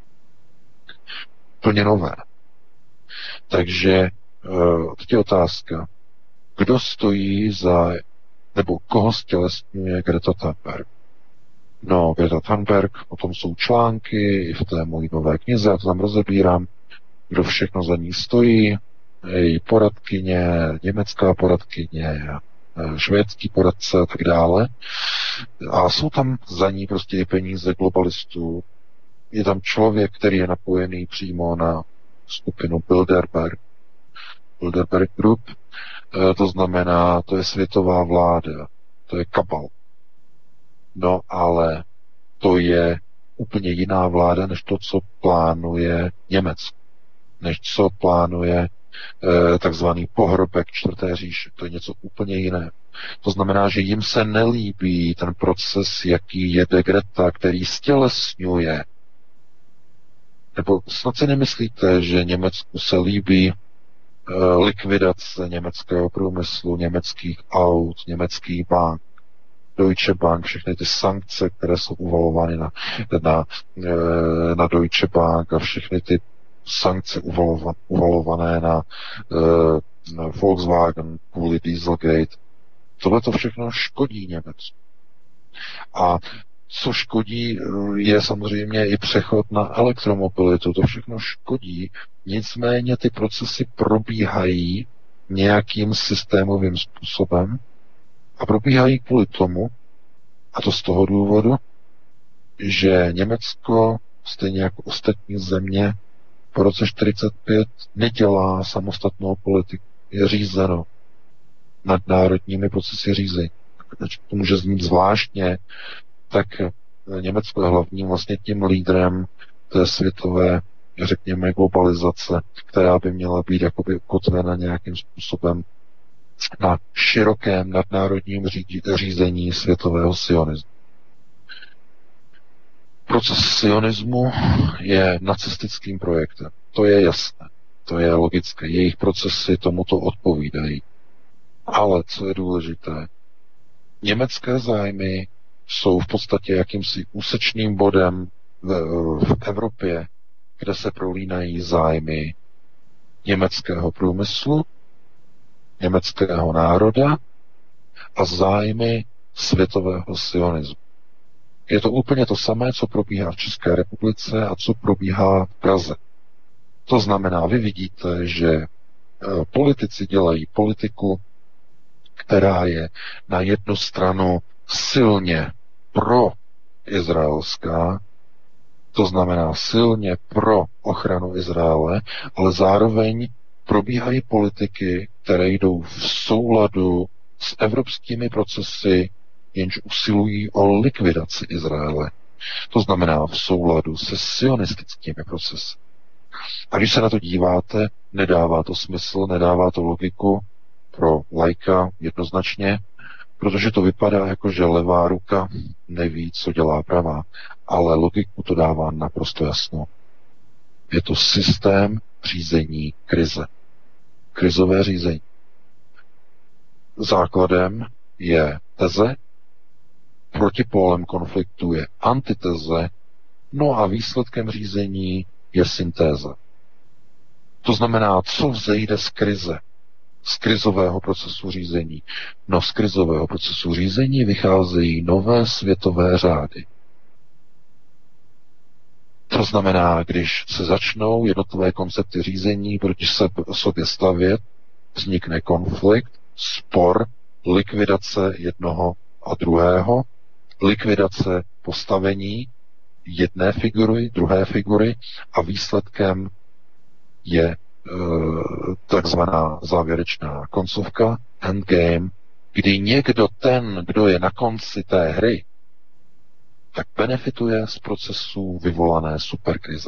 Plně nové. Takže teď je otázka, kdo stojí za, nebo koho stělesňuje Greta Thunberg. No, Greta Thunberg, o tom jsou články, i v té mojí nové knize, já to tam rozebírám, kdo všechno za ní stojí, její poradkyně, německá poradkyně, švédský poradce a tak dále. A jsou tam za ní prostě i peníze globalistů. Je tam člověk, který je napojený přímo na skupinu Bilderberg Group. To znamená, to je světová vláda, to je kabal. No ale to je úplně jiná vláda, než to, co plánuje Německo, než co plánuje takzvaný pohrobek čtvrté říše. To je něco úplně jiného. To znamená, že jim se nelíbí ten proces, jaký je de Greta, který stělesňuje. Nebo snad si nemyslíte, že Německu se líbí likvidace německého průmyslu, německých aut, německých bank, Deutsche Bank, všechny ty sankce, které jsou uvalovány na Deutsche Bank a všechny ty sankce uvalované na Volkswagen kvůli Dieselgate. Tohle to všechno škodí Německu. A co škodí, je samozřejmě i přechod na elektromobilitu. To všechno škodí, nicméně ty procesy probíhají nějakým systémovým způsobem a probíhají kvůli tomu, a to z toho důvodu, že Německo, stejně jako ostatní země, po roce 1945 nedělá samostatnou politiku. Je řízeno nadnárodními procesy řízení. To může znít zvláštně, tak Německo je hlavním vlastně tím lídrem té světové, řekněme, globalizace, která by měla být jakoby ukotvena nějakým způsobem na širokém nadnárodním řízení světového sionismu. Proces sionismu je nacistickým projektem. To je jasné. To je logické. Jejich procesy tomuto odpovídají. Ale co je důležité, německé zájmy jsou v podstatě jakýmsi úsečným bodem v Evropě, kde se prolínají zájmy německého průmyslu, německého národa a zájmy světového sionismu. Je to úplně to samé, co probíhá v České republice a co probíhá v Praze. To znamená, vy vidíte, že politici dělají politiku, která je na jednu stranu silně pro-izraelská, to znamená silně pro ochranu Izraele, ale zároveň probíhají politiky, které jdou v souladu s evropskými procesy, jenž usilují o likvidaci Izraele. To znamená v souladu se sionistickými procesy. A když se na to díváte, nedává to smysl, nedává to logiku pro laika jednoznačně, protože to vypadá jako, že levá ruka neví, co dělá pravá, ale logiku to dává naprosto jasno. Je to systém řízení krize. Krizové řízení. Základem je teze, protipólem konfliktu je antiteze, no a výsledkem řízení je syntéza. To znamená, co vzejde z krize, z krizového procesu řízení. No z krizového procesu řízení vycházejí nové světové řády. To znamená, když se začnou jednotlivé koncepty řízení proti sobě stavět, vznikne konflikt, spor, likvidace jednoho a druhého, likvidace postavení jedné figury, druhé figury a výsledkem je takzvaná závěrečná koncovka, endgame, kdy někdo ten, kdo je na konci té hry, tak benefituje z procesu vyvolané superkrize.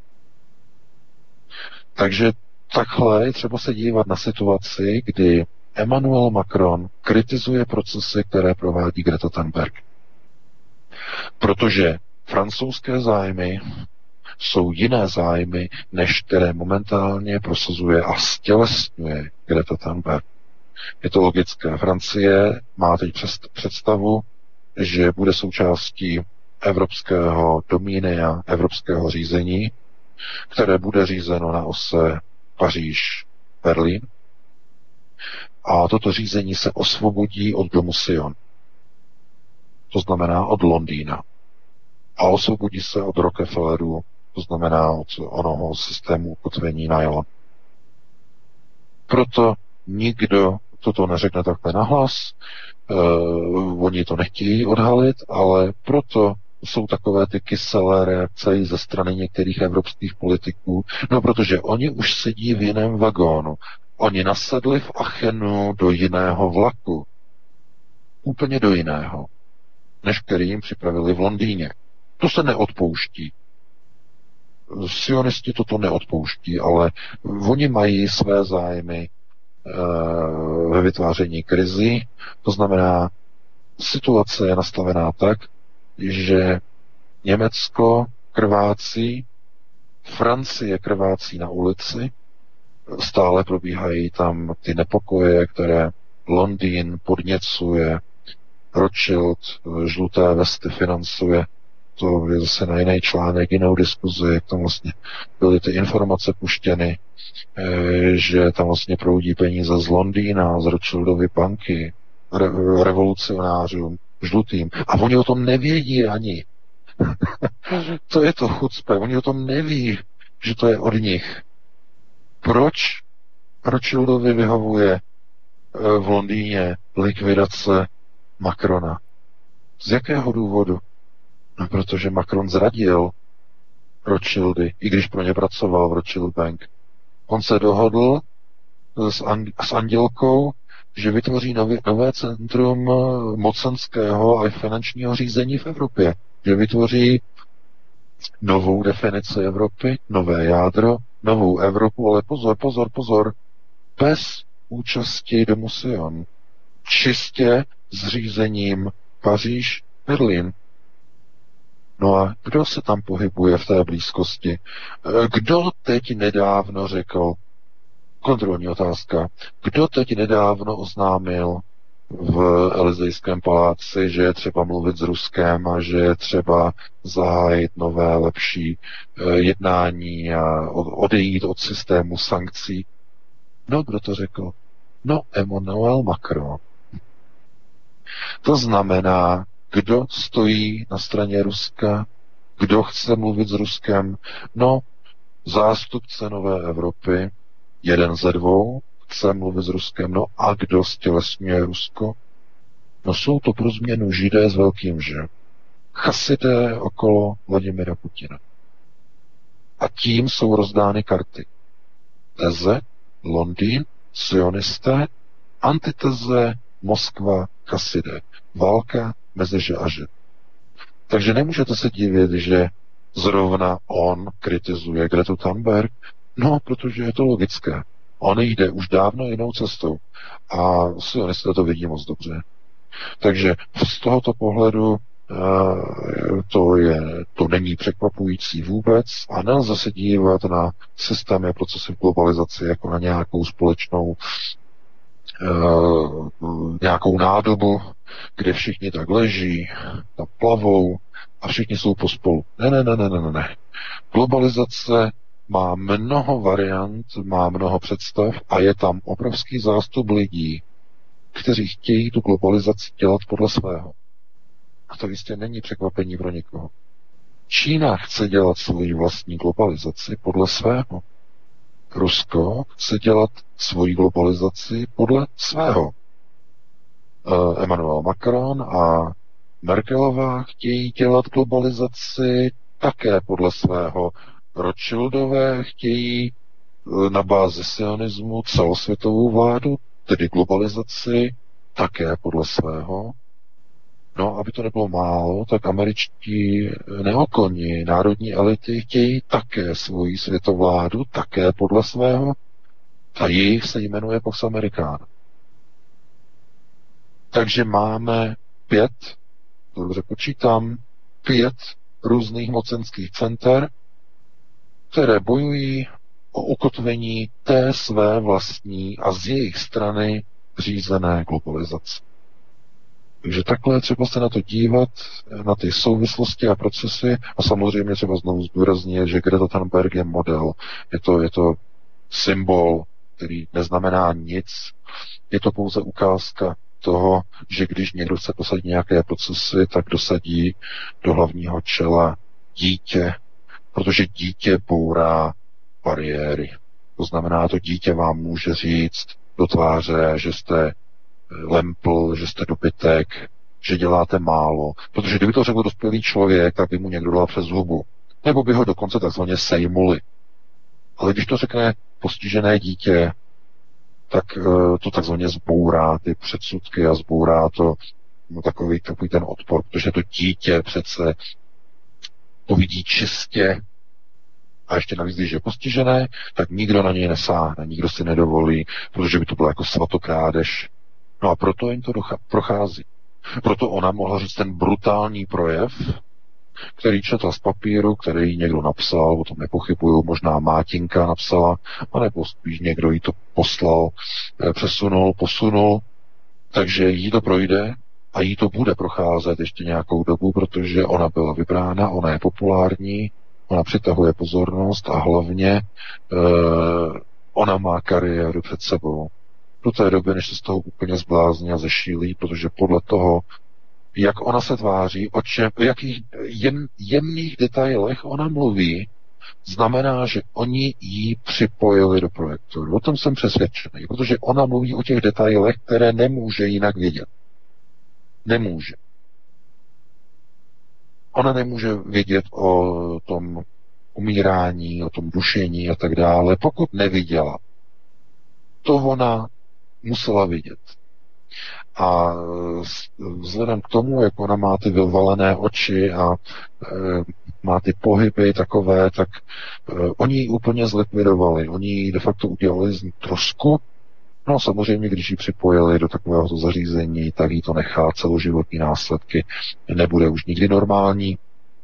Takže takhle je třeba se dívat na situaci, kdy Emmanuel Macron kritizuje procesy, které provádí Greta Thunberg. Protože francouzské zájmy jsou jiné zájmy, než které momentálně prosazuje a stělesňuje Greta Thunberg. Je to logické. Francie má teď představu, že bude součástí evropského domínia, evropského řízení, které bude řízeno na ose Paříž-Berlín. A toto řízení se osvobodí od domu Sion. To znamená od Londýna. A osvobodí se od Rockefelleru, to znamená od onoho systému ukotvení nylon. Proto nikdo toto neřekne takhle nahlas, oni to nechtějí odhalit, ale proto jsou takové ty kyselé reakce i ze strany některých evropských politiků, no protože oni už sedí v jiném vagónu. Oni nasedli v Achenu do jiného vlaku. Úplně do jiného, než který jim připravili v Londýně. To se neodpouští. sionisti toto neodpouští, ale oni mají své zájmy ve vytváření krizi. To znamená, situace je nastavená tak, že Německo krvácí, Francie krvácí na ulici, stále probíhají tam ty nepokoje, které Londýn podněcuje, Rothschild žluté vesty financuje. To je zase na jiný článek, jinou diskuzi, jak tam vlastně byly ty informace puštěny, že tam vlastně proudí peníze z Londýna, z Rothschildovy banky, revolucionářům, žlutým. A oni o tom nevědí ani. To je to chucpe. Oni o tom neví, že to je od nich. Proč Rothschildovi vyhovuje v Londýně likvidace Macrona? Z jakého důvodu? No, protože Macron zradil Rothschildy, i když pro ně pracoval v Rothschild Bank. On se dohodl s Andělkou, že vytvoří nové centrum mocenského a finančního řízení v Evropě. Že vytvoří novou definici Evropy, nové jádro, novou Evropu, ale pozor, bez účasti Domu Sion. Čistě s řízením Paříž, Berlín. No a kdo se tam pohybuje v té blízkosti? Kdo teď nedávno řekl, kontrolní otázka, kdo teď nedávno oznámil v Elizejském paláci, že je třeba mluvit s Ruskem a že je třeba zahájit nové, lepší jednání a odejít od systému sankcí? No, kdo to řekl? No, Emmanuel Macron. To znamená, kdo stojí na straně Ruska, kdo chce mluvit s Ruskem? No, zástupce Nové Evropy, jeden ze dvou, chce mluvit s Ruskem. No a kdo stělesňuje Rusko? No jsou to pro změnu Židé s velkým Ž. Chasidé okolo Vladimira Putina. A tím jsou rozdány karty. Teze, Londýn, sionisté, antiteze, Moskva, chasidé. Válka mezi Ž a Ž. Takže nemůžete se divit, že zrovna on kritizuje Gretu Thunberg, no, protože je to logické. On jde už dávno jinou cestou. A sionisté to vidí moc dobře. Takže z tohoto pohledu to není překvapující vůbec a nelze se dívat na systémy a procesy globalizace jako na nějakou společnou nějakou nádobu, kde všichni tak leží, tam plavou a všichni jsou pospolu. Ne. Globalizace má mnoho variant, má mnoho představ a je tam obrovský zástup lidí, kteří chtějí tu globalizaci dělat podle svého. A to jistě není překvapení pro nikoho. Čína chce dělat svoji vlastní globalizaci podle svého. Rusko chce dělat svoji globalizaci podle svého. Emmanuel Macron a Merkelová chtějí dělat globalizaci také podle svého. Rothschildové chtějí na bázi sionismu celosvětovou vládu, tedy globalizaci také podle svého. No, aby to nebylo málo, tak američtí neokoni, národní elity chtějí také svoji světovládu, také podle svého, a jejich se jmenuje Pax Americana. Takže máme 5, to dobře počítám, 5 různých mocenských center, které bojují o ukotvení té své vlastní a z jejich strany řízené globalizace. Takže takhle třeba se na to dívat, na ty souvislosti a procesy a samozřejmě třeba znovu zdůraznit, že Greta Thunberg je model. Je to symbol, který neznamená nic. Je to pouze ukázka toho, že když někdo chce posadit nějaké procesy, tak dosadí do hlavního čela dítě, protože dítě bourá bariéry. To znamená, to dítě vám může říct do tváře, že jste lempl, že jste dobytek, že děláte málo. Protože kdyby to řekl dospělý člověk, tak by mu někdo dal přes hubu. Nebo by ho dokonce takzvaně sejmuli. Ale když to řekne postižené dítě, tak to takzvaně zbourá ty předsudky a zbourá to takový ten odpor, protože to dítě přece to vidí čistě A ještě navíc, když je postižené, tak nikdo na něj nesáhne, nikdo si nedovolí, protože by to bylo jako svatokrádež. No a proto jim to prochází. Proto ona mohla říct ten brutální projev, který četla z papíru, který někdo napsal, o tom nepochybuju, možná Mátinka napsala, anebo spíš někdo jí to poslal, posunul, takže jí to projde a jí to bude procházet ještě nějakou dobu, protože ona byla vybrána, ona je populární, ona přitahuje pozornost a hlavně ona má kariéru před sebou. Do té doby, než se z toho úplně zblázní a zešílí, protože podle toho, jak ona se tváří, o jakých jemných detailech ona mluví, znamená, že oni ji připojili do projektu. O tom jsem přesvědčený, protože ona mluví o těch detailech, které nemůže jinak vědět. Nemůže. Ona nemůže vědět o tom umírání, o tom dušení a tak dále, pokud neviděla. To ona musela vidět. A vzhledem k tomu, jak ona má ty vyvalené oči a má ty pohyby takové, tak oni ji úplně zlikvidovali. Oni ji de facto udělali z ní trosku. No samozřejmě, když ji připojili do takového zařízení, tak jí to nechá celoživotní následky. Nebude už nikdy normální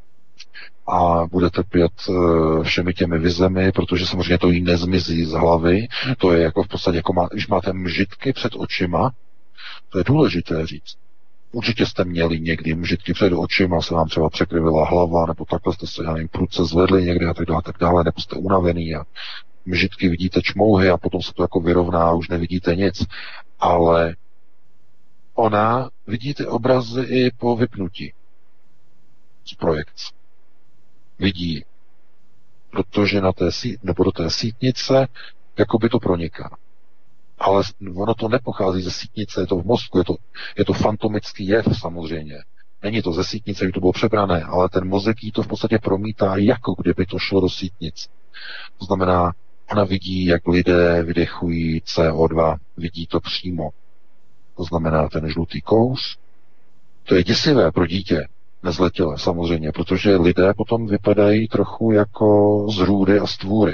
a bude trpět všemi těmi vizemi, protože samozřejmě to jí nezmizí z hlavy. To je jako v podstatě, jako když máte mžitky před očima, to je důležité říct. Určitě jste měli někdy mžitky před očima, se vám třeba překryvila hlava, nebo takhle jste se, já nevím, prudce zvedli někde a tak dále, nebo jste unavený a mžitky vidíte čmouhy a potom se to jako vyrovná a už nevidíte nic. Ale ona vidí ty obrazy i po vypnutí z projekce. Vidí, protože do té sítnice jakoby to proniká. Ale ono to nepochází ze sítnice, je to v mozku, je to fantomický jev samozřejmě. Není to ze sítnice, že to bylo přebrané, ale ten mozek jí to v podstatě promítá, jako kdyby to šlo do sítnic. To znamená, ona vidí, jak lidé vydechují CO2, vidí to přímo. To znamená, ten žlutý kous, to je děsivé pro dítě, nezletilé samozřejmě, protože lidé potom vypadají trochu jako zrůdy a stvůry.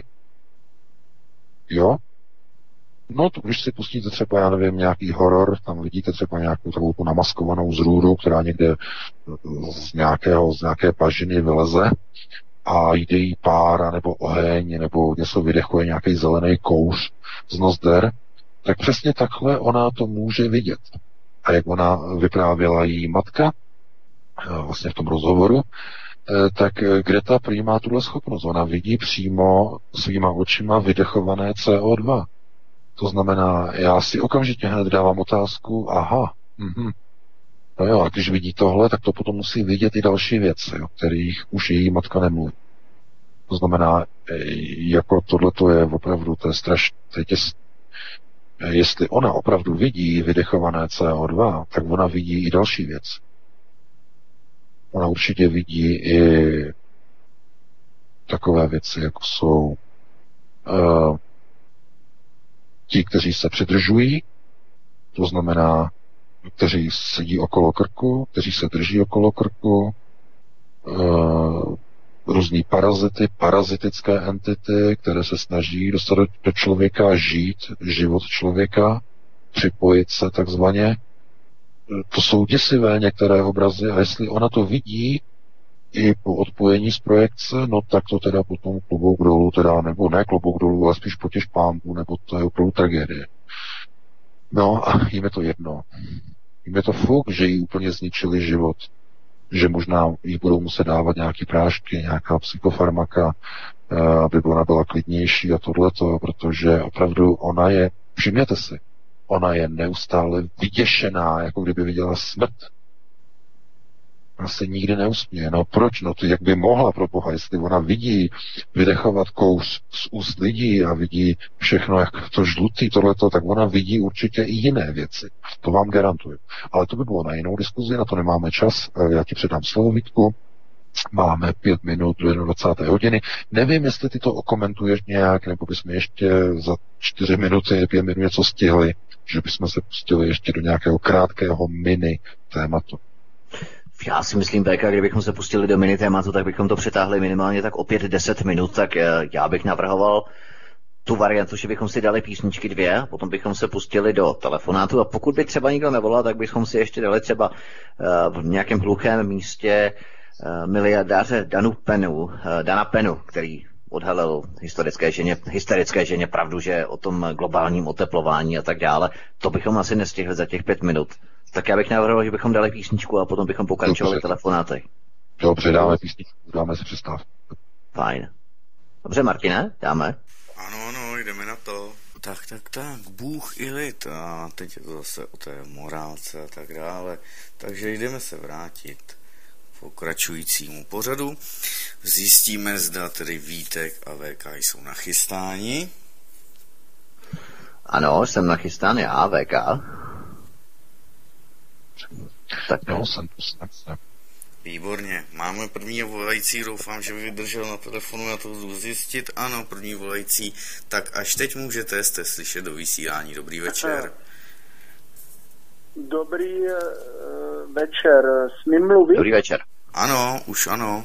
Jo? No, to když si pustíte třeba, já nevím, nějaký horor, tam vidíte třeba nějakou takovou tu namaskovanou zrůdu, která někde z nějaké pažiny vyleze a jde jí pára nebo oheň, nebo něco vydechuje, nějaký zelený kouř z nozder, tak přesně takhle ona to může vidět. A jak ona vyprávěla její matka, vlastně v tom rozhovoru, tak Greta prý má tuhle schopnost. Ona vidí přímo svýma očima vydechované CO2. To znamená, já si okamžitě hned dávám otázku, no jo, a když vidí tohle, tak to potom musí vidět i další věci, o kterých už její matka nemluví. To znamená, jako tohleto je opravdu, to je strašné. Jestli ona opravdu vidí vydechované CO2, tak ona vidí i další věc. Ona určitě vidí i takové věci, jako jsou ti, kteří se přidržují, to znamená, kteří sedí okolo krku, kteří se drží okolo krku, různý parazity, parazitické entity, které se snaží dostat do člověka, žít život člověka, připojit se takzvaně. To jsou děsivé některé obrazy a jestli ona to vidí i po odpojení z projekce, no tak to teda potom klobouk dolů, teda, nebo ne klobouk dolů, ale spíš potěš pánbů, nebo to je opravdu tragédie. No a jim je to jedno. Jim je to fuk, že jí úplně zničili život. Že možná jí budou muset dávat nějaké prášky, nějaká psychofarmaka, aby ona byla klidnější a tohleto, protože opravdu ona je, všimněte si, ona je neustále vyděšená, jako kdyby viděla smrt. Ona se nikdy neusměje. No proč? No to jak by mohla, pro Boha, jestli ona vidí vydechovat kouř z úst lidí a vidí všechno, jak to žlutý, tohleto, tak ona vidí určitě i jiné věci. To vám garantuju. Ale to by bylo na jinou diskuzi, na to nemáme čas. Já ti předám slovo, Vítku. Máme 5 minut do 21. hodiny. Nevím, jestli ty to okomentuješ nějak, nebo bychom ještě za 4 minuty, 5 minut něco stihli, že bychom se pustili ještě do nějakého krátkého mini tématu. Já si myslím, PK, kdybychom se pustili do mini tématu, tak bychom to přetáhli minimálně tak o 5-10 minut, tak já bych navrhoval tu variantu, že bychom si dali písničky 2, a potom bychom se pustili do telefonátu a pokud by třeba nikdo nevolal, tak bychom si ještě dali třeba v nějakém hluchém místě miliardáře Dana Pennu, který odhalil hysterické ženě pravdu, že o tom globálním oteplování a tak dále. To bychom asi nestihli za těch 5 minut. Tak já bych navrhoval, že bychom dali písničku a potom bychom pokračovali telefonáty. Dobře, dáme písničku, dáme si přestávku. Fajn. Dobře, Martine, dáme? Ano, jdeme na to. Tak, Bůh i lid. A teď je to zase o té morálce a tak dále. Takže jdeme se vrátit k pokračujícímu pořadu. Zjistíme, zda tedy Vítek a VK jsou nachystáni. Ano, jsem nachystán já, VK. Tak no, jsem tu snad. Výborně. Máme prvního volající, doufám, že vydržel na telefonu na to zjistit. Ano, první volající. Tak až teď jste slyšet do vysílání. Dobrý večer. Dobrý večer. Smím mluvit? Dobrý večer. Ano, už ano.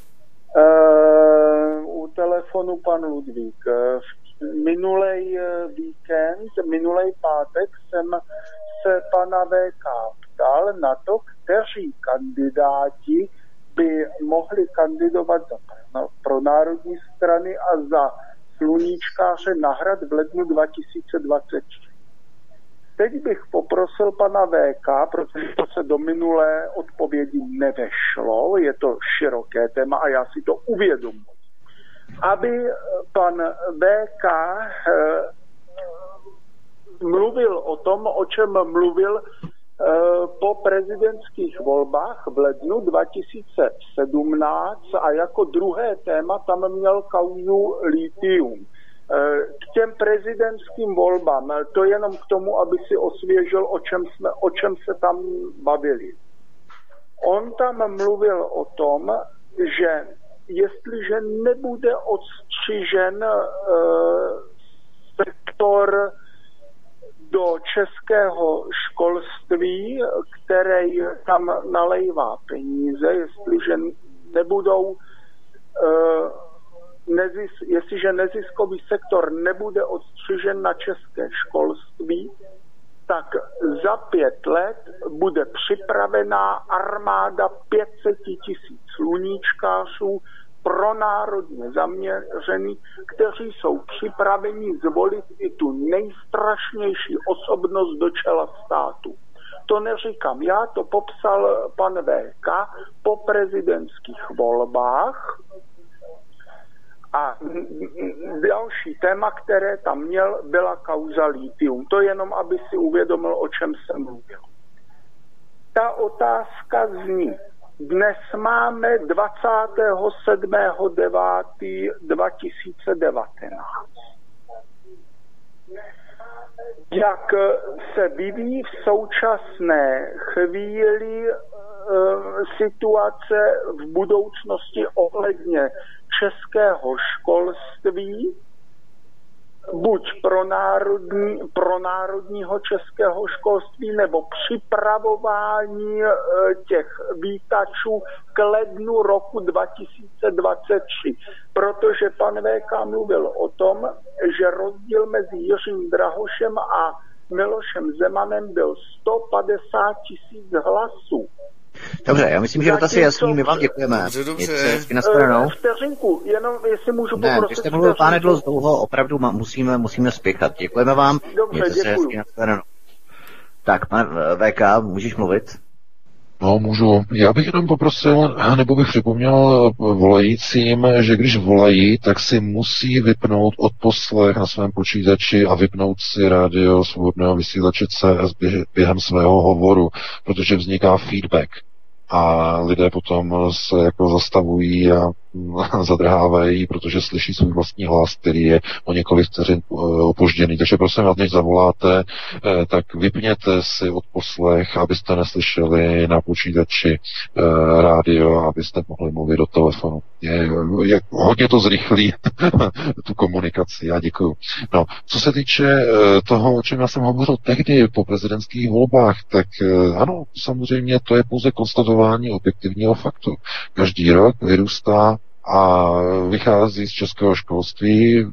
U telefonu pan Ludvík. Minulej víkend, minulej pátek jsem se pana VK ptal na to, kteří kandidáti by mohli kandidovat pro národní strany a za sluníčkáře na Hrad v lednu 2023. Teď bych poprosil pana VK, protože to se do minulé odpovědi nevešlo, je to široké téma a já si to uvědomuji, aby pan VK mluvil o tom, o čem mluvil po prezidentských volbách v lednu 2017 a jako druhé téma tam měl kauzu litium. K těm prezidentským volbám, to jenom k tomu, aby si osvěžil, o čem se tam bavili. On tam mluvil o tom, že jestliže nebude odstřižen sektor do českého školství, který tam nalejvá peníze, jestliže nebudou jestliže neziskový sektor nebude odstřižen na české školství, tak za 5 let bude připravená armáda 500 000 sluníčkářů pro národně zaměřený, kteří jsou připraveni zvolit i tu nejstrašnější osobnost do čela státu. To neříkám já, to popsal pan VK po prezidentských volbách. A další téma, které tam měl, byla kauza litium. To jenom, aby si uvědomil, o čem jsem mluvil. Ta otázka zní, dnes máme 27.9.2019. Jak se vyvíjí v současné chvíli situace v budoucnosti ohledně českého školství, buď pro národního českého školství, nebo připravování těch vítačů k lednu roku 2023. Protože pan VK mluvil o tom, že rozdíl mezi Jiřím Drahošem a Milošem Zemanem byl 150 000 hlasů. Dobře, já myslím, že dotaz je jasný, my vám děkujeme. Dobře. Vteřinku, jenom jestli můžu poprosit. Ne, vy jste mluvil, pane, dost dlouho, opravdu musíme spěchat. Děkujeme vám. Dobře, děkuju. Tak, pane VK, můžeš mluvit? No, můžu. Já bych jenom poprosil, nebo bych připomněl volajícím, že když volají, tak si musí vypnout odposlech na svém počítači a vypnout si rádio svobodného vysílače CS během svého hovoru, protože vzniká feedback. A lidé potom se jako zastavují a zadrhávají, protože slyší svůj vlastní hlas, který je o několik vteřin opožděný. Takže prosím vás, než zavoláte, tak vypněte si odposlech, abyste neslyšeli na počítači rádio, abyste mohli mluvit do telefonu. Hodně to zrychlí tu komunikaci. Já děkuju. No, co se týče toho, o čem já jsem hovořil tehdy po prezidentských volbách, tak ano, samozřejmě to je pouze konstatování objektivního faktu. Každý rok vyrůstá a vychází z českého školství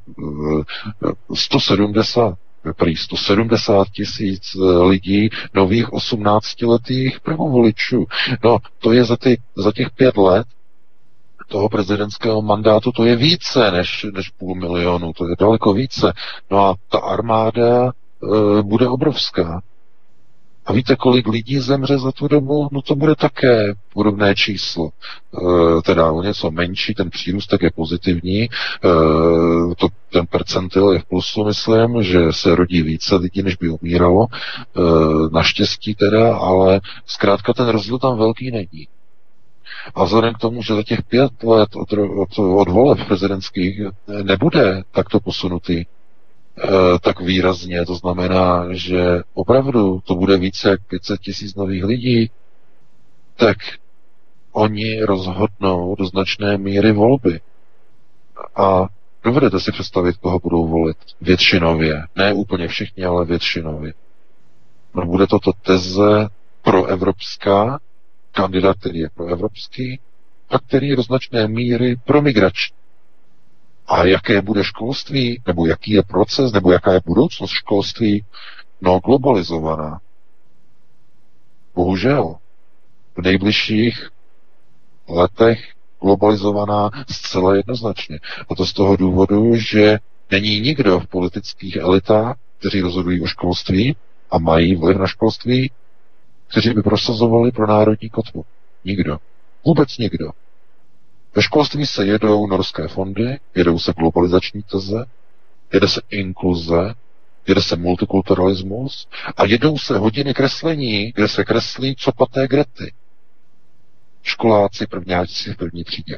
170 tisíc lidí, nových 18letých prvovoličů. No, to je za těch 5 let toho prezidentského mandátu, to je více než 500 000, to je daleko více. No a ta armáda bude obrovská. A víte, kolik lidí zemře za tu dobu? No to bude také podobné číslo. Teda o něco menší, ten přírůstek je pozitivní, ten percentil je v plusu, myslím, že se rodí více lidí, než by umíralo, naštěstí teda, ale zkrátka ten rozdíl tam velký není. A vzhledem k tomu, že za těch 5 let od voleb prezidentských nebude takto posunutý tak výrazně, to znamená, že opravdu to bude více jak 500 000 nových lidí, tak oni rozhodnou do značné míry volby. A dovedete si představit, koho budou volit většinově. Ne úplně všichni, ale většinově. No, bude toto teze proevropská, kandidát, který je proevropský, a který je do značné míry promigrační. A jaké bude školství, nebo jaký je proces, nebo jaká je budoucnost školství? No, globalizovaná. Bohužel. V nejbližších letech globalizovaná zcela jednoznačně. A to z toho důvodu, že není nikdo v politických elitách, kteří rozhodují o školství a mají vliv na školství, kteří by prosazovali pro národní kotvu. Nikdo. Vůbec nikdo. Ve školství se jedou norské fondy, jedou se globalizační teze, jede se inkluze, jede se multikulturalismus a jedou se hodiny kreslení, kde se kreslí copaté Grety. Školáci, prvňáčci v první třídě.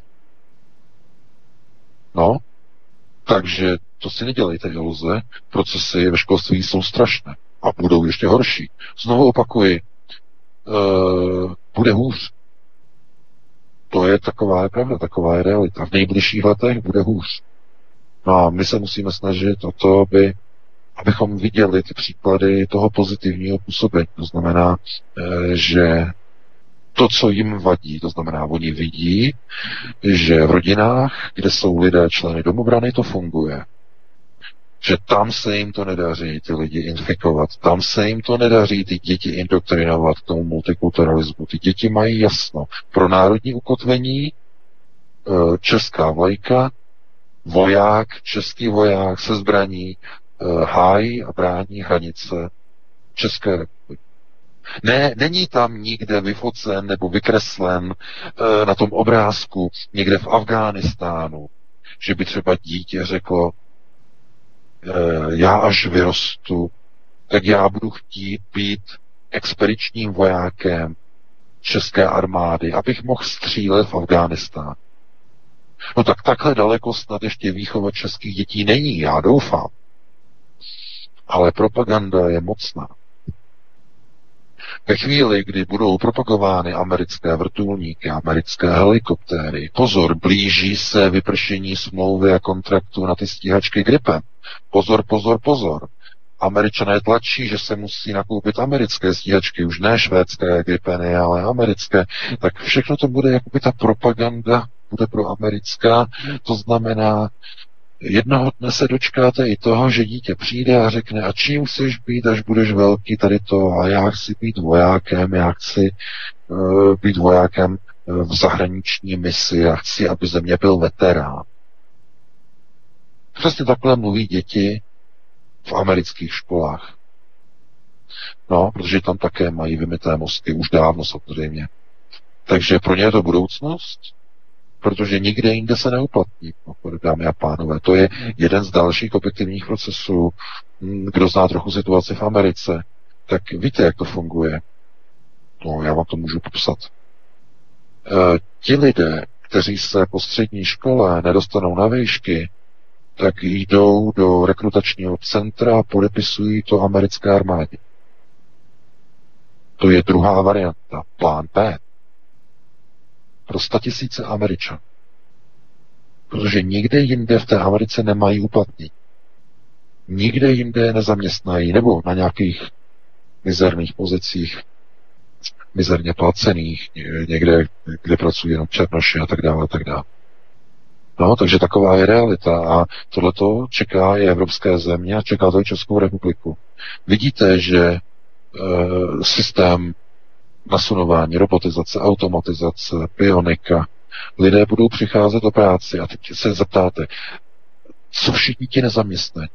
No, takže to si nedělejte iluze, procesy ve školství jsou strašné a budou ještě horší. Znovu opakuji, bude hůř. To je taková pravda, taková je realita. V nejbližších letech bude hůř. No a my se musíme snažit o to, abychom viděli ty příklady toho pozitivního působení. To znamená, že to, co jim vadí, to znamená, oni vidí, že v rodinách, kde jsou lidé členy domobrany, to funguje. Že tam se jim to nedaří ty lidi infikovat, tam se jim to nedaří ty děti indoktrinovat k tomu multikulturalismu. Ty děti mají jasno. Pro národní ukotvení česká vlajka, voják, český voják se zbraní hájí a brání hranice České republiky. Ne, není tam nikde vyfocen nebo vykreslen na tom obrázku někde v Afghánistánu, že by třeba dítě řeklo, já až vyrostu, tak já budu chtít být expedičním vojákem české armády, abych mohl střílet v Afghánistánu. No tak takhle daleko snad ještě výchova českých dětí není, já doufám. Ale propaganda je mocná. Ve chvíli, kdy budou propagovány americké vrtulníky, americké helikoptéry, pozor, blíží se vypršení smlouvy a kontraktu na ty stíhačky Gripen. Pozor, pozor, pozor. Američané tlačí, že se musí nakoupit americké stíhačky, už ne švédské Gripeny, ale americké. Tak všechno to bude, jakoby ta propaganda bude proamerická. To znamená, jednoho dne se dočkáte i toho, že dítě přijde a řekne, a čím chceš být, až budeš velký, tady to, a já chci být vojákem, já chci být vojákem v zahraniční misi, já chci, aby ze mě byl veterán. Přesně takhle mluví děti v amerických školách. No, protože tam také mají vymyté mozky, už dávno samozřejmě. Takže pro ně je to budoucnost, protože nikde jinde se neuplatní, dámy a pánové. To je jeden z dalších objektivních procesů. Kdo zná trochu situaci v Americe, tak víte, jak to funguje. No, já vám to můžu popsat. Ti lidé, kteří se po střední škole nedostanou na výšky, tak jdou do rekrutačního centra a podepisují to americké armádě. To je druhá varianta, plán P. Pro 100 000 Američanů. Protože nikde jinde v té Americe nemají uplatnění. Nikde jinde nezaměstnají, nebo na nějakých mizerných pozicích, mizerně placených, někde, kde pracují jenom černoši a tak dále, a tak dále. No, takže taková je realita a tohleto čeká i evropské země a čeká to i Českou republiku. Vidíte, že systém nasunování, robotizace, automatizace, bionika, lidé budou přicházet do práci a teď se zeptáte, co všichni ti nezaměstnaní?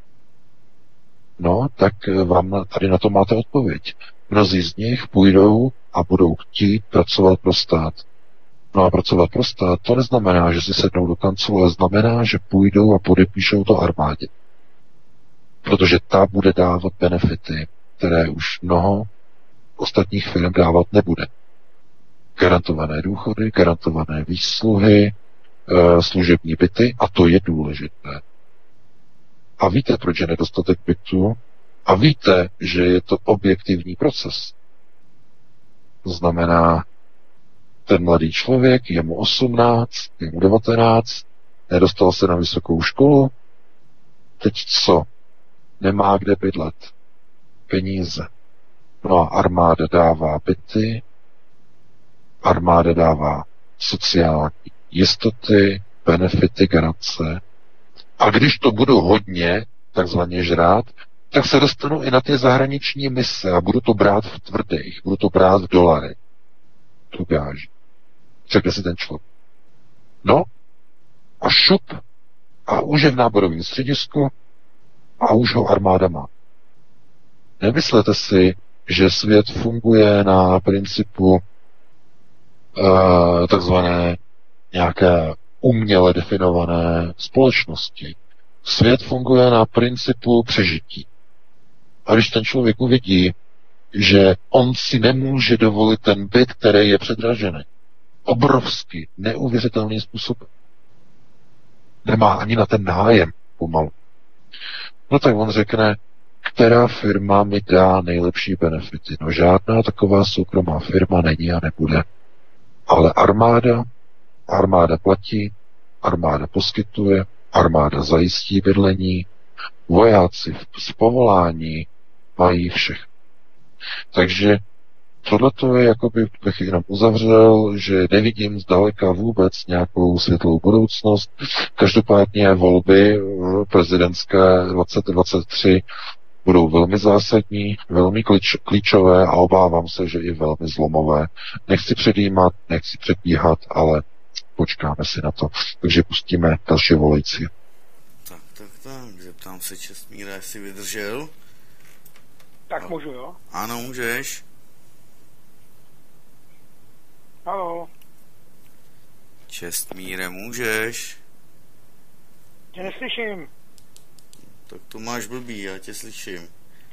No, tak vám tady na to máte odpověď. Mnozí z nich půjdou a budou chtít pracovat pro stát. No a pracovat pro stát, to neznamená, že si sednou do kanclu, ale znamená, že půjdou a podepíšou to armádě. Protože ta bude dávat benefity, které už mnoho ostatních firm dávat nebude. Garantované důchody, garantované výsluhy, služební byty a to je důležité. A víte, proč je nedostatek bytu? A víte, že je to objektivní proces. To znamená, ten mladý člověk, je mu 18, je mu 19, nedostal se na vysokou školu, teď co? Nemá kde bydlet. Peníze. No a armáda dává byty, armáda dává sociální jistoty, benefity, garance. A když to budu hodně, takzvaně žrát, tak se dostanu i na ty zahraniční mise a budu to brát v tvrdých, budu to brát v dolarech. Tu gáži. Řekne si ten člověk. No, a šup, a už je v náborovém středisku a už ho armáda má. Nemyslete si, že svět funguje na principu takzvané nějaké uměle definované společnosti. Svět funguje na principu přežití. A když ten člověk uvidí, že on si nemůže dovolit ten byt, který je předražený, obrovský, neuvěřitelný způsob, nemá ani na ten nájem pomalu, no tak on řekne, která firma mi dá nejlepší benefity. No žádná taková soukromá firma není a nebude. Ale armáda platí, armáda poskytuje, armáda zajistí bydlení, vojáci z povolání mají všech. Takže tohleto je, jakoby bych jenom uzavřel, že nevidím zdaleka vůbec nějakou světlou budoucnost. Každopádně volby prezidentské 2023 budou velmi zásadní, velmi klíčové a obávám se, že i velmi zlomové. Nechci předjímat, nechci předbíhat, ale počkáme si na to. Takže pustíme další volající. Tak, zeptám se Čestmíra, jestli vydržel. Tak můžu, jo? Ano, můžeš. Haló. Čestmíre, můžeš. Tě neslyším. Tak to máš blbý, já tě slyším.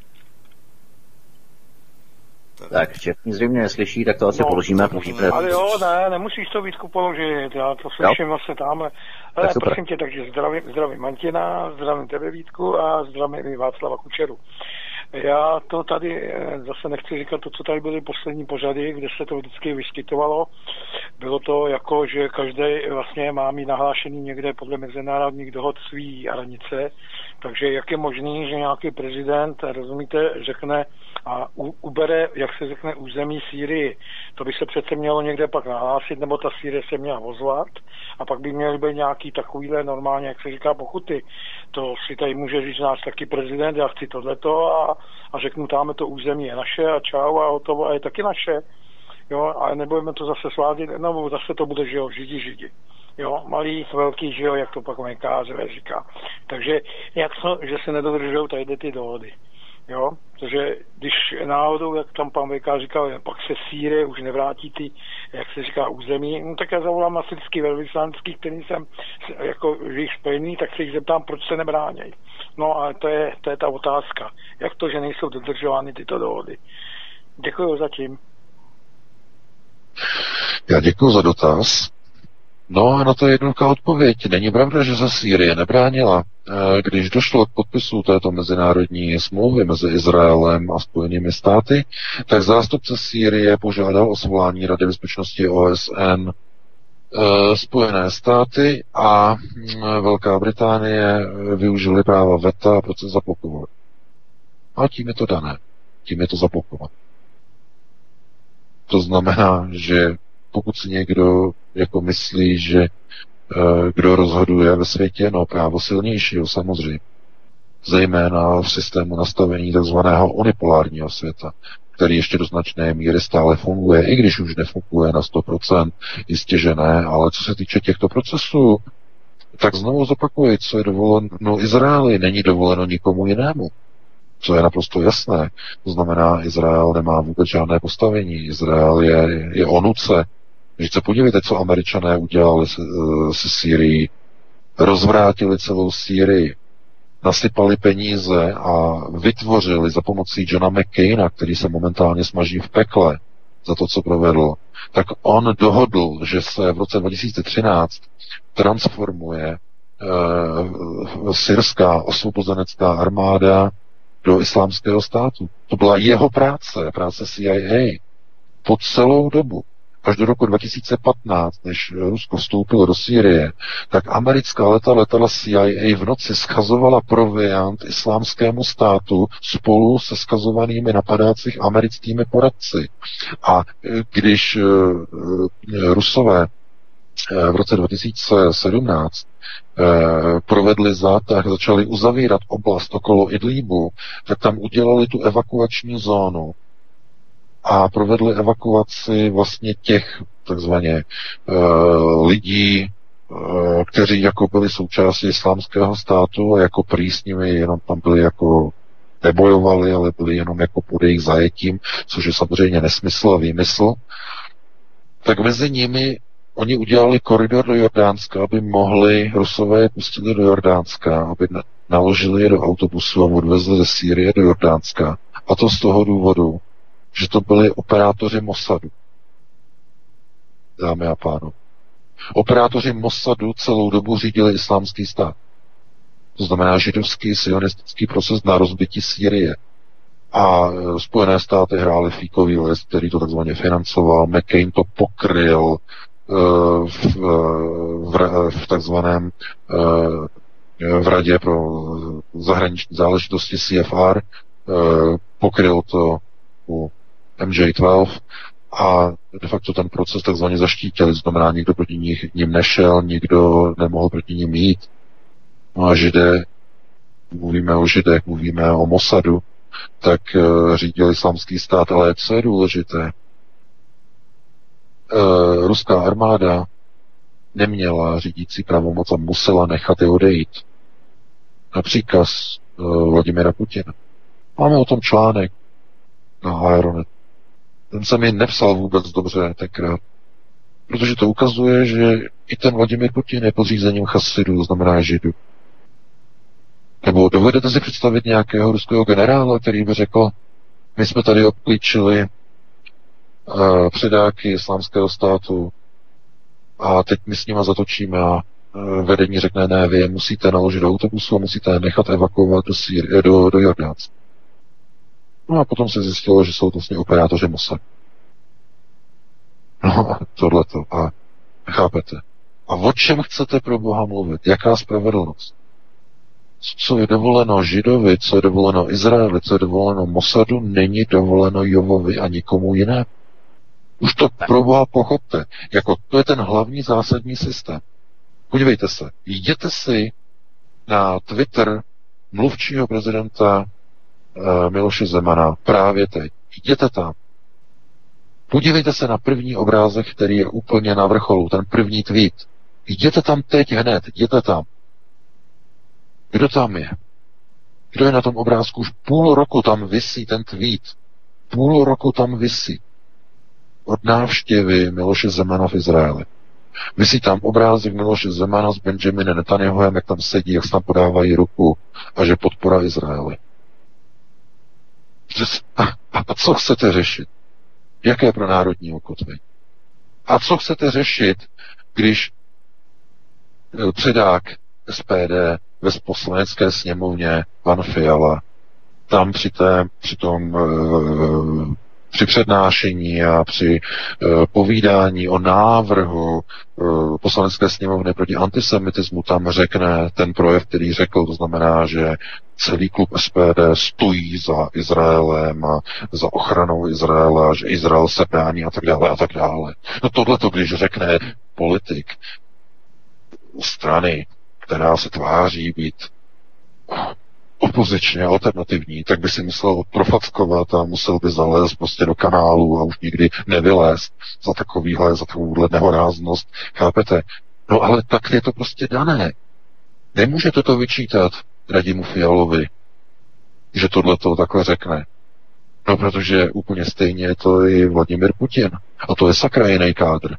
Tak Čestmír zřejmě neslyší, tak to asi položíme. Ale jo, nemusíš to Vítku položit, já to slyším vlastně tamhle. Ale prosím tě, takže zdravím Martina, zdravím tebe Vítku a zdravím i Václava Kučeru. Já to tady zase nechci říkat to, co tady byly poslední pořady, kde se to vždycky vyskytovalo. Bylo to jako, že každý vlastně má mít nahlášený někde podle mezinárodních dohod svý hranice, takže jak je možný, že nějaký prezident, rozumíte, řekne a ubere, jak se řekne, území Sýrii. To by se přece mělo někde pak nahlásit, nebo ta Sýrie se měla ozvat a pak by měly být nějaký takovýhle normálně, jak se říká, pokuty. To si tady může říct náš taky prezident, já chci tohleto a řeknu, táme to území je naše a čau a hotovo a je taky naše. Jo, ale nebudeme to zase svádět, no zase to bude, že jo, židi. Jo, malý, velký, že jo, jak to pak Mékářové říká. Takže jak to, že se nedodržují tady ty dohody. Jo, protože když náhodou, jak tam pan VK říkal, pak se Sýrie už nevrátí ty, jak se říká, území, no tak já zavolám na syrský velvyslanský, který jsem jako jich spojený, tak se jich zeptám, proč se nebránějí. No a to je ta otázka. Jak to, že nejsou dodržovány tyto dohody. Děkuji zatím. Já děkuji za dotaz. No a na to je jednoduchá odpověď. Není pravda, že se Sýrie nebránila. Když došlo k podpisu této mezinárodní smlouvy mezi Izraelem a Spojenými státy, tak zástupce Sýrie požádal o svolání Rady bezpečnosti OSN Spojené státy a Velká Británie využili práva veta a proces zablokovali. A tím je to dané. Tím je to zablokovat. To znamená, že pokud si někdo jako myslí, že kdo rozhoduje ve světě, no právo silnějšího samozřejmě. Zejména v systému nastavení takzvaného unipolárního světa, který ještě do značné míry stále funguje, i když už nefunguje na 100%, jistě, že ne, ale co se týče těchto procesů, tak znovu zopakuji, co je dovoleno Izraeli, není dovoleno nikomu jinému. Co je naprosto jasné. To znamená, Izrael nemá vůbec žádné postavení. Izrael je o nuce. Když se podívejte, co Američané udělali se Sýrií. Rozvrátili celou Sýrii. Nasypali peníze a vytvořili za pomocí Johna McCaina, který se momentálně smaží v pekle za to, co provedl, tak on dohodl, že se v roce 2013 transformuje syrská osvobozenecká armáda do islámského státu. To byla jeho práce CIA po celou dobu. Až do roku 2015, než Rusko vstoupilo do Sýrie, tak americká letadla CIA v noci skazovala proviant islámskému státu spolu se skazovanými napadácích americkými poradci. A když Rusové v roce 2017 provedli zátah, začali uzavírat oblast okolo Idlíbu, tak tam udělali tu evakuační zónu a provedli evakuaci vlastně těch takzvaně lidí, kteří jako byli součástí islámského státu a jako prý s nimi jenom tam byli jako nebojovali, ale byli jenom jako pod jejich zajetím, což je samozřejmě nesmysl a výmysl. Tak mezi nimi oni udělali koridor do Jordánska, aby mohli Rusové pustili do Jordánska, aby naložili je do autobusu a odvezli ze Sýrie do Jordánska. A to z toho důvodu, že to byli operátoři Mossadu. Dámy a pánové. Operátoři Mossadu celou dobu řídili islámský stát. To znamená židovský sionistický proces na rozbití Sýrie. A Spojené státy hrály fíkový list, který to takzvaně financoval. McCain to pokryl v takzvaném v Radě pro zahraniční záležitosti CFR. Pokryl to u MJ12 a de facto ten proces takzvaně zaštítili, znamená, nikdo proti ním nešel, nikdo nemohl proti ním jít. No a Židé, mluvíme o Židech, mluvíme o Mossadu, tak řídil islámský stát, ale co je důležité, ruská armáda neměla řídící pravomoc a musela nechat je odejít. Na příkaz Vladimira Putina. Máme o tom článek na Aeronet. Ten se mi nepsal vůbec dobře tenkrát, protože to ukazuje, že i ten Vladimir Putin je podřízením chasidů, znamená Židů. Nebo dovedete si představit nějakého ruského generála, který by řekl, my jsme tady obklíčili předáky islámského státu a teď my s nima zatočíme a vedení řekne, ne, vy je musíte naložit do autobusu a musíte je nechat evakuovat do Jordánska. No a potom se zjistilo, že jsou to vlastně operátoři Mossad. No a tohleto. A chápete. A o čem chcete pro Boha mluvit? Jaká spravedlnost? Co je dovoleno Židovi, co je dovoleno Izraeli, co je dovoleno Mossadu, není dovoleno Jovovi a nikomu jinému. Už to pro Boha pochopte. Jako to je ten hlavní zásadní systém. Podívejte se. Jděte si na Twitter mluvčího prezidenta Miloše Zemana právě teď. Jděte tam. Podívejte se na první obrázek, který je úplně na vrcholu, ten první tweet. Jděte tam teď hned, jděte tam. Kdo tam je? Kdo je na tom obrázku? Už půl roku tam visí ten tweet. Půl roku tam visí. Od návštěvy Miloše Zemana v Izraeli. Visí tam obrázek Miloše Zemana s Benjaminem Netanyahuem, jak tam sedí, jak se tam podávají ruku a že podpora Izraeli. A co chcete řešit? Jaké pro národní ukotvení? A co chcete řešit, když předák SPD ve poslanecké sněmovně pan Fiala tam při při přednášení a při povídání o návrhu poslanecké sněmovny proti antisemitismu tam řekne ten projev, který řekl, to znamená, že celý klub SPD stojí za Izraelem a za ochranou Izraela, že Izrael se brání a tak dále a tak dále. No tohleto, když řekne politik strany, která se tváří být opozičně alternativní, tak by si musel profackovat a musel by zalézt prostě do kanálu a už nikdy nevylézt za takovouhle nehoráznost. Chápete? No ale tak je to prostě dané. Nemůžete to vyčítat Radimu Fialovi, že tohleto takhle řekne. No protože úplně stejně je to i Vladimir Putin. A to je sakra jiný kádr.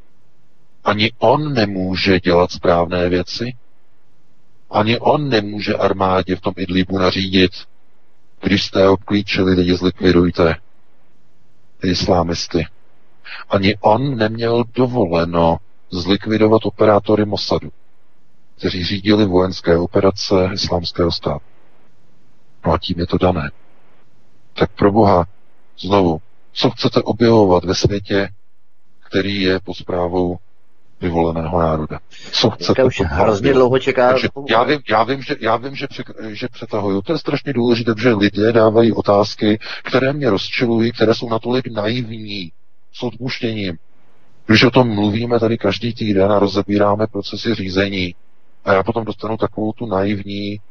Ani on nemůže dělat správné věci, ani on nemůže armádě v tom Idlibu nařídit, když jste obklíčili lidi, zlikvidujte ty islámisty. Ani on neměl dovoleno zlikvidovat operátory Mossadu, kteří řídili vojenské operace islámského státu. No a tím je to dané. Tak pro Boha, znovu, co chcete objevovat ve světě, který je pod správou vyvoleného národa? Co chcete? Už hrozně dlouho čeká. Já vím, že přetahuju. To je strašně důležité, protože lidé dávají otázky, které mě rozčilují, které jsou natolik naivní, s odpuštěním. Když o tom mluvíme tady každý týden a rozebíráme procesy řízení, a já potom dostanu takovou tu naivní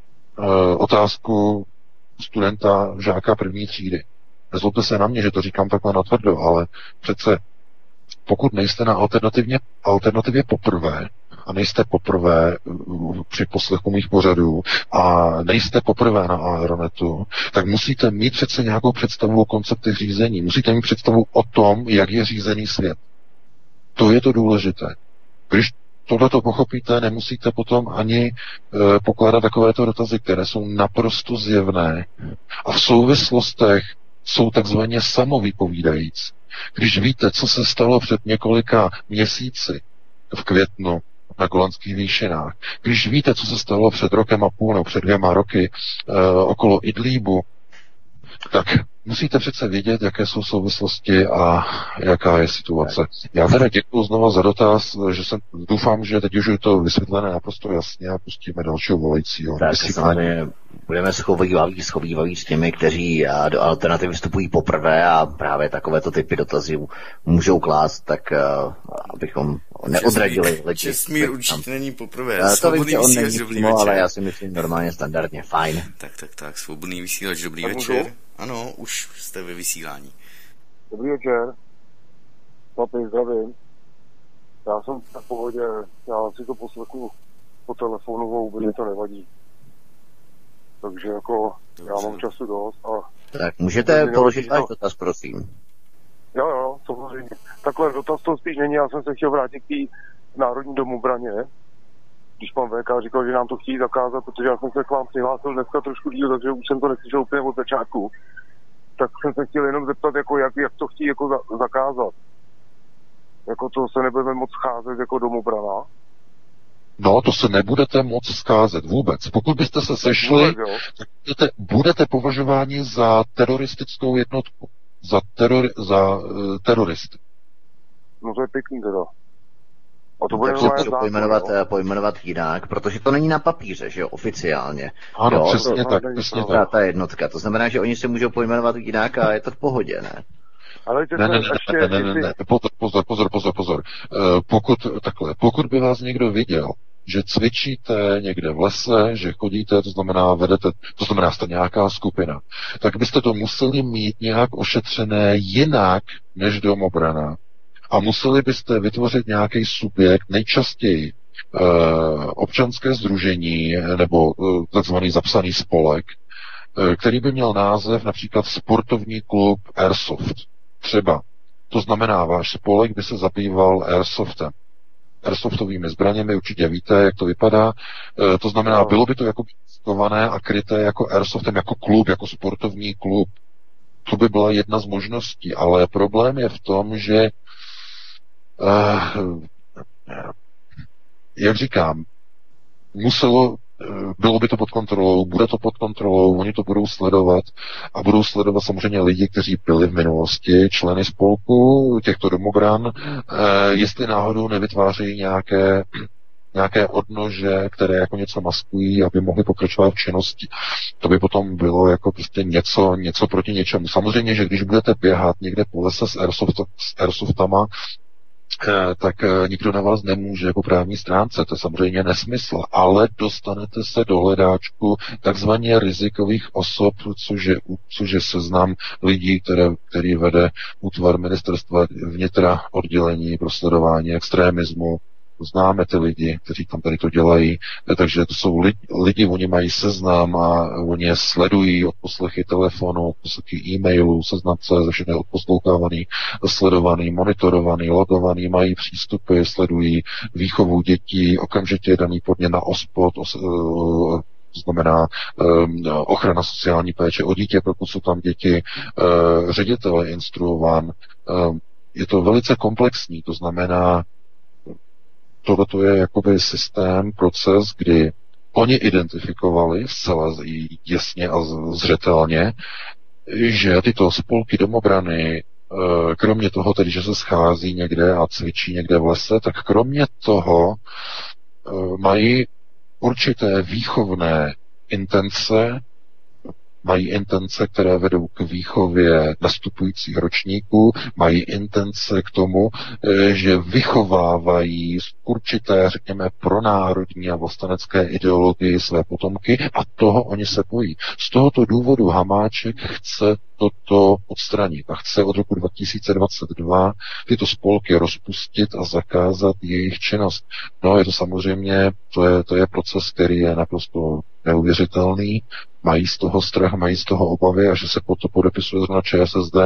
otázku studenta, žáka první třídy. Nezlobte se na mě, že to říkám takhle natvrdo, ale přece pokud nejste na alternativě poprvé a nejste poprvé při poslechu mých pořadů a nejste poprvé na Aeronetu, tak musíte mít přece nějakou představu o konceptech řízení. Musíte mít představu o tom, jak je řízený svět. To je to důležité. Když tohleto pochopíte, nemusíte potom ani pokládat takovéto dotazy, které jsou naprosto zjevné a v souvislostech jsou takzvaně samovypovídající. Když víte, co se stalo před několika měsíci v květnu na Golanských výšinách, když víte, co se stalo před rokem a půl nebo před 2 roky okolo Idlíbu, tak musíte přece vědět, jaké jsou souvislosti a jaká je situace. Já teda děkuji znova za dotaz, že doufám, že teď už je to vysvětlené naprosto jasně a pustíme dalšího volajícího. Tak samozřejmě budeme schovývaví s těmi, kteří do alternativy vstupují poprvé a právě takovéto typy dotazů můžou klást, tak abychom neodradili lidi. Čestmír určitě není poprvé. To vím, že on není přímo, ale já si myslím normálně standardně fajn. Tak, svobodný vysílač, dobrý večer. Ano, už jste ve vysílání. Dobrý večer. Chlapi, zdravím. Já jsem v pohodě, já si to poslechu po telefonu, vůbec mi to nevadí. Takže jako, já mám času dost a... Tak můžete položit váš dotaz, prosím. Jo, samozřejmě. Takhle dotaz to spíš není, já jsem se chtěl vrátit k té Národní domobraně. Když pan VK říkal, že nám to chtějí zakázat, protože já jsem se k vám přihlásil dneska trošku díl, takže už jsem to neslyšel úplně od začátku. Tak jsem se chtěl jenom zeptat, jako jak to chtějí jako zakázat. Jako to se nebudeme moc scházet jako domobrana. No, to se nebudete moc scházet vůbec. Pokud byste se sešli, tak budete považováni za teroristickou jednotku. Za teroristy. No to je pěkný teda. A to tak se to pojmenovat jinak, protože to není na papíře, že jo, oficiálně. Ano, jo, přesně tak. Ta jednotka, to znamená, že oni se můžou pojmenovat jinak a je to v pohodě, ne? Ale ne, pozor. Pokud by vás někdo viděl, že cvičíte někde v lese, že chodíte, to znamená jste nějaká skupina, tak byste to museli mít nějak ošetřené jinak než domobrana. A museli byste vytvořit nějaký subjekt, nejčastěji občanské sdružení nebo takzvaný zapsaný spolek, který by měl název například Sportovní klub Airsoft. Třeba. To znamená, váš spolek by se zabýval airsoftem. Airsoftovými zbraněmi, určitě víte, jak to vypadá. To znamená, bylo by to jako skované a kryté jako airsoftem, jako klub, jako sportovní klub. To by byla jedna z možností, ale problém je v tom, že jak říkám, muselo bylo by to pod kontrolou, bude to pod kontrolou, oni to budou sledovat a budou sledovat samozřejmě lidi, kteří byli v minulosti členy spolku těchto domobran, jestli náhodou nevytvářejí nějaké odnože, které jako něco maskují, aby mohli pokračovat v činnosti. To by potom bylo jako prostě něco proti něčemu. Samozřejmě, že když budete běhat někde po lese s airsoftama, tak nikdo na vás nemůže jako právní stránce, to je samozřejmě nesmysl, ale dostanete se do hledáčku takzvaně rizikových osob, což je seznam lidí, který vede útvar ministerstva vnitra oddělení pro sledování extremismu. Známe ty lidi, kteří tam tady to dělají, takže to jsou lidi, oni mají seznam a oni je sledují od poslechy telefonu, od poslechy e-mailu, seznamce, všechny je odposlouchávaný, sledovaný, monitorovaný, logovaný, mají přístupy, sledují výchovu dětí, okamžitě je daný podnět na OSPOD, to znamená ochrana sociální péče o dítě, pokud jsou tam děti, ředitel je instruován. Je to velice komplexní, to znamená, tohleto je jakoby systém, proces, kdy oni identifikovali zcela jasně a zřetelně, že tyto spolky domobrany, kromě toho tedy, že se schází někde a cvičí někde v lese, tak kromě toho mají určité výchovné intence, mají intence, které vedou k výchově nastupujících ročníků, mají intence k tomu, že vychovávají určité, řekněme, pronárodní a vlastenecké ideologii své potomky a toho oni se bojí. Z tohoto důvodu Hamáček chce toto odstranit a chce od roku 2022 tyto spolky rozpustit a zakázat jejich činnost. No, je to samozřejmě, to je proces, který je naprosto neuvěřitelný, mají z toho strach, mají z toho obavy a že se po to podepisuje zrovna ČSSD,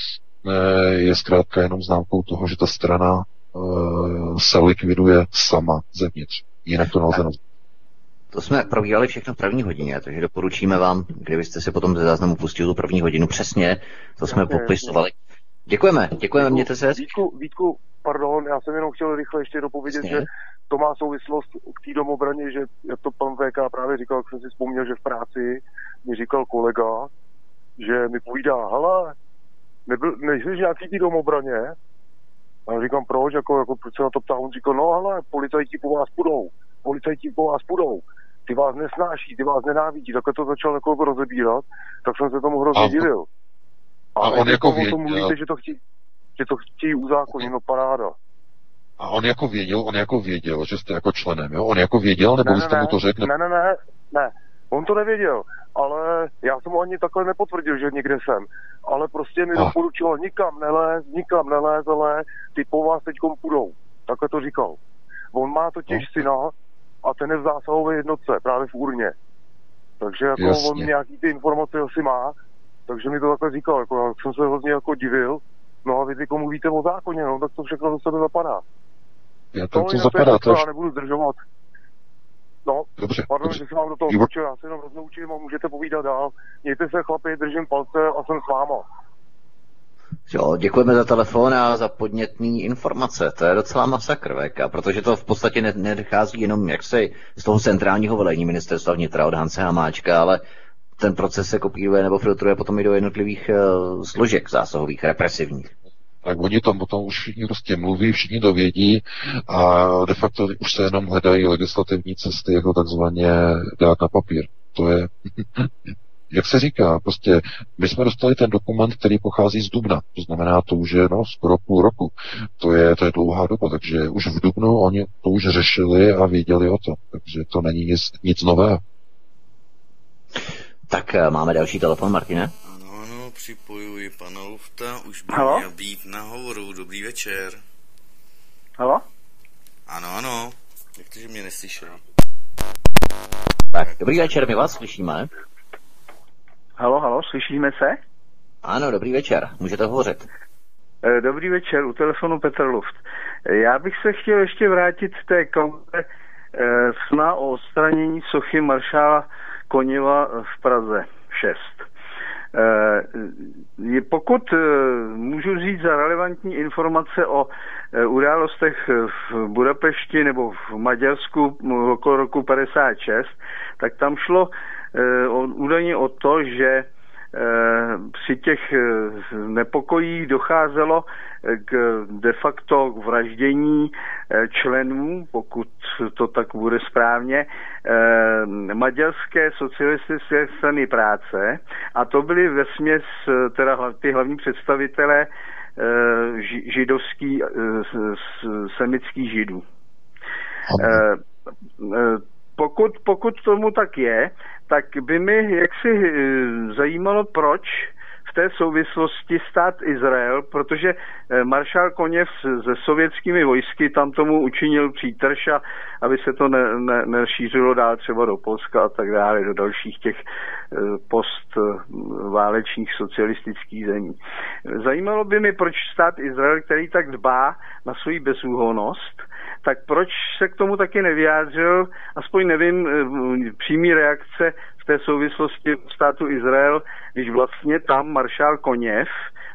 je zkrátka jenom známkou toho, že ta strana se likviduje sama zevnitř. Jinak to nelze nazvat. To jsme probírali všechno v první hodině, takže doporučíme vám, kdybyste si potom ze záznamu pustili tu první hodinu přesně, to jsme popisovali. Děkujeme, mějte se. Vítku, pardon, já jsem jenom chtěl rychle ještě dopovědět, že to má souvislost k té domobraně, že jak to pan VK právě říkal, jak jsem si vzpomněl, že v práci mi říkal kolega, že mi povídá, hele, nejsi nějaký té domobraně? A já říkám, proč, jako proč se na to ptá? On říkal, no hele, policajti po vás půjdou, ty vás nesnáší, ty vás nenávidí, takhle to začal jako rozebírat, tak jsem se tomu hrozně divil. A on jako věděl, mluvíte, že to chtějí uzákonit, no paráda. A on jako věděl, že jste jako členem, jo? On jako věděl, nebo jste mu to řekl? Ne, on to nevěděl, ale já jsem mu ani takhle nepotvrdil, že někde jsem. Ale prostě mi doporučil, nikam nelez, ale ty po vás teďkom půjdou. Takhle to říkal. On má totiž syna a ten je v zásahové jednotce, právě v Urně. Takže jako on nějaký ty informace asi má, takže mi to takhle říkal, jako já jsem se hodně jako divil. No a vy ty komu víte o zákoně, no, tak to všechno do sebe zapadá. To zapadá, to já nebudu zdržovat. No, dobře, pardon, že jsem vám do toho skočil, já se jenom roznoučím a můžete povídat dál. Mějte se, chlapi, držím palce a jsem s váma. Jo, děkujeme za telefon a za podnětný informace. To je docela masakr, VK, protože to v podstatě nedochází jenom jaksi z toho centrálního velení ministerstva vnitra od Hance Hamáčka, ale ten proces se kopíruje nebo filtruje potom i do jednotlivých složek zásahových, represivních. Tak oni tam potom už všichni prostě mluví, všichni to vědí a de facto už se jenom hledají legislativní cesty, jako takzvaně dát na papír. To je, jak se říká, prostě my jsme dostali ten dokument, který pochází z dubna, to znamená, to už je skoro půl roku. To je dlouhá doba, takže už v dubnu oni to už řešili a věděli o to, takže to není nic nového. Tak máme další telefon, Martine. Ano, připojuji pana Lufta, už by měl být na hovoru. Dobrý večer. Halo? Ano, jak to, že mě neslyšeli? Tak, dobrý večer, my vás slyšíme. Halo, slyšíme se? Ano, dobrý večer, můžete hovořit. Dobrý večer, u telefonu Petr Luft. Já bych se chtěl ještě vrátit k té kauze sna o odstranění sochy maršála Koněva v Praze 6. Pokud můžu říct za relevantní informace o událostech v Budapešti nebo v Maďarsku okolo roku 56, tak tam šlo údajně o to, že při těch nepokojích docházelo de facto k vraždění členů, pokud to tak bude správně, Maďarské socialistické strany práce, a to byly vesměs teda ty hlavní představitelé židovský, semických židů. Pokud tomu tak je, tak by mi jaksi zajímalo, proč v té souvislosti stát Izrael, protože maršál Koněv se sovětskými vojsky tam tomu učinil přítrž, aby se to nešířilo dál třeba do Polska a tak dále, do dalších těch postválečných socialistických zemí. Zajímalo by mi, proč stát Izrael, který tak dbá na svou bezúhonnost, tak proč se k tomu taky nevyjádřil, aspoň nevím, přímý reakce v té souvislosti státu Izrael, když vlastně tam maršál Koněv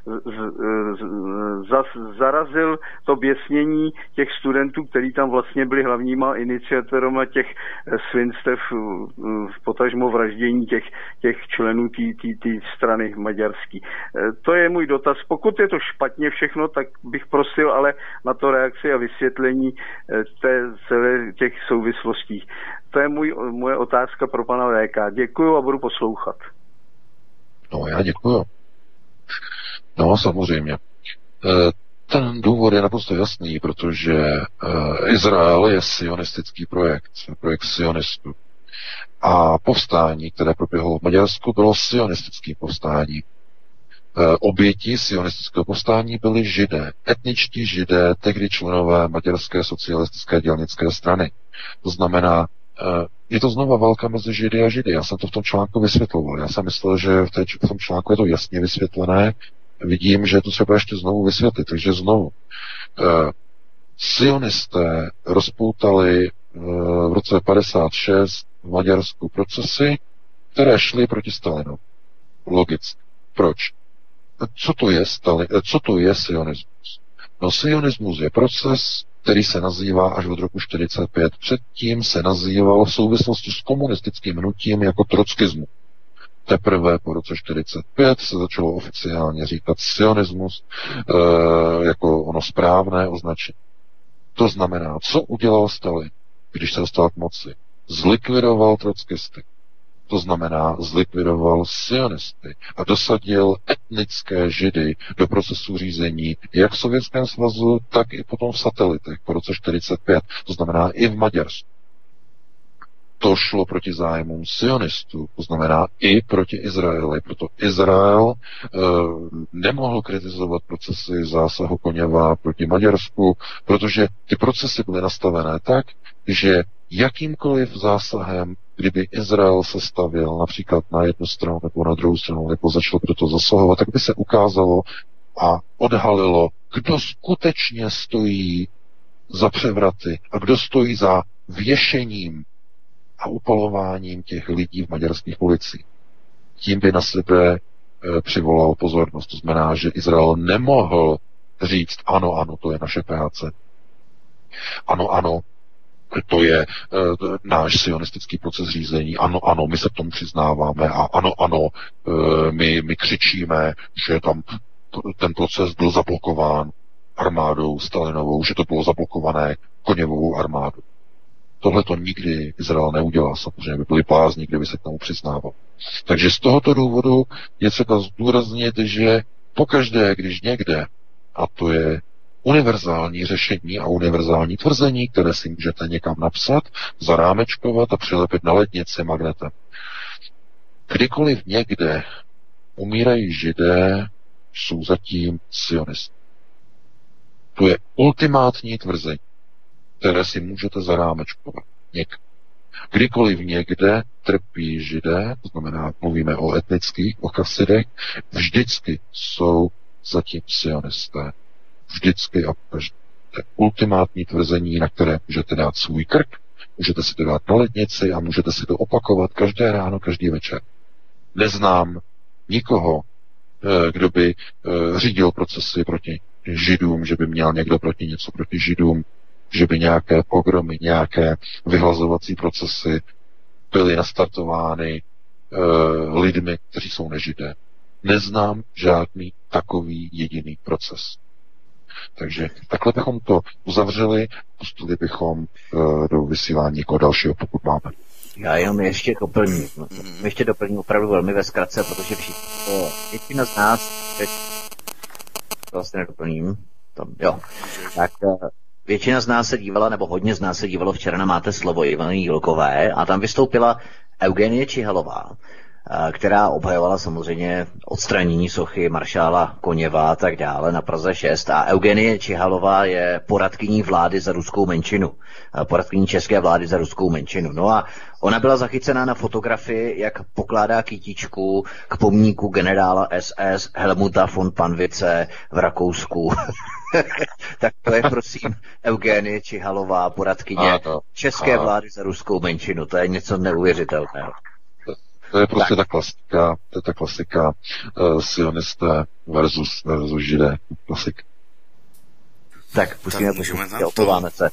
zarazil to běsnění těch studentů, kteří tam vlastně byli hlavníma iniciatorama těch svinstev, potažmo vraždění těch členů té strany maďarský. To je můj dotaz. Pokud je to špatně všechno, tak bych prosil ale na to reakci a vysvětlení těch souvislostí. To je moje otázka pro pana VK. Děkuju a budu poslouchat. No, já děkuju. No, samozřejmě. Ten důvod je naprosto jasný, protože Izrael je sionistický projekt sionistů. A povstání, které proběhlo v Maďarsku, bylo sionistické povstání. Oběti sionistického povstání byli židé, etničtí židé, tehdy členové Maďarské socialistické dělnické strany. To znamená, je to znova válka mezi židy a židy. Já jsem to v tom článku vysvětloval. Já jsem myslel, že v tom článku je to jasně vysvětlené. Vidím, že je to třeba ještě znovu vysvětlit. Takže znovu. Sionisté rozpoutali v roce 56 v Maďarsku procesy, které šly proti Stalinu. Logicky. Proč? Co to je sionismus? No, sionismus je proces, který se nazývá až od roku 45. Předtím se nazýval v souvislosti s komunistickým hnutím jako trockismus. Teprve po roce 45 se začalo oficiálně říkat sionismus jako ono správné označení. To znamená, co udělal Stalin, když se dostal k moci? Zlikvidoval trockisty. To znamená, zlikvidoval sionisty a dosadil etnické židy do procesu řízení jak v Sovětském svazu, tak i potom v satelitech po roce 45. To znamená i v Maďarsku. To šlo proti zájmům sionistů, to znamená i proti Izraeli. Proto Izrael nemohl kritizovat procesy zásahu Koněva proti Maďarsku, protože ty procesy byly nastavené tak, že jakýmkoliv zásahem, kdyby Izrael se stavěl například na jednu stranu nebo na druhou stranu, nebo začal do toho zasahovat, tak by se ukázalo a odhalilo, kdo skutečně stojí za převraty a kdo stojí za věšením a upalováním těch lidí v maďarských policii. Tím by na sebe přivolal pozornost. To znamená, že Izrael nemohl říct, ano, to je naše práce. Ano, to je náš sionistický proces řízení. Ano, my se k tomu přiznáváme a ano, my křičíme, že tam ten proces byl zablokován armádou Stalinovou, že to bylo zablokované Koněvovou armádou. Tohle to nikdy Izrael neudělá, samozřejmě by byli blázni, kdyby se k tomu přiznával. Takže z tohoto důvodu je třeba zdůraznit, že pokaždé, když někde, a to je univerzální řešení a univerzální tvrzení, které si můžete někam napsat, zarámečkovat a přilepit na lednici magnetem. Kdykoliv někde umírají židé, jsou zatím sionisté. To je ultimátní tvrzení, které si můžete zarámečkovat. Kdykoliv někde trpí židé, to znamená, mluvíme o etnických, o chasidech, vždycky jsou zatím sionisté. Vždycky a každé. To je ultimátní tvrzení, na které můžete dát svůj krk, můžete si to dát na lednici a můžete si to opakovat každé ráno, každý večer. Neznám nikoho, kdo by řídil procesy proti Židům, že by měl někdo něco proti Židům, že by nějaké pogromy, nějaké vyhlazovací procesy byly nastartovány lidmi, kteří jsou nežidé. Neznám žádný takový jediný proces. Takže takhle bychom to uzavřeli, pustili bychom do vysílání jako dalšího, pokud máme. Já jenom ještě doplním opravdu velmi ve zkratce, protože většina z nás, to vlastně nedoplním, tak většina z nás se dívala, nebo hodně z nás se dívalo včera na Máte slovo Ivany Jílkové a tam vystoupila Eugenie Čihalová, která obhajovala samozřejmě odstranění sochy maršála Koněva a tak dále na Praze 6. A Eugenie Čihalová je poradkyní vlády za ruskou menšinu. Poradkyní české vlády za ruskou menšinu. No a ona byla zachycená na fotografii, jak pokládá kytičku k pomníku generála SS Helmuta von Panvice v Rakousku. Tak to je, prosím, Eugenie Čihalová, poradkyně české vlády za ruskou menšinu. To je něco neuvěřitelného. To je prostě ta klasika sionisté versus židé. Klasik. Tak pustíme to, opováme se.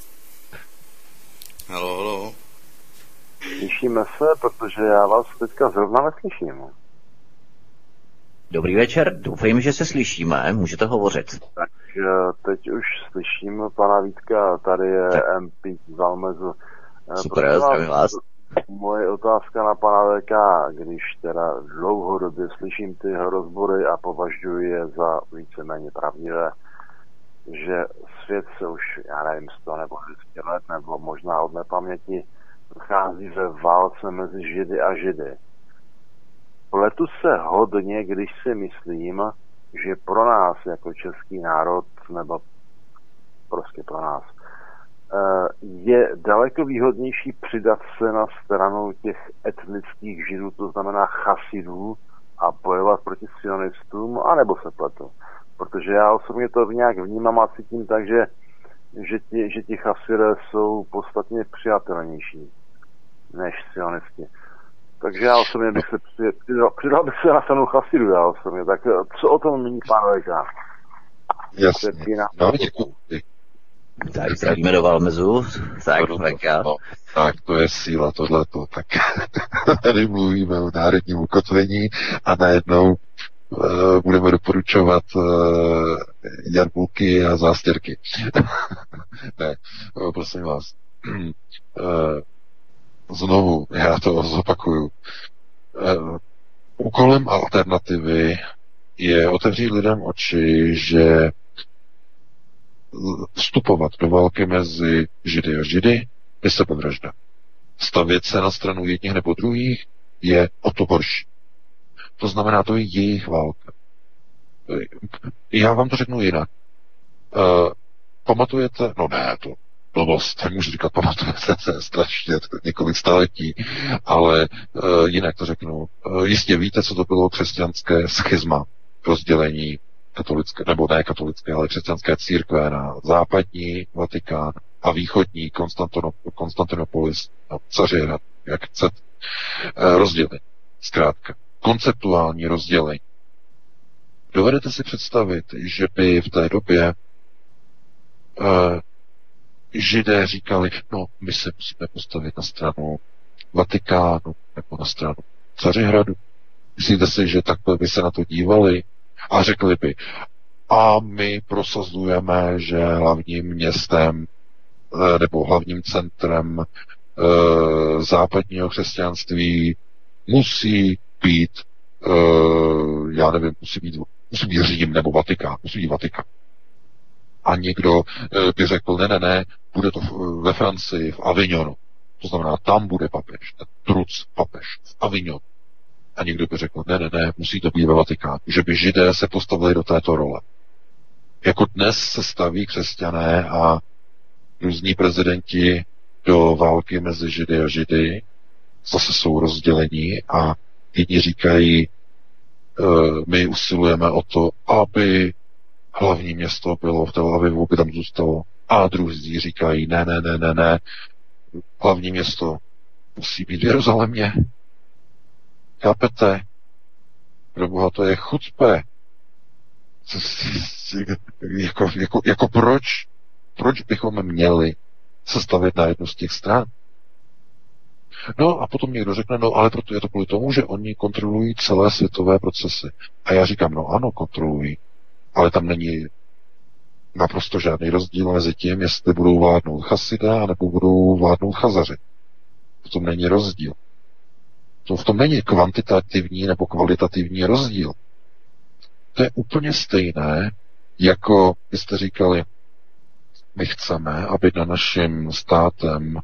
Haló. Slyšíme se, protože já vás teďka zrovna neslyším. Dobrý večer, doufejme, že se slyšíme, můžete hovořit. Tak teď už slyším pana Vítka, tady je MP Zalmezu. Super, zdravím vás. Moje otázka na pana VK, když teda dlouhodobě slyším ty rozbory a považuji je za víceméně pravdivé, že svět se už, já nevím, 100 nebo 200 let, nebo možná od nepaměti, nachází ve válce mezi Židy a Židy. Pletu se hodně, když si myslím, že pro nás jako český národ, nebo prostě pro nás, je daleko výhodnější přidat se na stranu těch etnických Židů, to znamená chasidů, a bojovat proti sionistům, anebo se pletu. Protože já osobně to nějak vnímám a cítím tak, že ti chasidé jsou podstatně přijatelnější než sionisti. Takže já osobně bych se přidal bych se na stranu chasidů, já osobně. Tak co o tom míní pán VK? Jasně. No, děkuji. Tak zdravíme do Valmezu. Tak, tak to je síla tohleto. Tak tady mluvíme o národním ukotvení a najednou budeme doporučovat jarbulky a zástěrky. Ne, prosím vás. Znovu, já to zopakuju. Úkolem alternativy je otevřít lidem oči, že vstupovat do války mezi Židy a Židy je sebevražda. Stavět se na stranu jedních nebo druhých je o to horší. To znamená, to je jejich válka. Já vám to řeknu jinak. Pamatujete, no ne, to blbost, nemůžu říkat pamatujete, to je strašně několik staletí, ale jinak to řeknu. Jistě víte, co to bylo křesťanské schizma, rozdělení katolické, nebo ne katolické, ale křesťanské církve na západní Vatikán a východní Konstantinopolis, no, Cařihrad, jak chcete, rozdělení. Zkrátka, konceptuální rozdělení. Dovedete si představit, že by v té době Židé říkali, no, my se musíme postavit na stranu Vatikánu nebo na stranu Cařihradu. Myslíte si, že takhle by se na to dívali a řekli by, a my prosazujeme, že hlavním městem nebo hlavním centrem západního křesťanství musí být, já nevím, musí být Řím nebo Vatikán, musí být Vatikán. A někdo by řekl, ne, bude to ve Francii, v Avignonu. To znamená, tam bude papež, ten truc papež, v Avignonu. A někdo by řekl, ne, musí to být ve Vatikánu. Že by Židé se postavili do této role. Jako dnes se staví křesťané a různí prezidenti do války mezi Židy a Židy, zase jsou rozdělení a jedni říkají, my usilujeme o to, aby hlavní město bylo v Tel Avivu, by tam zůstalo. A druzí říkají, ne, hlavní město musí být v Jeruzalémě. Chápete? Proboha, to je chucpe. Jako proč bychom měli se stavět na jednu z těch stran? No a potom někdo řekne, no ale proto je to kvůli tomu, že oni kontrolují celé světové procesy. A já říkám, no ano, kontrolují, ale tam není naprosto žádný rozdíl mezi tím, jestli budou vládnout Chasida, nebo budou vládnout Chazaři. V tom není rozdíl. V tom není kvantitativní nebo kvalitativní rozdíl. To je úplně stejné, jako byste říkali, my chceme, aby na naším státem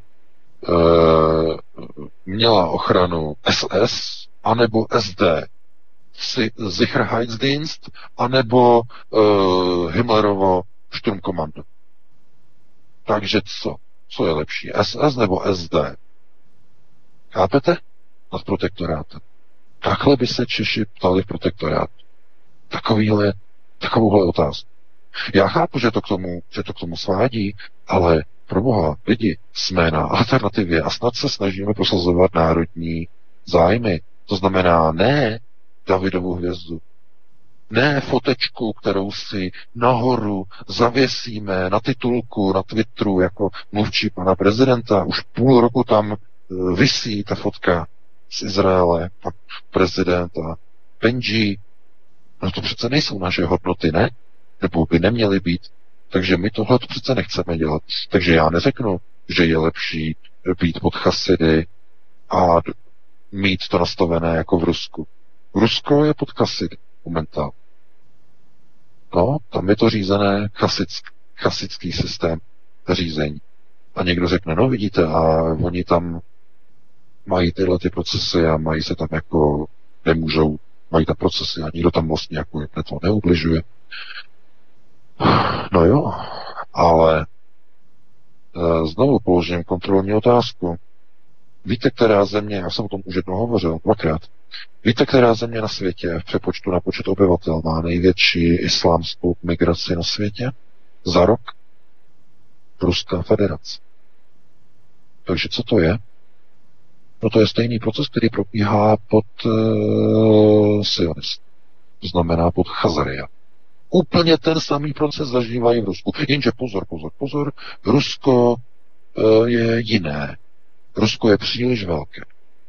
měla ochranu SS anebo SD, Sicherheitsdienst anebo Himmlerovo Sturmkommando. Takže co? Co je lepší? SS nebo SD? Chápete? Nad protektorátem. Takhle by se Češi ptali v protektorátu. Takovouhle otázku. Já chápu, že to k tomu svádí, ale proboha, lidi, jsme na alternativě a snad se snažíme prosazovat národní zájmy. To znamená ne Davidovu hvězdu, ne fotečku, kterou si nahoru zavěsíme na titulku, na Twitteru, jako mluvčí pana prezidenta. Už půl roku tam visí ta fotka z Izraele, pan prezident a Benji. No to přece nejsou naše hodnoty, ne? Nebo by neměly být. Takže my tohle to přece nechceme dělat. Takže já neřeknu, že je lepší být pod chasidy a mít to nastavené jako v Rusku. Rusko je pod chasidy momentálně. No, tam je to řízené chasidský systém řízení. A někdo řekne, no vidíte, a oni tam mají tyhle ty procesy a mají se tam jako nemůžou, mají tam procesy a nikdo tam vlastně jako to neubližuje. No jo, ale znovu položím kontrolní otázku. Víte, která země, já jsem o tom už jednou hovořil, dvakrát, víte, která země na světě v přepočtu na počet obyvatel má největší islámskou migraci na světě? Za rok? Ruská federace. Takže co to je? No to je stejný proces, který probíhá pod sionisty. To znamená pod Chazaria. Úplně ten samý proces zažívají v Rusku. Jenže pozor. Rusko je jiné. Rusko je příliš velké.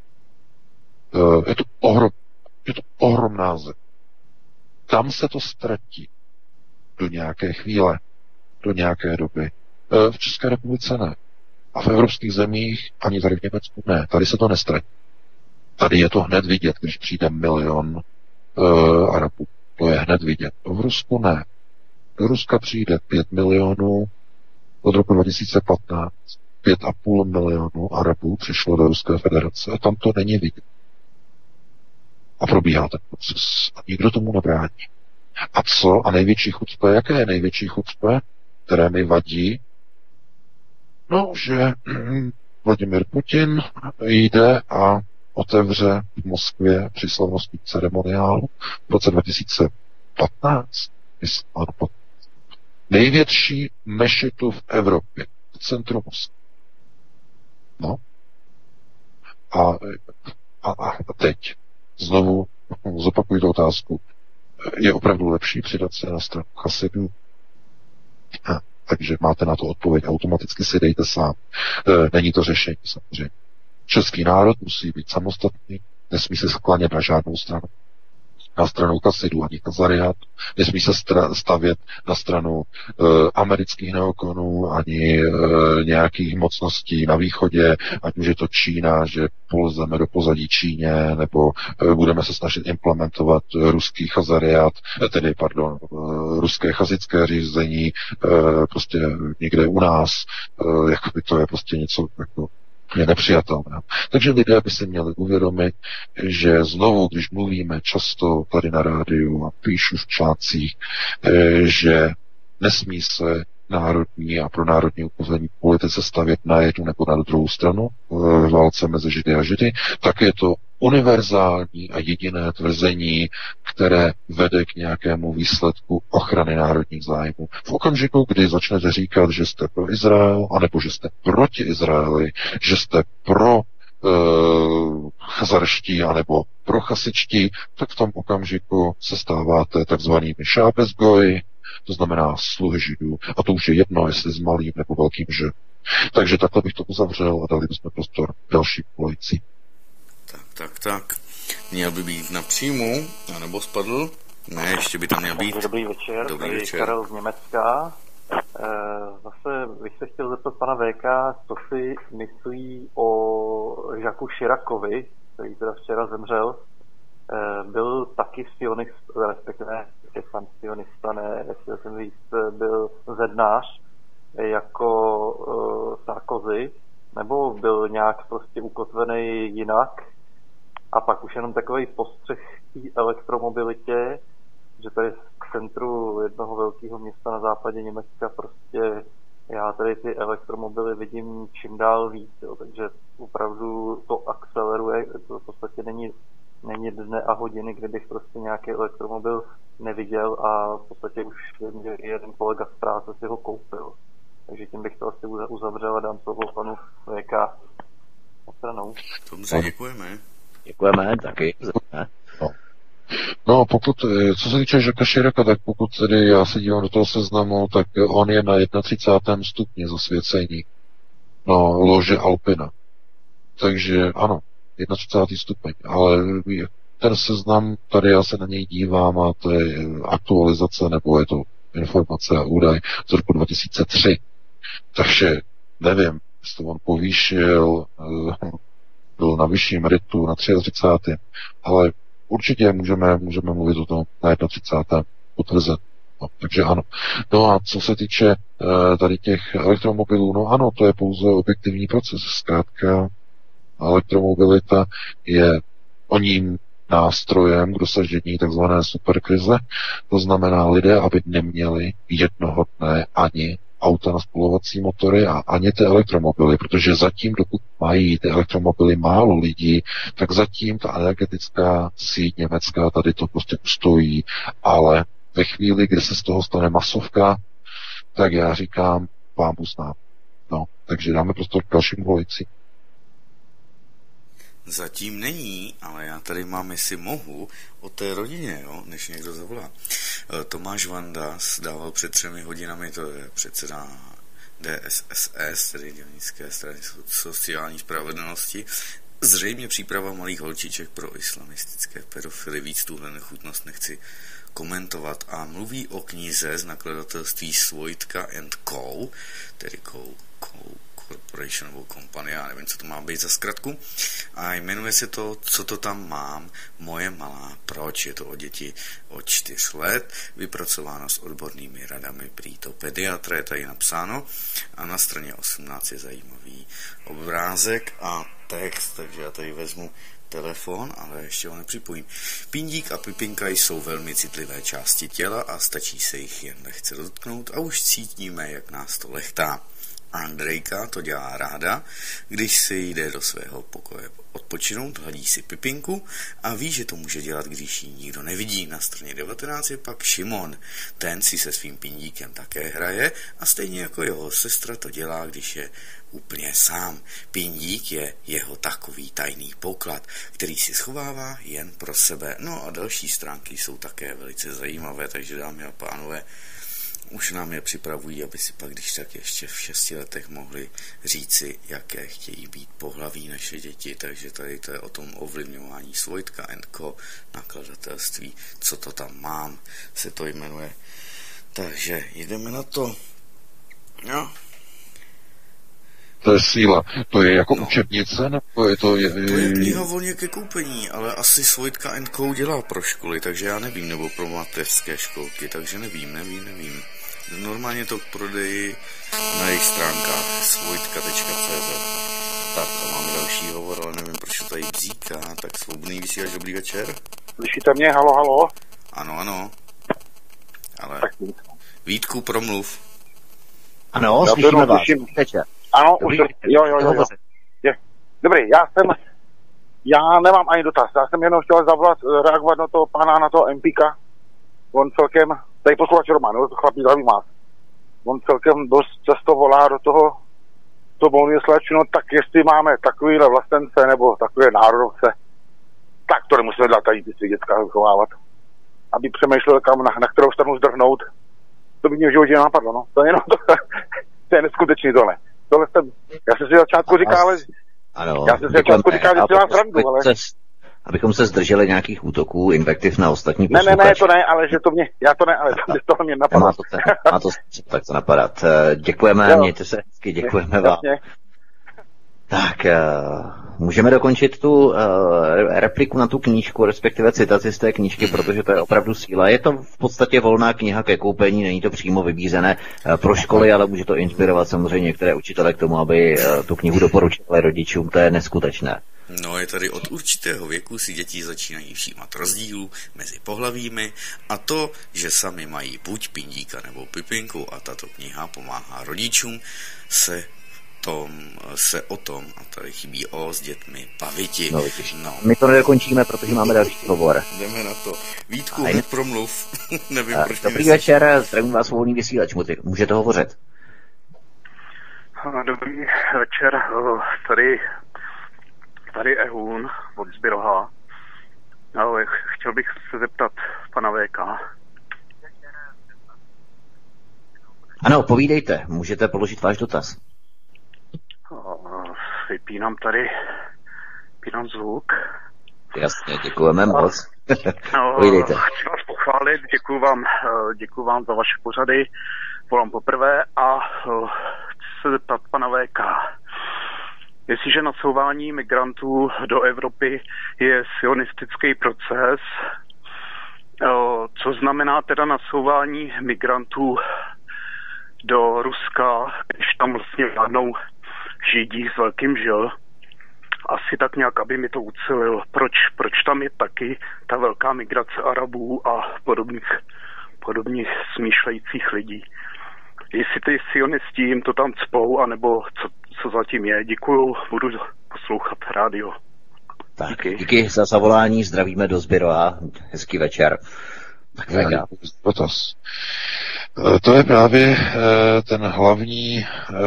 Je to ohromná země. Tam se to ztratí do nějaké chvíle, do nějaké doby. V České republice ne. A v evropských zemích, ani tady v Německu ne. Tady se to nestratí. Tady je to hned vidět, když přijde 1 milion Arabů. To je hned vidět. V Rusku ne. Do Ruska přijde 5 milionů od roku 2015. 5,5 milionů Arabů přišlo do Ruské federace a tam to není vidět. A probíhá ten proces. A nikdo tomu nebrání. A co? A největší chucpe? Jaké je největší chucpe, které mi vadí? No, že Vladimír Putin jde a otevře v Moskvě při slavnostním ceremoniálu v roce 2015 největší mešitu v Evropě, v centru Moskvy. No. A teď znovu zopakuju tu otázku. Je opravdu lepší přidat se na stranu chasidů? Takže máte na to odpověď, automaticky si dejte sám. Není to řešení, samozřejmě. Český národ musí být samostatný, nesmí se sklánět na žádnou stranu. Na stranu Chasidů ani Chazariát, nesmí se stavět na stranu amerických neokonů ani nějakých mocností na východě, ať už je to Čína, že polzeme do pozadí Číně, nebo budeme se snažit implementovat ruský Chazariát, ruské chazické řízení prostě někde u nás, jakoby to je prostě něco jako je nepřijatelné. Takže lidé by si měli uvědomit, že znovu, když mluvíme často tady na rádiu a píšu v článcích, že nesmí se národní a pro národní uposlení politice stavět na jednu nebo na druhou stranu v válce mezi Židy a Židy, tak je to univerzální a jediné tvrzení, které vede k nějakému výsledku ochrany národních zájmů. V okamžiku, kdy začnete říkat, že jste pro Izrael, anebo že jste proti Izraeli, že jste pro hazarští anebo prochasičtí, tak v tom okamžiku se stáváte takzvanými šábezgoji, to znamená sluhy židů. A to už je jedno, jestli s malým nebo velkým že. Takže takhle bych to uzavřel a dali bychom prostor další volající. Tak. Měl by být na příjmu, anebo spadl? Ne, ještě by tam měl být. Dobrý večer, tady Karel z Německa. Zase bych se chtěl zeptat pana VK, co si myslí o Jacques Chiracovi, který teda včera zemřel. Byl taky sionist, respektive pan sionista, ne, chtěl jsem říct, byl zednář jako Sarkozy, nebo byl nějak prostě ukotvený jinak. A pak už jenom takový postřeh té elektromobilitě, že tady v centru jednoho velkého města na západě Německa prostě já tady ty elektromobily vidím čím dál víc, jo, takže opravdu to akceleruje, to v podstatě není dne a hodiny, kdybych prostě nějaký elektromobil neviděl a v podstatě už vím, že jeden kolega z práce si ho koupil. Takže tím bych to asi uzavřel a dám slovo panu VK na stranou. Dobře, děkujeme. Děkujeme, taky. No, pokud, co se týče Jacquesa Chiraca, tak pokud tedy já se dívám do toho seznamu, tak on je na 31. stupni zasvěcení. No, lože Alpina. Takže ano, 31. stupeň, ale ten seznam, tady já se na něj dívám a to je aktualizace, nebo je to informace a údaj z roku 2003. Takže nevím, jestli on povýšil, byl na vyšším ritu, na 33. Ale určitě můžeme mluvit o tom na 31. potvrzet. No, takže ano. No a co se týče tady těch elektromobilů, no ano, to je pouze objektivní proces. Zkrátka elektromobilita je oním nástrojem k dosažení takzvané superkrize. To znamená lidé, aby neměli jednoho dne ani auta na spalovací motory a ani ty elektromobily, protože zatím, dokud mají ty elektromobily málo lidí, tak zatím ta energetická síť německá tady to prostě ustojí, ale ve chvíli, kdy se z toho stane masovka, tak já říkám, vám uznám. No, takže dáme prostor k dalšímu volající. Zatím není, ale já tady mám, jestli mohu, o té rodině, jo, než někdo zavolá. Tomáš Vanda dával před 3 hodinami, to je předseda DSSS, tedy Dělnické strany sociální spravedlnosti, zřejmě příprava malých holčiček pro islamistické pedofily. Víc tuhle nechutnost nechci komentovat. A mluví o knize z nakladatelství Svojtka & Co., tedy Corporation nebo Company, já nevím, co to má být za zkratku. A jmenuje se to Co to tam mám? Moje malá. Proč? Je to o děti od 4 let, vypracováno s odbornými radami prý to pediatra, je tady napsáno. A na straně 18 je zajímavý obrázek a text, takže já tady vezmu telefon, ale ještě ho nepřipojím. Pindík a pipinka jsou velmi citlivé části těla a stačí se jich jen lehce dotknout a už cítíme, jak nás to lechtá. Andrejka to dělá ráda, když si jde do svého pokoje odpočinout, hladí si pipinku a ví, že to může dělat, když ji nikdo nevidí. Na straně 19 je pak Šimon. Ten si se svým pindíkem také hraje a stejně jako jeho sestra to dělá, když je úplně sám. Pindík je jeho takový tajný poklad, který si schovává jen pro sebe. No a další stránky jsou také velice zajímavé, takže dámy a pánové, už nám je připravují, aby si pak, když tak ještě v 6 letech mohli říci, jaké chtějí být pohlaví naše děti. Takže tady to je o tom ovlivňování Svojtka & Co. nakladatelství. Co to tam mám, se to jmenuje. Takže jdeme na to. No. To je síla. To je jako učebnice, nebo je to... To je kniha volně ke koupení, ale asi Svojtka & Co. dělá pro školy, takže já nevím, nebo pro mateřské školky, takže nevím. Normálně to prodeji na jejich stránkách svojtka.cz. Tak, to máme další hovor, ale nevím, proč to tady bzíká. Tak Svobodný vysílač, dobrý večer. Slyšíte mě? Halo? Ano. Ale Vítku, promluv. Ano, slyšíme vás. Ano, už jo. Dobrý, já nemám ani dotaz. Já jsem jenom chtěl zavolat, reagovat na toho pána, na toho MPka. On celkem, tady posluchač Roman, to chlapí zdraví vás. On celkem dost často volá do toho, to volně slečno, tak jestli máme takovýhle vlastence nebo takové národovce, to nemusíme dát tady ty dětská vychovávat. Aby přemýšlel, kam na kterou stranu zdrhnout. To by mě v životě nenapadlo, no. To je jenom to je neskutečný tohle. Já jsem si začátku říkal, ale... Ano, já jsem si začátku říkal, že si vás randu, ale... Abychom se zdrželi nějakých útoků, invektiv na ostatní posluchače. Ne, to ne, ale že to mě... Já to ne, ale to mě napadlo. Má to tak to napadat. Děkujeme, mějte se hezky, děkujeme vám. Tak, můžeme dokončit tu repliku na tu knížku, respektive citaci z té knížky, protože to je opravdu síla. Je to v podstatě volná kniha ke koupení, není to přímo vybízené pro školy, ale může to inspirovat samozřejmě některé učitele k tomu, aby tu knihu doporučili rodičům. To je neskutečné. No, je tady od určitého věku si děti začínají všímat rozdílů mezi pohlavími a to, že sami mají buď pindíka nebo pipinku a tato kniha pomáhá rodičům se o tom, a tady chybí o s dětmi, baviti. No. My to nedokončíme, protože máme další hovor. Jdeme na to. Vítku, hned promluv. Nevím, proč dobrý večer, zdravím vás, volný vysílač, můžete hovořit. Dobrý večer, tady Ehun od Zbyroha. Chtěl bych se zeptat pana VK. Ano, povídejte, můžete položit váš dotaz. Vypínám zvuk. Jasně, děkujeme moc. Povídejte. Chci vás pochválit, děkuju vám za vaše pořady. Volám poprvé a chci se zeptat pana VK. Jestliže nasouvání migrantů do Evropy je sionistický proces, co znamená teda nasouvání migrantů do Ruska, když tam vlastně vládnou Židí s velkým žil, asi tak nějak, aby mi to ucelil. Proč tam je taky ta velká migrace Arabů a podobných smýšlejících lidí? Jestli ty sionisti jim to tam cpou, anebo co zatím je. Děkuju, budu poslouchat rádio. Tak, díky za zavolání, zdravíme do Zbyroha, hezký večer. Tak dotaz. To je právě ten hlavní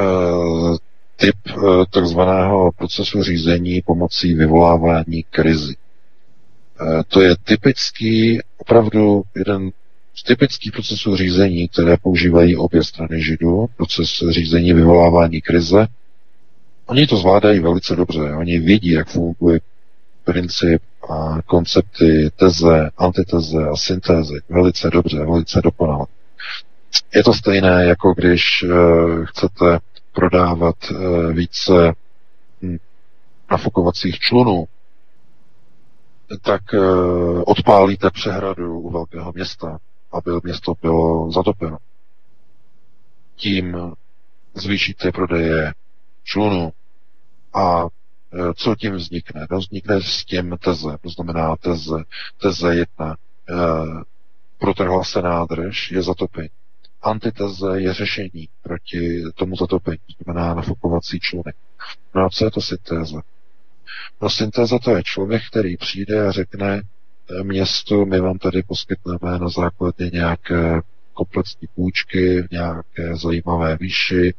typ takzvaného procesu řízení pomocí vyvolávání krizi. To je typický, opravdu jeden z typických procesů řízení, které používají obě strany Židů, proces řízení vyvolávání krize. Oni to zvládají velice dobře. Oni vidí, jak funguje princip a koncepty teze, antiteze a syntézy. Velice dobře, velice dokonale. Je to stejné, jako když chcete prodávat více nafukovacích člunů, tak odpálíte přehradu u velkého města, aby město bylo zatopeno. Tím zvýšíte prodeje člunu a co tím vznikne? Vznikne s tím teze, to znamená teze 1. Protrhla se nádrž, je zatopení. Antiteze je řešení proti tomu zatopení, to znamená nafukovací čluny. No a co je to syntéza? No syntéza to je člověk, který přijde a řekne městu, my vám tady poskytneme na základě nějaké komplexní půjčky, v nějaké zajímavé výši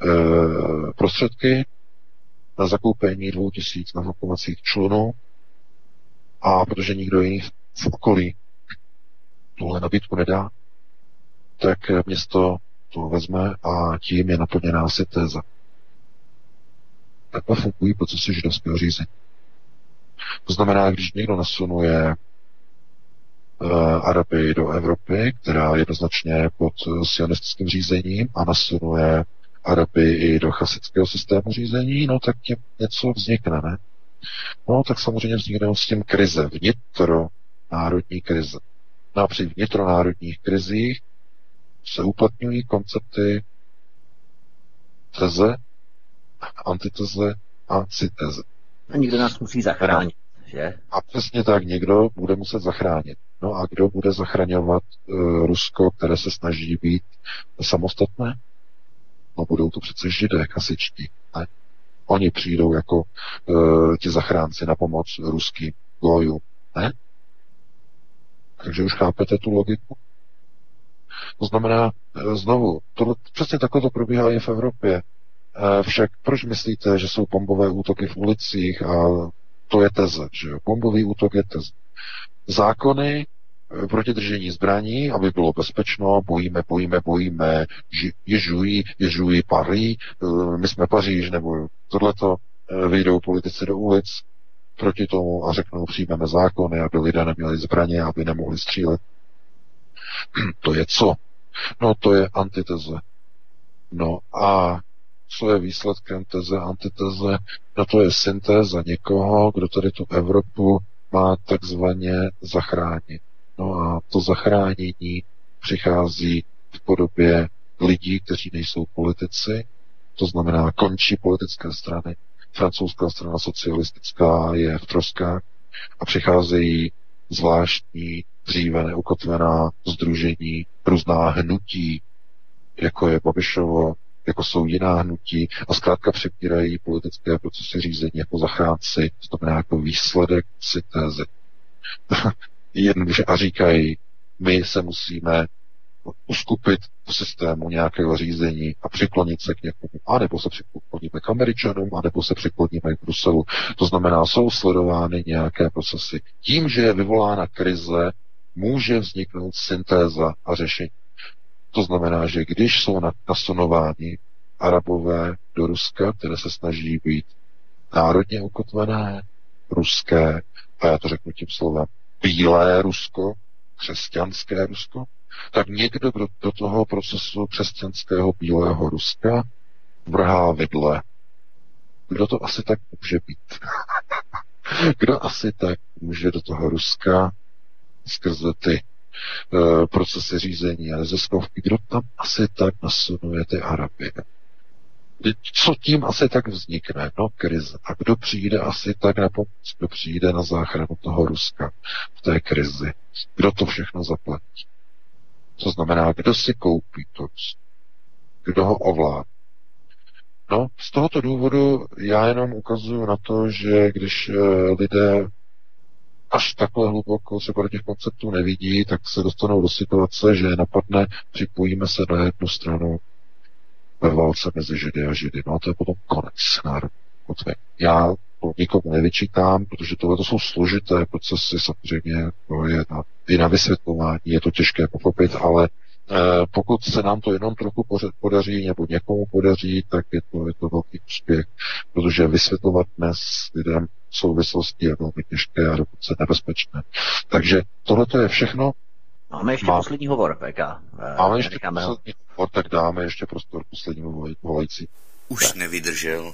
prostředky na zakoupení 2000 nafukovacích člunů a protože nikdo jiný v okolí tuhle nabídku nedá, tak město to vezme a tím je naplněná syntéza. Takhle fungují procesy židovského řízení. To znamená, když někdo nasunuje Araby do Evropy, která je jednoznačně pod sionistickým řízením a nasunuje Araby i do chasického systému řízení, no tak tím něco vznikne, ne? No tak samozřejmě vznikne s tím krize, vnitronárodní krize. No a při vnitronárodních krizích se uplatňují koncepty teze, antiteze a syntéze. A někdo nás musí zachránit, že? A přesně tak, někdo bude muset zachránit. No a kdo bude zachraňovat Rusko, které se snaží být samostatné? No budou to přece Židé, hasičtí. Ne? Oni přijdou jako ti zachránci na pomoc ruským gojům. Ne? Takže už chápete tu logiku? To znamená, znovu, přesně takhle to probíhá i v Evropě. Však proč myslíte, že jsou bombové útoky v ulicích a To je teze, že jo? Bombový útok je teze. Zákony proti držení zbraní, aby bylo bezpečno, bojíme, ježují Paris, my jsme Paříž, nebo tohleto, vyjdou politici do ulic proti tomu a řeknou, přijmeme zákony, aby lidé neměli zbraně, aby nemohli střílet. To je co? No, to je antiteze. No a co je výsledkem teze, antiteze? No to je syntéza někoho, kdo tady tu Evropu má takzvaně zachránit. No a to zachránění přichází v podobě lidí, kteří nejsou politici, to znamená končí politické strany. Francouzská strana socialistická je v troskách a přicházejí zvláštní, dříve neukotvená sdružení, různá hnutí, jako je Babišovo, jako jsou jiná hnutí a zkrátka přebírají politické procesy řízení jako zachránci, to znamená jako výsledek syntézy. Jednoduše a říkají, my se musíme uskupit v systému nějakého řízení a přiklonit se k někomu, anebo se přikloníme k Američanům, anebo se přikloníme k Bruselu. To znamená, jsou sledovány nějaké procesy. Tím, že je vyvolána krize, může vzniknout syntéza a řešení. To znamená, že když jsou nasunováni Arabové do Ruska, které se snaží být národně ukotvené, ruské, a já to řeknu tím slovem, bílé Rusko, křesťanské Rusko, tak někdo do toho procesu křesťanského bílého Ruska vrhá vidle. Kdo to asi tak může být? Kdo asi tak může do toho Ruska skrze ty procesy řízení a neziskovky, kdo tam asi tak nasunuje ty Araby? Co tím asi tak vznikne? No, krize. A kdo přijde asi tak na pomoc? Kdo přijde na záchranu toho Ruska v té krizi? Kdo to všechno zaplatí? To znamená, kdo si koupí to Rusko? Kdo ho ovládá? No, z tohoto důvodu já jenom ukazuju na to, že když lidé až takhle hluboko třeba do těch konceptů nevidí, tak se dostanou do situace, že napadne, připojíme se na jednu stranu ve válce mezi Židy a Židy. No a to je potom konec národní kotvy. Já to nikomu nevyčítám, protože tohle jsou složité procesy, samozřejmě to je i na vysvětlování, je to těžké pochopit, ale pokud se nám to jenom trochu podaří nebo někomu podaří, tak je to velký úspěch, protože vysvětlovat dnes lidem souvislosti je velmi těžké a dokonce nebezpečné. Takže tohle je všechno. Máme ještě poslední hovor, VK. Máme ještě poslední hovor, tak dáme ještě prostor poslednímu volající. Už nevydržel.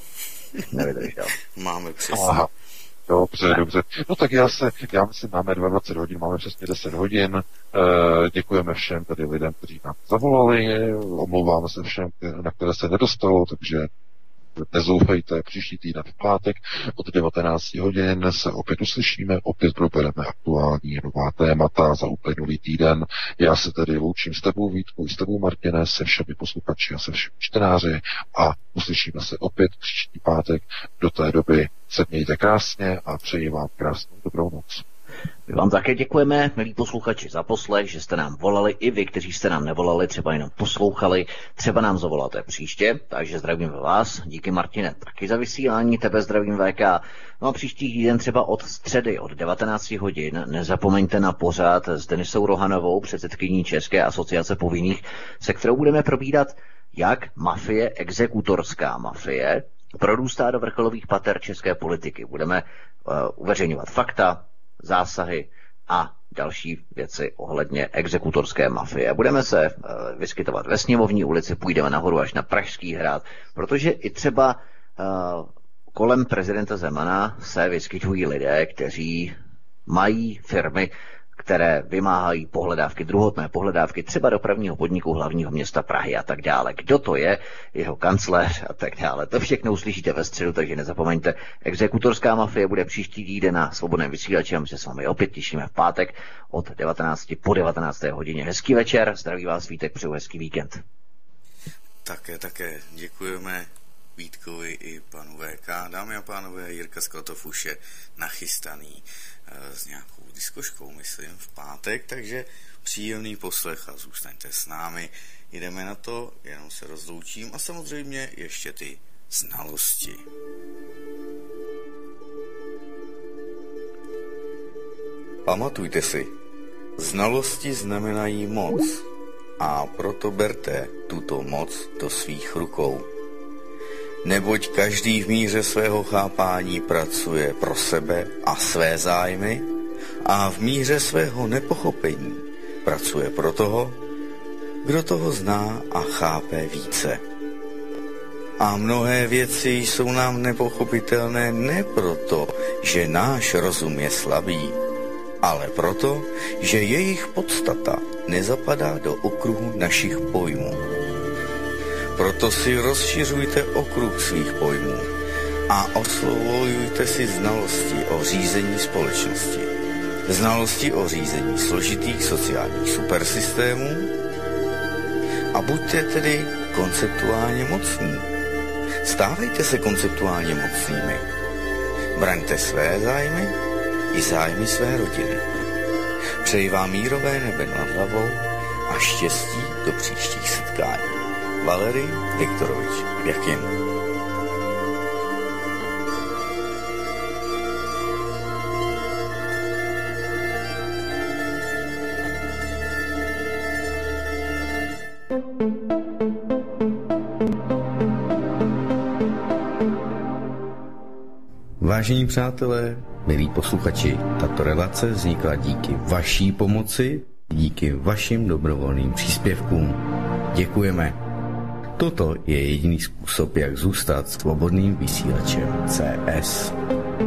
Máme přesně. Aha. Dobře. No tak já myslím, máme 22 hodin, máme přesně 10 hodin. Děkujeme všem tady lidem, kteří nám zavolali. Omlouváme se všem, na které se nedostalo, takže nezoufejte, příští týden v pátek od 19 hodin se opět uslyšíme, opět probereme aktuální nová témata za uplynulý týden. Já se tedy loučím s tebou, Vítku, i s tebou, Martine, se všemi posluchači a se všemi čtenáři a uslyšíme se opět příští pátek. Do té doby se mějte krásně a přeji vám krásnou dobrou noc. My vám také děkujeme, milí posluchači, za poslech, že jste nám volali, i vy, kteří jste nám nevolali, třeba jenom poslouchali, třeba nám zavoláte příště, takže zdravím vás, díky Martine, taky za vysílání, tebe zdravím VK, no a příští týden třeba od středy, od 19 hodin, nezapomeňte na pořad s Denisou Rohanovou, předsedkyní České asociace povinných, se kterou budeme probírat, jak mafie, exekutorská mafie, prorůstá do vrcholových pater české politiky. Budeme uveřejňovat fakta, zásahy a další věci ohledně exekutorské mafie. Budeme se vyskytovat ve Sněmovní ulici, půjdeme nahoru až na Pražský hrad, protože i třeba kolem prezidenta Zemana se vyskytují lidé, kteří mají firmy, které vymáhají pohledávky, druhotné pohledávky, třeba dopravního podniku hlavního města Prahy a tak dále. Kdo to je, jeho kancléř a tak dále. To všechno uslyšíte ve středu, takže nezapomeňte. Exekutorská mafie bude příští týden na Svobodném vysílači a my se s vámi opět těšíme v pátek od 19 po 19. hodině. Hezký večer, zdraví vás Vítek, přeju hezký víkend. Také děkujeme Vítkovi i panu VK. Dámy a pánové, Jirka Skotov už je nachystaný s nějakou diskoškou, myslím, v pátek, takže příjemný poslech a zůstaňte s námi. Jdeme na to, jenom se rozloučím a samozřejmě ještě ty znalosti. Pamatujte si, znalosti znamenají moc a proto berte tuto moc do svých rukou. Neboť každý v míře svého chápání pracuje pro sebe a své zájmy a v míře svého nepochopení pracuje pro toho, kdo toho zná a chápe více. A mnohé věci jsou nám nepochopitelné ne proto, že náš rozum je slabý, ale proto, že jejich podstata nezapadá do okruhu našich pojmů. Proto si rozšiřujte okruh svých pojmů a osvojujte si znalosti o řízení společnosti, znalosti o řízení složitých sociálních supersystémů a buďte tedy konceptuálně mocní. Stávejte se konceptuálně mocnými. Braňte své zájmy i zájmy své rodiny. Přeji vám mírové nebe nad hlavou a štěstí do příštích setkání. Valerij Viktorovič Pěchin. Vážení přátelé, milí posluchači, tato relace vznikla díky vaší pomoci, díky vašim dobrovolným příspěvkům. Děkujeme. Toto je jediný způsob, jak zůstat svobodným vysílačem CS.